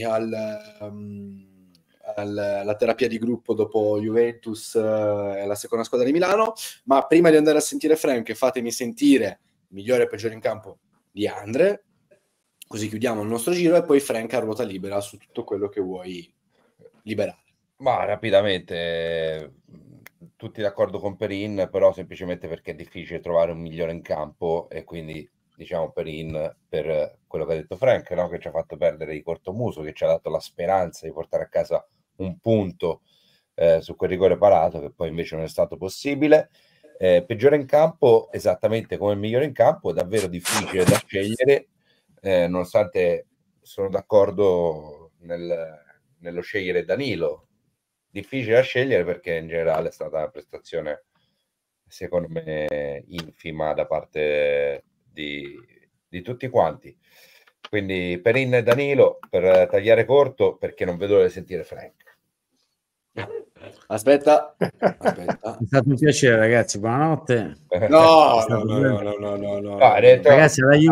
S7: alla terapia di gruppo dopo Juventus e la seconda squadra di Milano. Ma prima di andare a sentire Frank, fatemi sentire migliore e peggiore in campo di Andre, così chiudiamo il nostro giro e poi Frank a ruota libera su tutto quello che vuoi liberare.
S9: Ma rapidamente, tutti d'accordo con Perin, però semplicemente perché è difficile trovare un migliore in campo, e quindi diciamo Perin per quello che ha detto Frank, no? Che ci ha fatto perdere di cortomuso, che ci ha dato la speranza di portare a casa un punto su quel rigore parato, che poi invece non è stato possibile. Peggiore in campo, esattamente come il migliore in campo, è davvero difficile da scegliere, nonostante sono d'accordo nello scegliere Danilo. Difficile da scegliere perché in generale è stata una prestazione, secondo me, infima da parte di tutti quanti. Quindi Perin e Danilo per tagliare corto, perché non vedo l'ora di sentire Frank.
S7: Aspetta.
S8: È stato un piacere, ragazzi, buonanotte.
S7: No.
S8: Ragazzi, la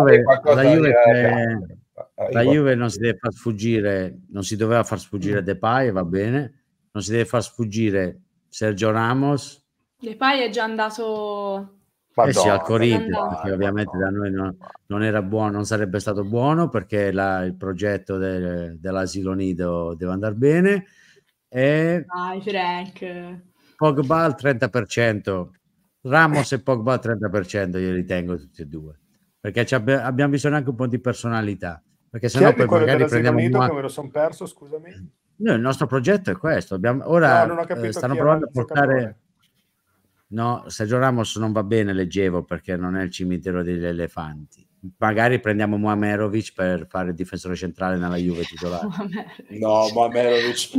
S8: Juve non si deve far sfuggire, non si doveva far sfuggire Depay, va bene, non si deve far sfuggire Sergio Ramos.
S10: Depay è già andato
S8: sì, al Corinthians, perché ovviamente da noi non era buono, non sarebbe stato buono, perché il progetto dell'asilo nido deve andare bene. E
S10: dai, Frank.
S8: Pogba al 30%, Ramos e Pogba al 30%, io li tengo tutti e due, perché abbiamo bisogno anche un po' di personalità, perché sennò poi magari prendiamo
S5: che me lo sono perso, scusami.
S8: Noi, il nostro progetto è questo, ora
S5: non ho capito
S8: stanno provando a portare. No, Sergio Ramos non va bene, leggevo, perché non è il cimitero degli elefanti. Magari prendiamo Muamerovic per fare il difensore centrale nella Juve titolare.
S7: No, Muamerovic.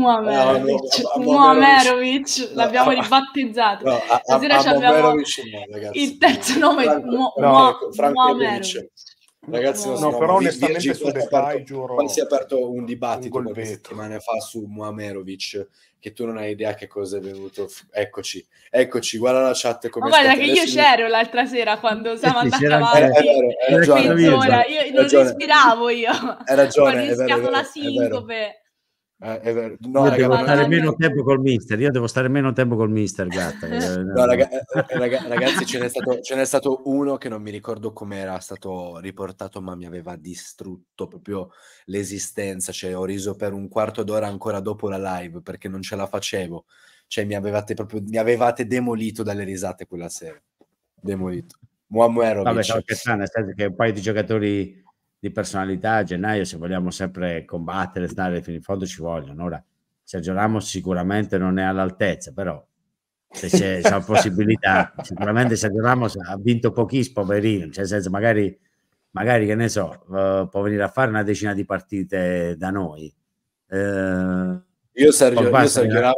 S10: Muamerovic, l'abbiamo ribattezzato. Stasera abbiamo il terzo nome, Muamerovic.
S7: Ragazzi,
S5: però onestamente su Depay giuro.
S7: Poi si è aperto un dibattito qualche settimana fa su Muamerovic, che tu non hai idea che cosa è venuto. Eccoci, guarda la chat come.
S10: Ma guarda che io c'ero l'altra sera quando siamo andati avanti. Io non respiravo io.
S7: Hai ragione.
S10: Ho rischiato la sincope.
S8: No, devo stare meno tempo col mister. Io devo stare meno tempo col mister, gatta.
S7: No, ragazzi, ce n'è stato uno che non mi ricordo come era stato riportato, ma mi aveva distrutto proprio l'esistenza. Cioè, ho riso per un quarto d'ora ancora dopo la live perché non ce la facevo. Cioè, mi avevate demolito dalle risate quella sera. Demolito.
S8: Vabbè, nel senso che un paio di giocatori di personalità a gennaio, se vogliamo sempre combattere, stare fino in fondo, ci vogliono. Ora Sergio Ramos sicuramente non è all'altezza, però se c'è la possibilità, sicuramente Sergio Ramos ha vinto pochissimo, poverino, cioè nel senso magari che ne so, può venire a fare una decina di partite da noi.
S7: Io Sergio Ramos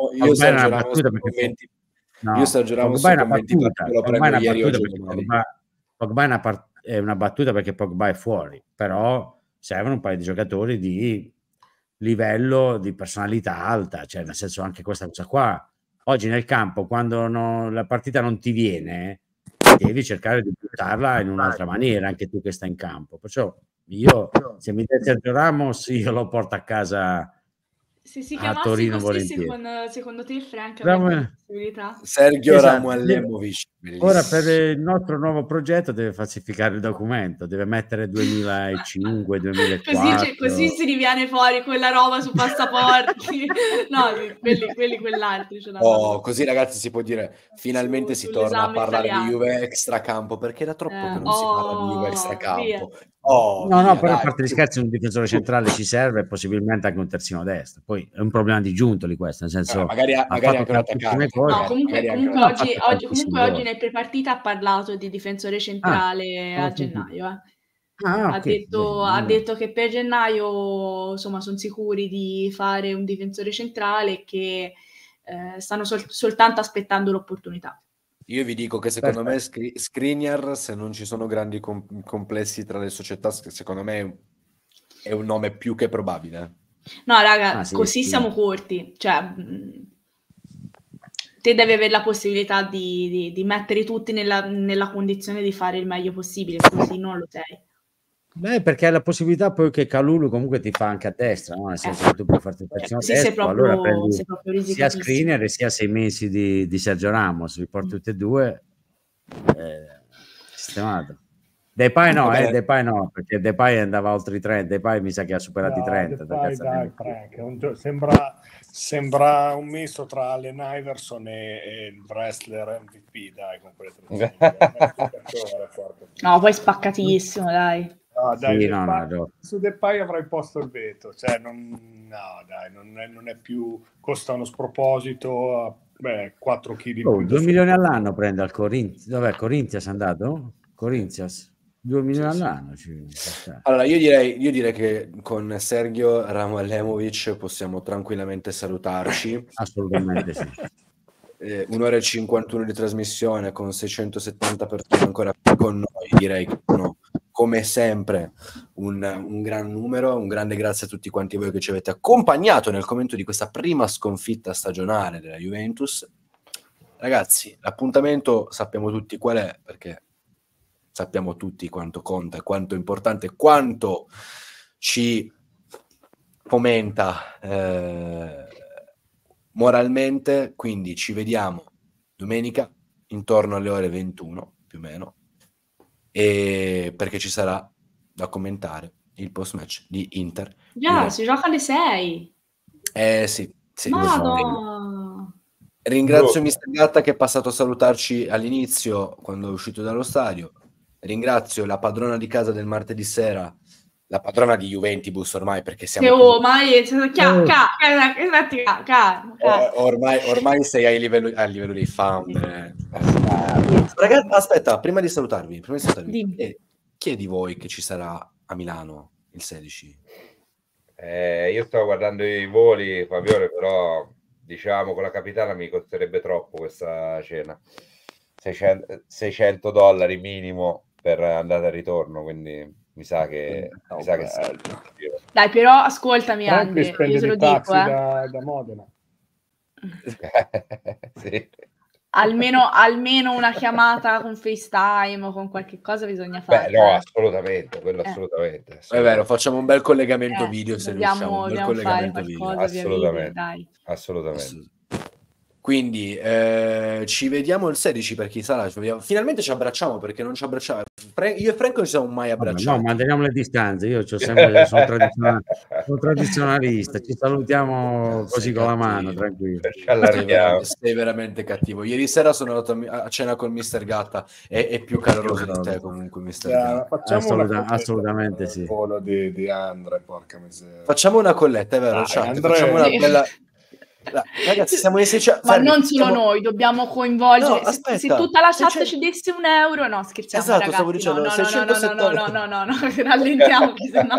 S8: Pogba è una battuta perché Pogba è fuori, però servono un paio di giocatori di livello, di personalità alta, cioè nel senso anche questa cosa qua. Oggi nel campo, quando la partita non ti viene, devi cercare di buttarla in un'altra maniera, anche tu che stai in campo. Perciò io, se mi dai Sergio Ramos, io lo porto a casa
S10: se si
S8: a
S10: chiamasse
S8: Torino
S10: così,
S8: volentieri.
S10: secondo te Frank possibilità.
S7: Sergio
S8: Esatto.
S7: Ramualemovic.
S8: Ora per il nostro nuovo progetto deve falsificare il documento, deve mettere 2005, 2004.
S10: Così si riviene fuori quella roba su passaporti. No, quelli quell'altro. Ce l'hanno.
S7: Così ragazzi si può dire finalmente si torna a
S10: sull'esame
S7: parlare
S10: italiano.
S7: di Juve extracampo, perché era troppo che non si parla di Juve extracampo.
S10: via.
S8: No, però a parte gli scherzi un difensore centrale ci serve e possibilmente anche un terzino destro. Poi è un problema di Giuntoli questo, nel senso
S7: magari
S8: ha
S7: anche
S8: fatto
S7: un
S8: tantissime
S7: attaccante.
S8: cose.
S10: No, comunque oggi
S8: gol.
S10: nel prepartita ha parlato di difensore centrale a gennaio. Ha detto che per gennaio insomma sono sicuri di fare un difensore centrale e che stanno soltanto aspettando l'opportunità.
S7: Io vi dico che secondo me Skriniar, se non ci sono grandi complessi tra le società, secondo me è un nome più che probabile.
S10: No, raga, così siamo corti. Cioè, te devi avere la possibilità di mettere tutti nella condizione di fare il meglio possibile, così non lo sei.
S8: Beh, perché hai la possibilità poi che Kalulu comunque ti fa anche a destra, no? Nel senso che tu puoi farti il terzino destro, allora prendi sia Skriniar e sia 6 mesi di Sergio Ramos, li porti tutti e due, sistemato. Depay no, perché Depay andava oltre i 30, Depay mi sa che ha superato i 30.
S5: Dai, Frank, sembra un misto tra Allen Iverson e il wrestler MVP, dai, con quelle
S10: No, poi spaccatissimo, dai.
S5: No, dai,
S8: sì,
S5: su Depay avrei posto il veto, cioè non è più, costa uno sproposito, 4 kg di più.
S8: 2 milioni all'anno prende al Corinthians. Dov'è Corinthians è andato? Corinthians 2 milioni all'anno.
S7: Allora io direi che con Sergio Ramualemovic possiamo tranquillamente salutarci.
S8: Assolutamente sì.
S7: 1 ora e 51 di trasmissione con 670 persone ancora con noi, direi che sono come sempre un gran numero. Un grande grazie a tutti quanti voi che ci avete accompagnato nel commento di questa prima sconfitta stagionale della Juventus. Ragazzi, l'appuntamento sappiamo tutti qual è, perché sappiamo tutti quanto conta, quanto è importante, quanto ci fomenta moralmente. Quindi ci vediamo domenica intorno alle ore 21 più o meno, e perché ci sarà da commentare il post match di Inter.
S10: Si gioca alle 6.
S7: Sì.
S10: Madonna.
S7: Ringrazio Mister Gatta che è passato a salutarci all'inizio quando è uscito dallo stadio. Ringrazio la padrona di casa del martedì sera, la padrona di Juventibus ormai, perché siamo ormai sei ai livello dei founder. Ragazzi, aspetta, prima di salutarvi, chi è di voi che ci sarà a Milano il 16?
S9: Io stavo guardando i voli, Fabione, però diciamo con la capitana mi costerebbe troppo questa cena. $600 minimo per andata e ritorno, quindi mi sa che
S10: dai, però ascoltami anche, io te lo dico
S5: da Modena.
S9: Sì.
S10: Almeno una chiamata con FaceTime o con qualche cosa bisogna fare.
S9: No, assolutamente, quello assolutamente.
S7: È vero, facciamo un bel collegamento video se riusciamo, un bel collegamento video.
S9: Assolutamente.
S7: Quindi ci vediamo il 16 per chi sarà. Finalmente ci abbracciamo, perché non ci abbracciamo. Io e Franco non ci siamo mai abbracciati.
S8: No, manteniamo le distanze. Io sempre, sono tradizionalista. Ci salutiamo così con la mano, tranquillo.
S7: Sei veramente cattivo. Ieri sera sono andato a cena con Mister Gatta. È più caloroso di te comunque, Mister Gatta.
S5: Assolutamente sì. Di Andre, porca miseria.
S7: Facciamo una colletta, è vero? Facciamo una bella... Ragazzi, siamo in
S10: ma non solo noi, dobbiamo coinvolgere.
S7: No,
S10: se tutta la chat ci desse €1, no, scherziamo.
S7: Esatto,
S10: ragazzi,
S7: stavo dicendo
S10: no, rallentiamo che sennò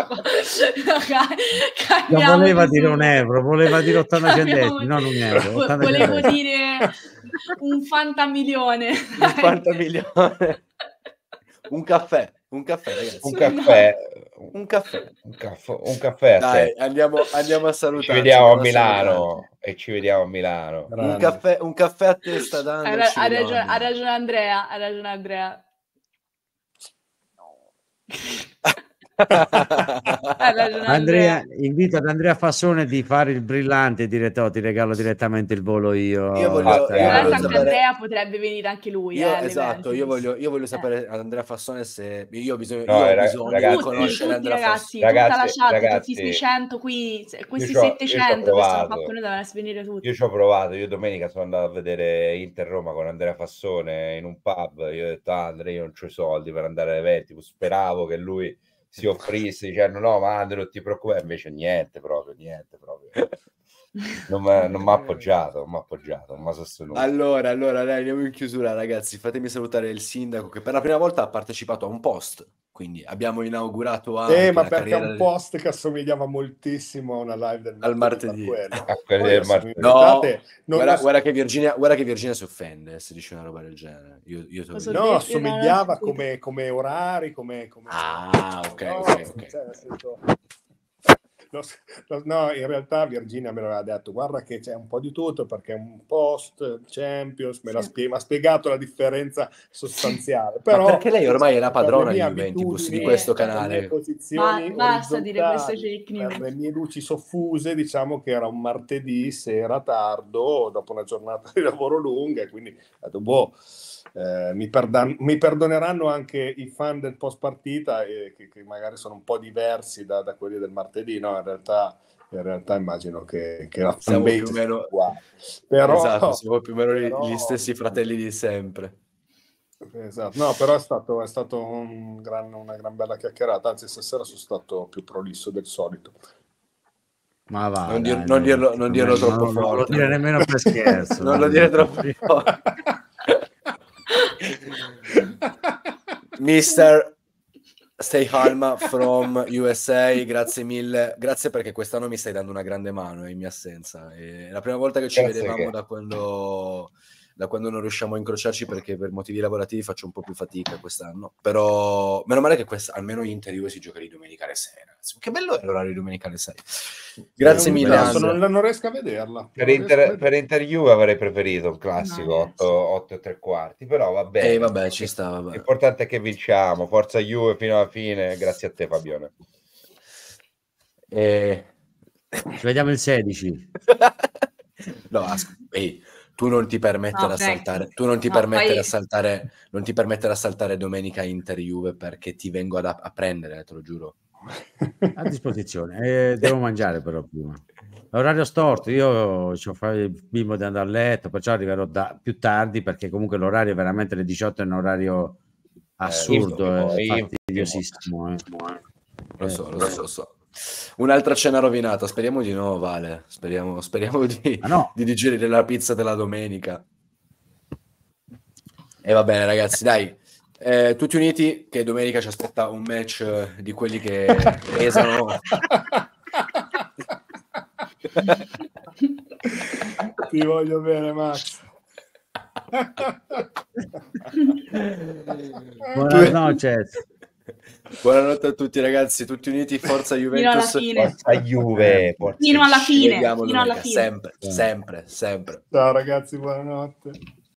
S8: voleva dire €1, voleva dire 80 centesimi, non €1.
S10: Volevo dire un fantamilione.
S7: Un fantamilione. Un caffè, ragazzi.
S9: Un caffè.
S7: Dai, andiamo a salutare.
S9: Ci vediamo a Milano e ci vediamo a Milano.
S7: Un caffè a testa da
S10: ha ragione Andrea. Ha ragione
S8: Andrea, invito ad Andrea Fassone di fare il brillante e dire: "Ti regalo direttamente il volo io".
S7: Io voglio-
S10: Tra l'altro anche
S7: sapere-
S10: Andrea potrebbe venire anche lui.
S7: Esatto,
S10: all'evento.
S7: io voglio sapere ad Andrea Fassone se io ho bisogno,
S9: No,
S7: io ho bisogno
S9: ragazzi,
S7: di conoscere
S10: tutti
S7: Andrea
S10: ragazzi,
S7: Fassone.
S10: tutta la
S9: Ragazzi,
S10: chat,
S9: ragazzi,
S10: tutti questi 100 qui, questi
S9: io c'ho
S10: 700 che sono
S9: provato.
S10: facconi devono venire tutti.
S9: Io ci ho provato, io domenica sono andato a vedere Inter-Roma con Andrea Fassone in un pub, io ho detto Andrea, io non ho i soldi per andare agli eventi, speravo che lui si offrisse dicendo no ma Andrea non ti preoccupare, invece niente proprio. Non mi ha appoggiato, non mi ha sostenuto.
S7: Allora, dai, andiamo in chiusura, ragazzi. Fatemi salutare il sindaco che per la prima volta ha partecipato a un post. Quindi abbiamo inaugurato anche
S5: ma
S7: la
S5: perché è
S7: carriera
S5: un post che assomigliava moltissimo a una live del
S7: al martedì.
S5: per
S9: quelli
S5: Poi
S9: del
S5: adesso
S9: martedì.
S5: mi invitate, non
S7: Guarda che Virginia si offende se dice una roba del genere. Io te lo dico.
S5: No, assomigliava come orari, come...
S7: Ah, ok,
S5: No,
S7: ok.
S5: cioè, nel senso... No, in realtà Virginia me l'aveva detto, guarda che c'è un po' di tutto perché è un post Champions, mi ha spiegato la differenza sostanziale. Però,
S7: ma perché lei ormai è la padrona di
S5: per le mie
S7: Juventus di
S5: abitudini,
S7: questo
S5: per le
S7: canale.
S5: mie posizioni
S10: Basta dire queste
S5: orizzontali,
S10: fake news.
S5: per le mie luci soffuse, diciamo che era un martedì sera tardo, dopo una giornata di lavoro lunga, e quindi ho detto, mi perdoneranno anche i fan del post partita che magari sono un po' diversi da quelli del martedì. No, in realtà immagino che la
S7: Siamo
S5: fanbase
S7: più o meno
S5: sia uguale. Però,
S7: esatto, siamo più o meno gli stessi fratelli di sempre.
S5: Esatto. No, però è stato una gran bella chiacchierata, anzi stasera sono stato più prolisso del solito.
S8: Ma va,
S7: non
S8: dai,
S7: dirlo troppo forte.
S8: Non lo dire nemmeno per scherzo.
S7: Non lo dire troppo forte. Mister Stay Halma from USA, grazie mille, grazie perché quest'anno mi stai dando una grande mano in mia assenza. È la prima volta che ci vedevamo da quando non riusciamo a incrociarci, perché per motivi lavorativi faccio un po' più fatica quest'anno, però meno male che almeno Inter Juve si gioca di domenica alle 6, ragazzi. Che bello è l'orario di domenica alle 6. Grazie mille,
S5: non riesco a vederla.
S9: Per Inter Juve avrei preferito un classico 8:15, però va bene.
S7: Vabbè, ci sta, vabbè.
S9: L'importante è che vinciamo, forza Juve fino alla fine, grazie a te Fabione.
S8: Ci vediamo il 16.
S7: No, tu non ti permettere non ti permettere a saltare domenica Inter Juve, perché ti vengo a prendere, te lo giuro.
S8: A disposizione, devo mangiare però prima. Orario storto, io ho il bimbo di andare a letto, perciò arriverò più tardi, perché comunque l'orario veramente alle 18 è un orario assurdo, fastidiosissimo.
S7: Lo so. Un'altra cena rovinata, speriamo di no, Vale. Speriamo di digerire la pizza della domenica. E va bene, ragazzi, dai. Tutti uniti, che domenica ci aspetta un match di quelli che pesano.
S5: Ti voglio bene, Max.
S8: Buonanotte.
S7: Buonanotte a tutti, ragazzi, tutti uniti, forza Juventus,
S9: forza Juve,
S10: fino alla fine,
S7: sempre.
S5: Ciao ragazzi, buonanotte.